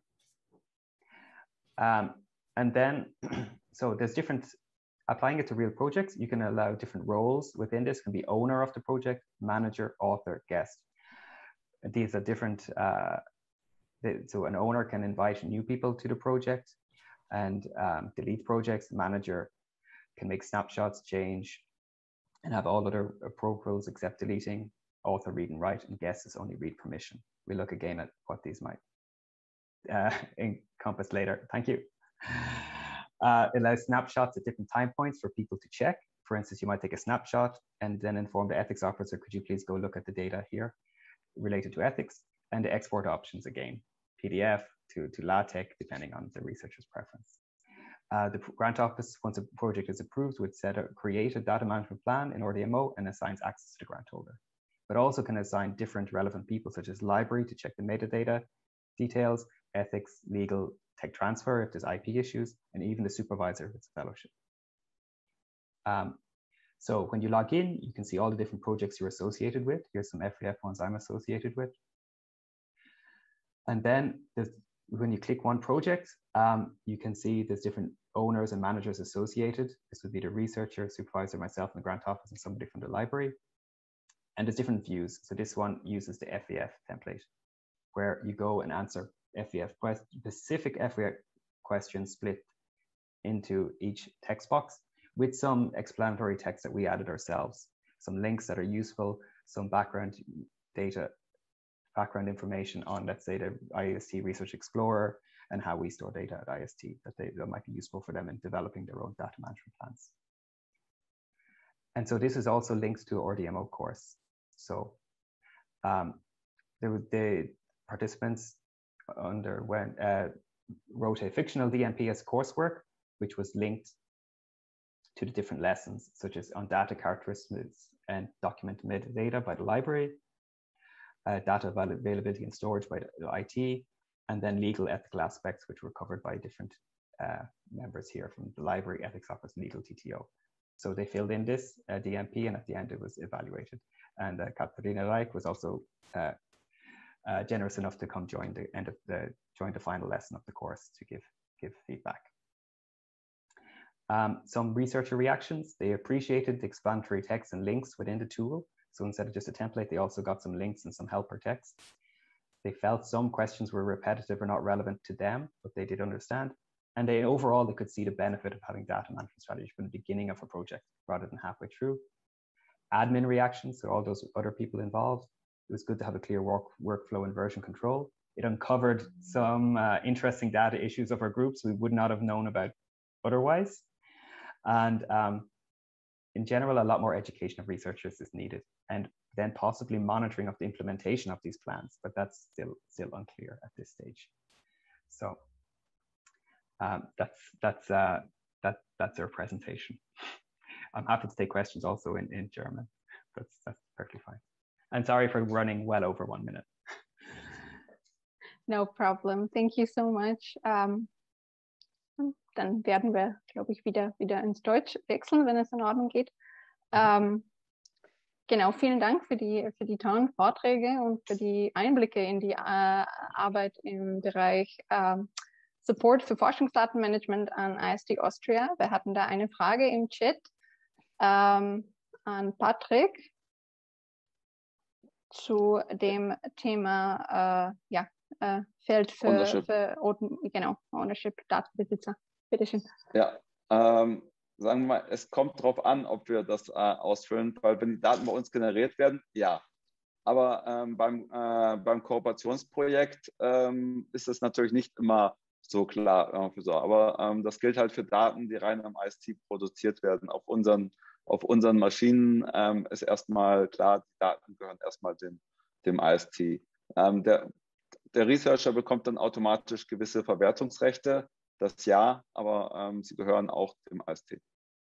And then, so there's different, applying it to real projects, you can allow different roles within this. Can be owner of the project, manager, author, guest. These are different, so an owner can invite new people to the project and delete projects. Manager can make snapshots, change, and have all other approvals except deleting. Author read and write, and guest is only read permission. We'll look again at what these might encompass later. Thank you. It allows snapshots at different time points for people to check. For instance, you might take a snapshot and then inform the ethics officer, could you please go look at the data here related to ethics, and the export options again. PDF to LaTeX, depending on the researcher's preference. The grant office, once a project is approved, would create a data management plan in RDMO and assigns access to the grant holder, but also can assign different relevant people, such as library to check the metadata details, ethics, legal, tech transfer if there's IP issues, and even the supervisor if it's a fellowship. So when you log in, you can see all the different projects you're associated with. Here's some FAF ones I'm associated with. And then when you click one project, you can see there's different owners and managers associated. This would be the researcher, supervisor, myself in the grant office, and somebody from the library. And there's different views. So this one uses the FAF template, where you go and answer specific FAF questions split into each text box with some explanatory text that we added ourselves, some links that are useful, some background information on, let's say, the IST Research Explorer and how we store data at IST that might be useful for them in developing their own data management plans. And so this is also linked to RDMO course. So the participants wrote a fictional DMP as coursework, which was linked to the different lessons, such as on data characteristics and document metadata by the library, data availability and storage by the IT, and then legal ethical aspects, which were covered by different members here from the library, ethics office, legal TTO. So they filled in this DMP, and at the end it was evaluated. And Katharina Reich was also generous enough to come join the final lesson of the course to give feedback. Some researcher reactions: they appreciated the explanatory text and links within the tool. So instead of just a template, they also got some links and some helper text. They felt some questions were repetitive or not relevant to them, but they did understand. And overall, they could see the benefit of having data management strategy from the beginning of a project rather than halfway through. Admin reactions, so all those other people involved. It was good to have a clear workflow and version control. It uncovered some interesting data issues of our groups we would not have known about otherwise. And in general, a lot more education of researchers is needed, and then possibly monitoring of the implementation of these plans, but that's still unclear at this stage. So that's our presentation. I'm happy to take questions also in German. That's perfectly fine. And sorry for running well over 1 minute. No problem. Thank you so much. Dann werden wir, glaube ich, wieder ins Deutsch wechseln, wenn es in Ordnung geht. Genau, vielen Dank für die tollen Vorträge und für die Einblicke in die Arbeit im Bereich Support für Forschungsdatenmanagement an IST Austria. Wir hatten da eine Frage im Chat an Patrick zu dem Thema Feld für Ownership Datenbesitzer. Bitte schön. Ja, sagen wir mal, es kommt darauf an, ob wir das ausfüllen, weil wenn die Daten bei uns generiert werden, ja. Aber beim Kooperationsprojekt ist es natürlich nicht immer so klar. Aber das gilt halt für Daten, die rein am IST produziert werden. Auf unseren Maschinen ist erstmal klar, die Daten gehören erstmal dem IST. Der Researcher bekommt dann automatisch gewisse Verwertungsrechte, das ja, aber sie gehören auch dem IST.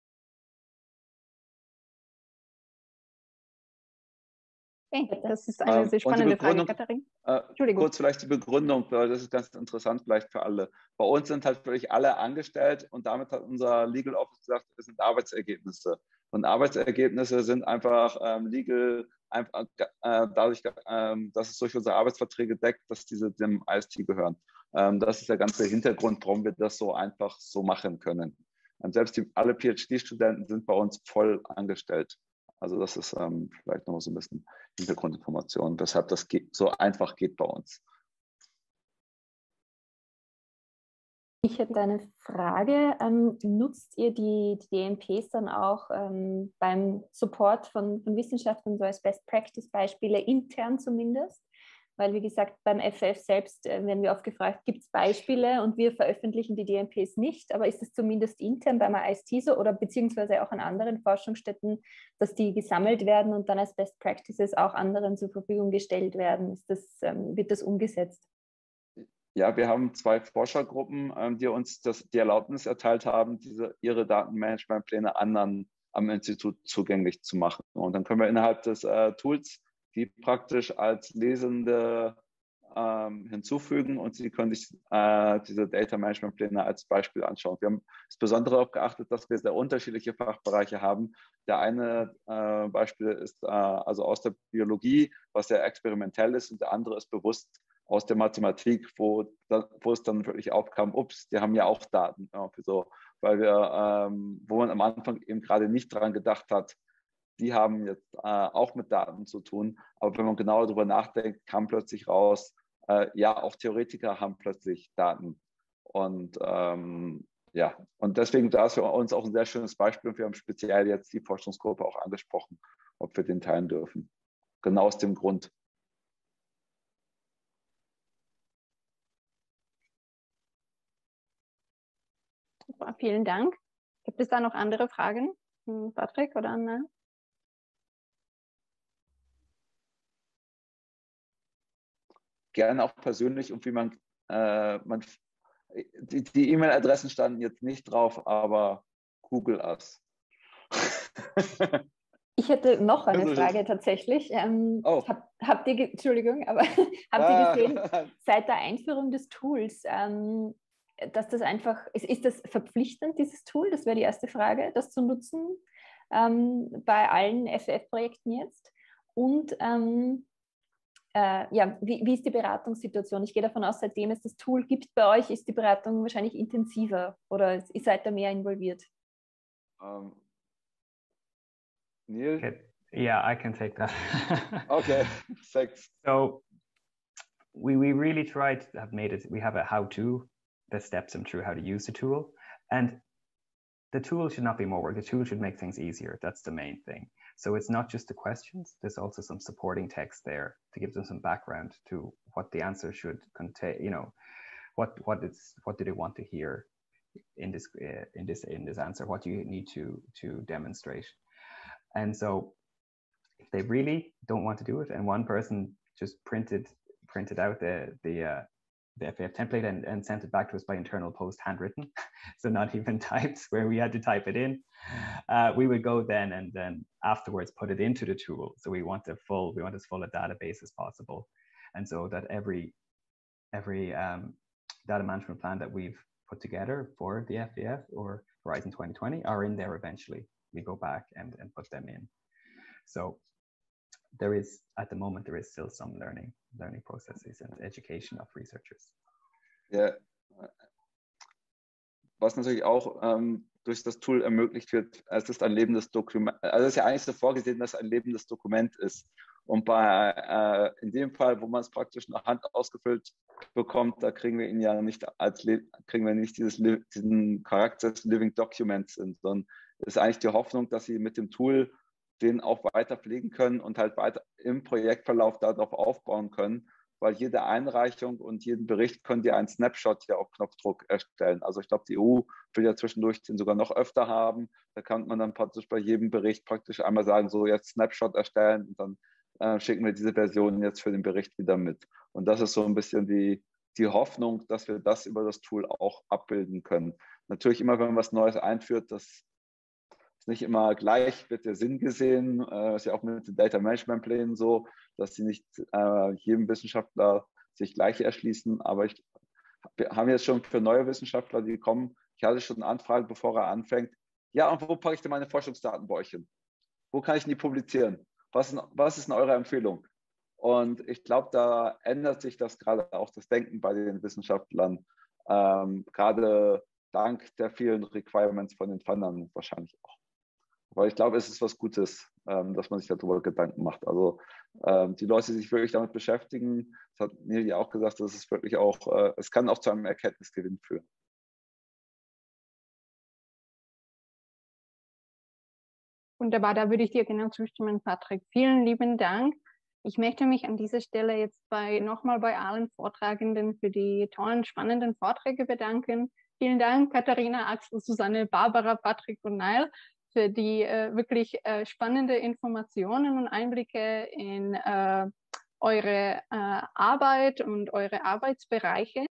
Okay, das ist eine sehr spannende Frage, Katharina. Entschuldigung. Kurz vielleicht die Begründung, weil das ist ganz interessant vielleicht für alle. Bei uns sind halt wirklich alle angestellt und damit hat unser Legal Office gesagt, es sind Arbeitsergebnisse. Und Arbeitsergebnisse sind einfach legal, dadurch, dass es durch unsere Arbeitsverträge deckt, dass diese dem IST gehören. Das ist der ganze Hintergrund, warum wir das so einfach so machen können. Selbst alle PhD-Studenten sind bei uns voll angestellt. Also das ist vielleicht noch so ein bisschen Hintergrundinformation, weshalb das so einfach geht bei uns. Ich hätte eine Frage. Nutzt ihr die DMPs dann auch beim Support von Wissenschaftlern so als Best-Practice-Beispiele, intern zumindest? Weil, wie gesagt, beim FF selbst werden wir oft gefragt, gibt es Beispiele, und wir veröffentlichen die DMPs nicht, aber ist es zumindest intern beim IST so oder beziehungsweise auch an anderen Forschungsstätten, dass die gesammelt werden und dann als Best Practices auch anderen zur Verfügung gestellt werden? Wird das umgesetzt? Ja, wir haben 2 Forschergruppen, die uns die Erlaubnis erteilt haben, ihre Datenmanagementpläne anderen am Institut zugänglich zu machen. Und dann können wir innerhalb des Tools die praktisch als Lesende hinzufügen und Sie können sich diese Data Management Pläne als Beispiel anschauen. Wir haben insbesondere darauf geachtet, dass wir sehr unterschiedliche Fachbereiche haben. Der eine Beispiel ist also aus der Biologie, was sehr experimentell ist, und der andere ist bewusst aus der Mathematik, wo es dann wirklich aufkam, ups, die haben ja auch Daten. So, weil wir, wo man am Anfang eben gerade nicht daran gedacht hat, die haben jetzt auch mit Daten zu tun. Aber wenn man genauer darüber nachdenkt, kam plötzlich raus, ja, auch Theoretiker haben plötzlich Daten. Und ja, und deswegen, da ist für uns auch ein sehr schönes Beispiel. Und wir haben speziell jetzt die Forschungsgruppe auch angesprochen, ob wir den teilen dürfen. Genau aus dem Grund. Super, vielen Dank. Gibt es da noch andere Fragen? Patrick oder Anna? Gerne auch persönlich, und wie die E-Mail-Adressen standen jetzt nicht drauf, aber Google us. Ich hätte noch eine Frage tatsächlich. Habt ihr, Entschuldigung, aber habt ihr gesehen, seit der Einführung des Tools, dass das einfach, ist das verpflichtend, dieses Tool? Das wäre die erste Frage, das zu nutzen bei allen FF-Projekten jetzt. Und ja, wie ist die Beratungssituation? Ich gehe davon aus, seitdem es das Tool gibt bei euch, ist die Beratung wahrscheinlich intensiver, oder ihr seid da mehr involviert? Neil? Okay. Yeah, I can take that. Okay, thanks. So we really tried to have made it, we have a how-to that steps them through how to use the tool. And the tool should not be more work. The tool should make things easier. That's the main thing. So it's not just the questions. There's also some supporting text there to give them some background to what the answer should contain. You know, what do they want to hear in this answer? What do you need to demonstrate? And so if they really don't want to do it, and one person just printed out the FAF template and sent it back to us by internal post, handwritten, so not even typed, where we had to type it in. We would go then and then afterwards put it into the tool. So we want as full a database as possible, and so that every data management plan that we've put together for the FAF or Horizon 2020 are in there eventually. We go back and put them in. So there is, at the moment, there is still some learning processes and education of researchers. Ja, was natürlich auch durch das Tool ermöglicht wird, es ist ein lebendes Dokument. Also es ist ja eigentlich so vorgesehen, dass es ein lebendes Dokument ist. Und in dem Fall, wo man es praktisch nach Hand ausgefüllt bekommt, da kriegen wir ihn ja nicht diesen Charakter des Living Documents hin, sondern es ist eigentlich die Hoffnung, dass Sie mit dem Tool den auch weiter pflegen können und halt weiter im Projektverlauf darauf aufbauen können, weil jede Einreichung und jeden Bericht können die einen Snapshot hier auf Knopfdruck erstellen. Also ich glaube, die EU will ja zwischendurch den sogar noch öfter haben. Da kann man dann praktisch bei jedem Bericht praktisch einmal sagen, so jetzt Snapshot erstellen, und dann schicken wir diese Version jetzt für den Bericht wieder mit. Und das ist so ein bisschen die Hoffnung, dass wir das über das Tool auch abbilden können. Natürlich immer, wenn man was Neues einführt, das ist nicht immer gleich, wird der Sinn gesehen. Ist ja auch mit den Data Management Plänen so, dass sie nicht jedem Wissenschaftler sich gleich erschließen. Aber wir haben jetzt schon für neue Wissenschaftler, die kommen, ich hatte schon eine Anfrage, bevor er anfängt. Ja, und wo packe ich denn meine Forschungsdaten bei euch hin? Wo kann ich die publizieren? Was ist denn eure Empfehlung? Und ich glaube, da ändert sich das gerade auch, das Denken bei den Wissenschaftlern, gerade dank der vielen Requirements von den Fundern wahrscheinlich auch. Weil ich glaube, es ist was Gutes, dass man sich darüber Gedanken macht. Also die Leute, die sich wirklich damit beschäftigen, das hat Neil ja auch gesagt, das ist wirklich auch, es kann auch zu einem Erkenntnisgewinn führen. Wunderbar, da würde ich dir genau zustimmen, Patrick. Vielen lieben Dank. Ich möchte mich an dieser Stelle jetzt nochmal bei allen Vortragenden für die tollen, spannenden Vorträge bedanken. Vielen Dank, Katharina, Axel, Susanne, Barbara, Patrick und Neil, für die wirklich spannende Informationen und Einblicke in eure Arbeit und eure Arbeitsbereiche.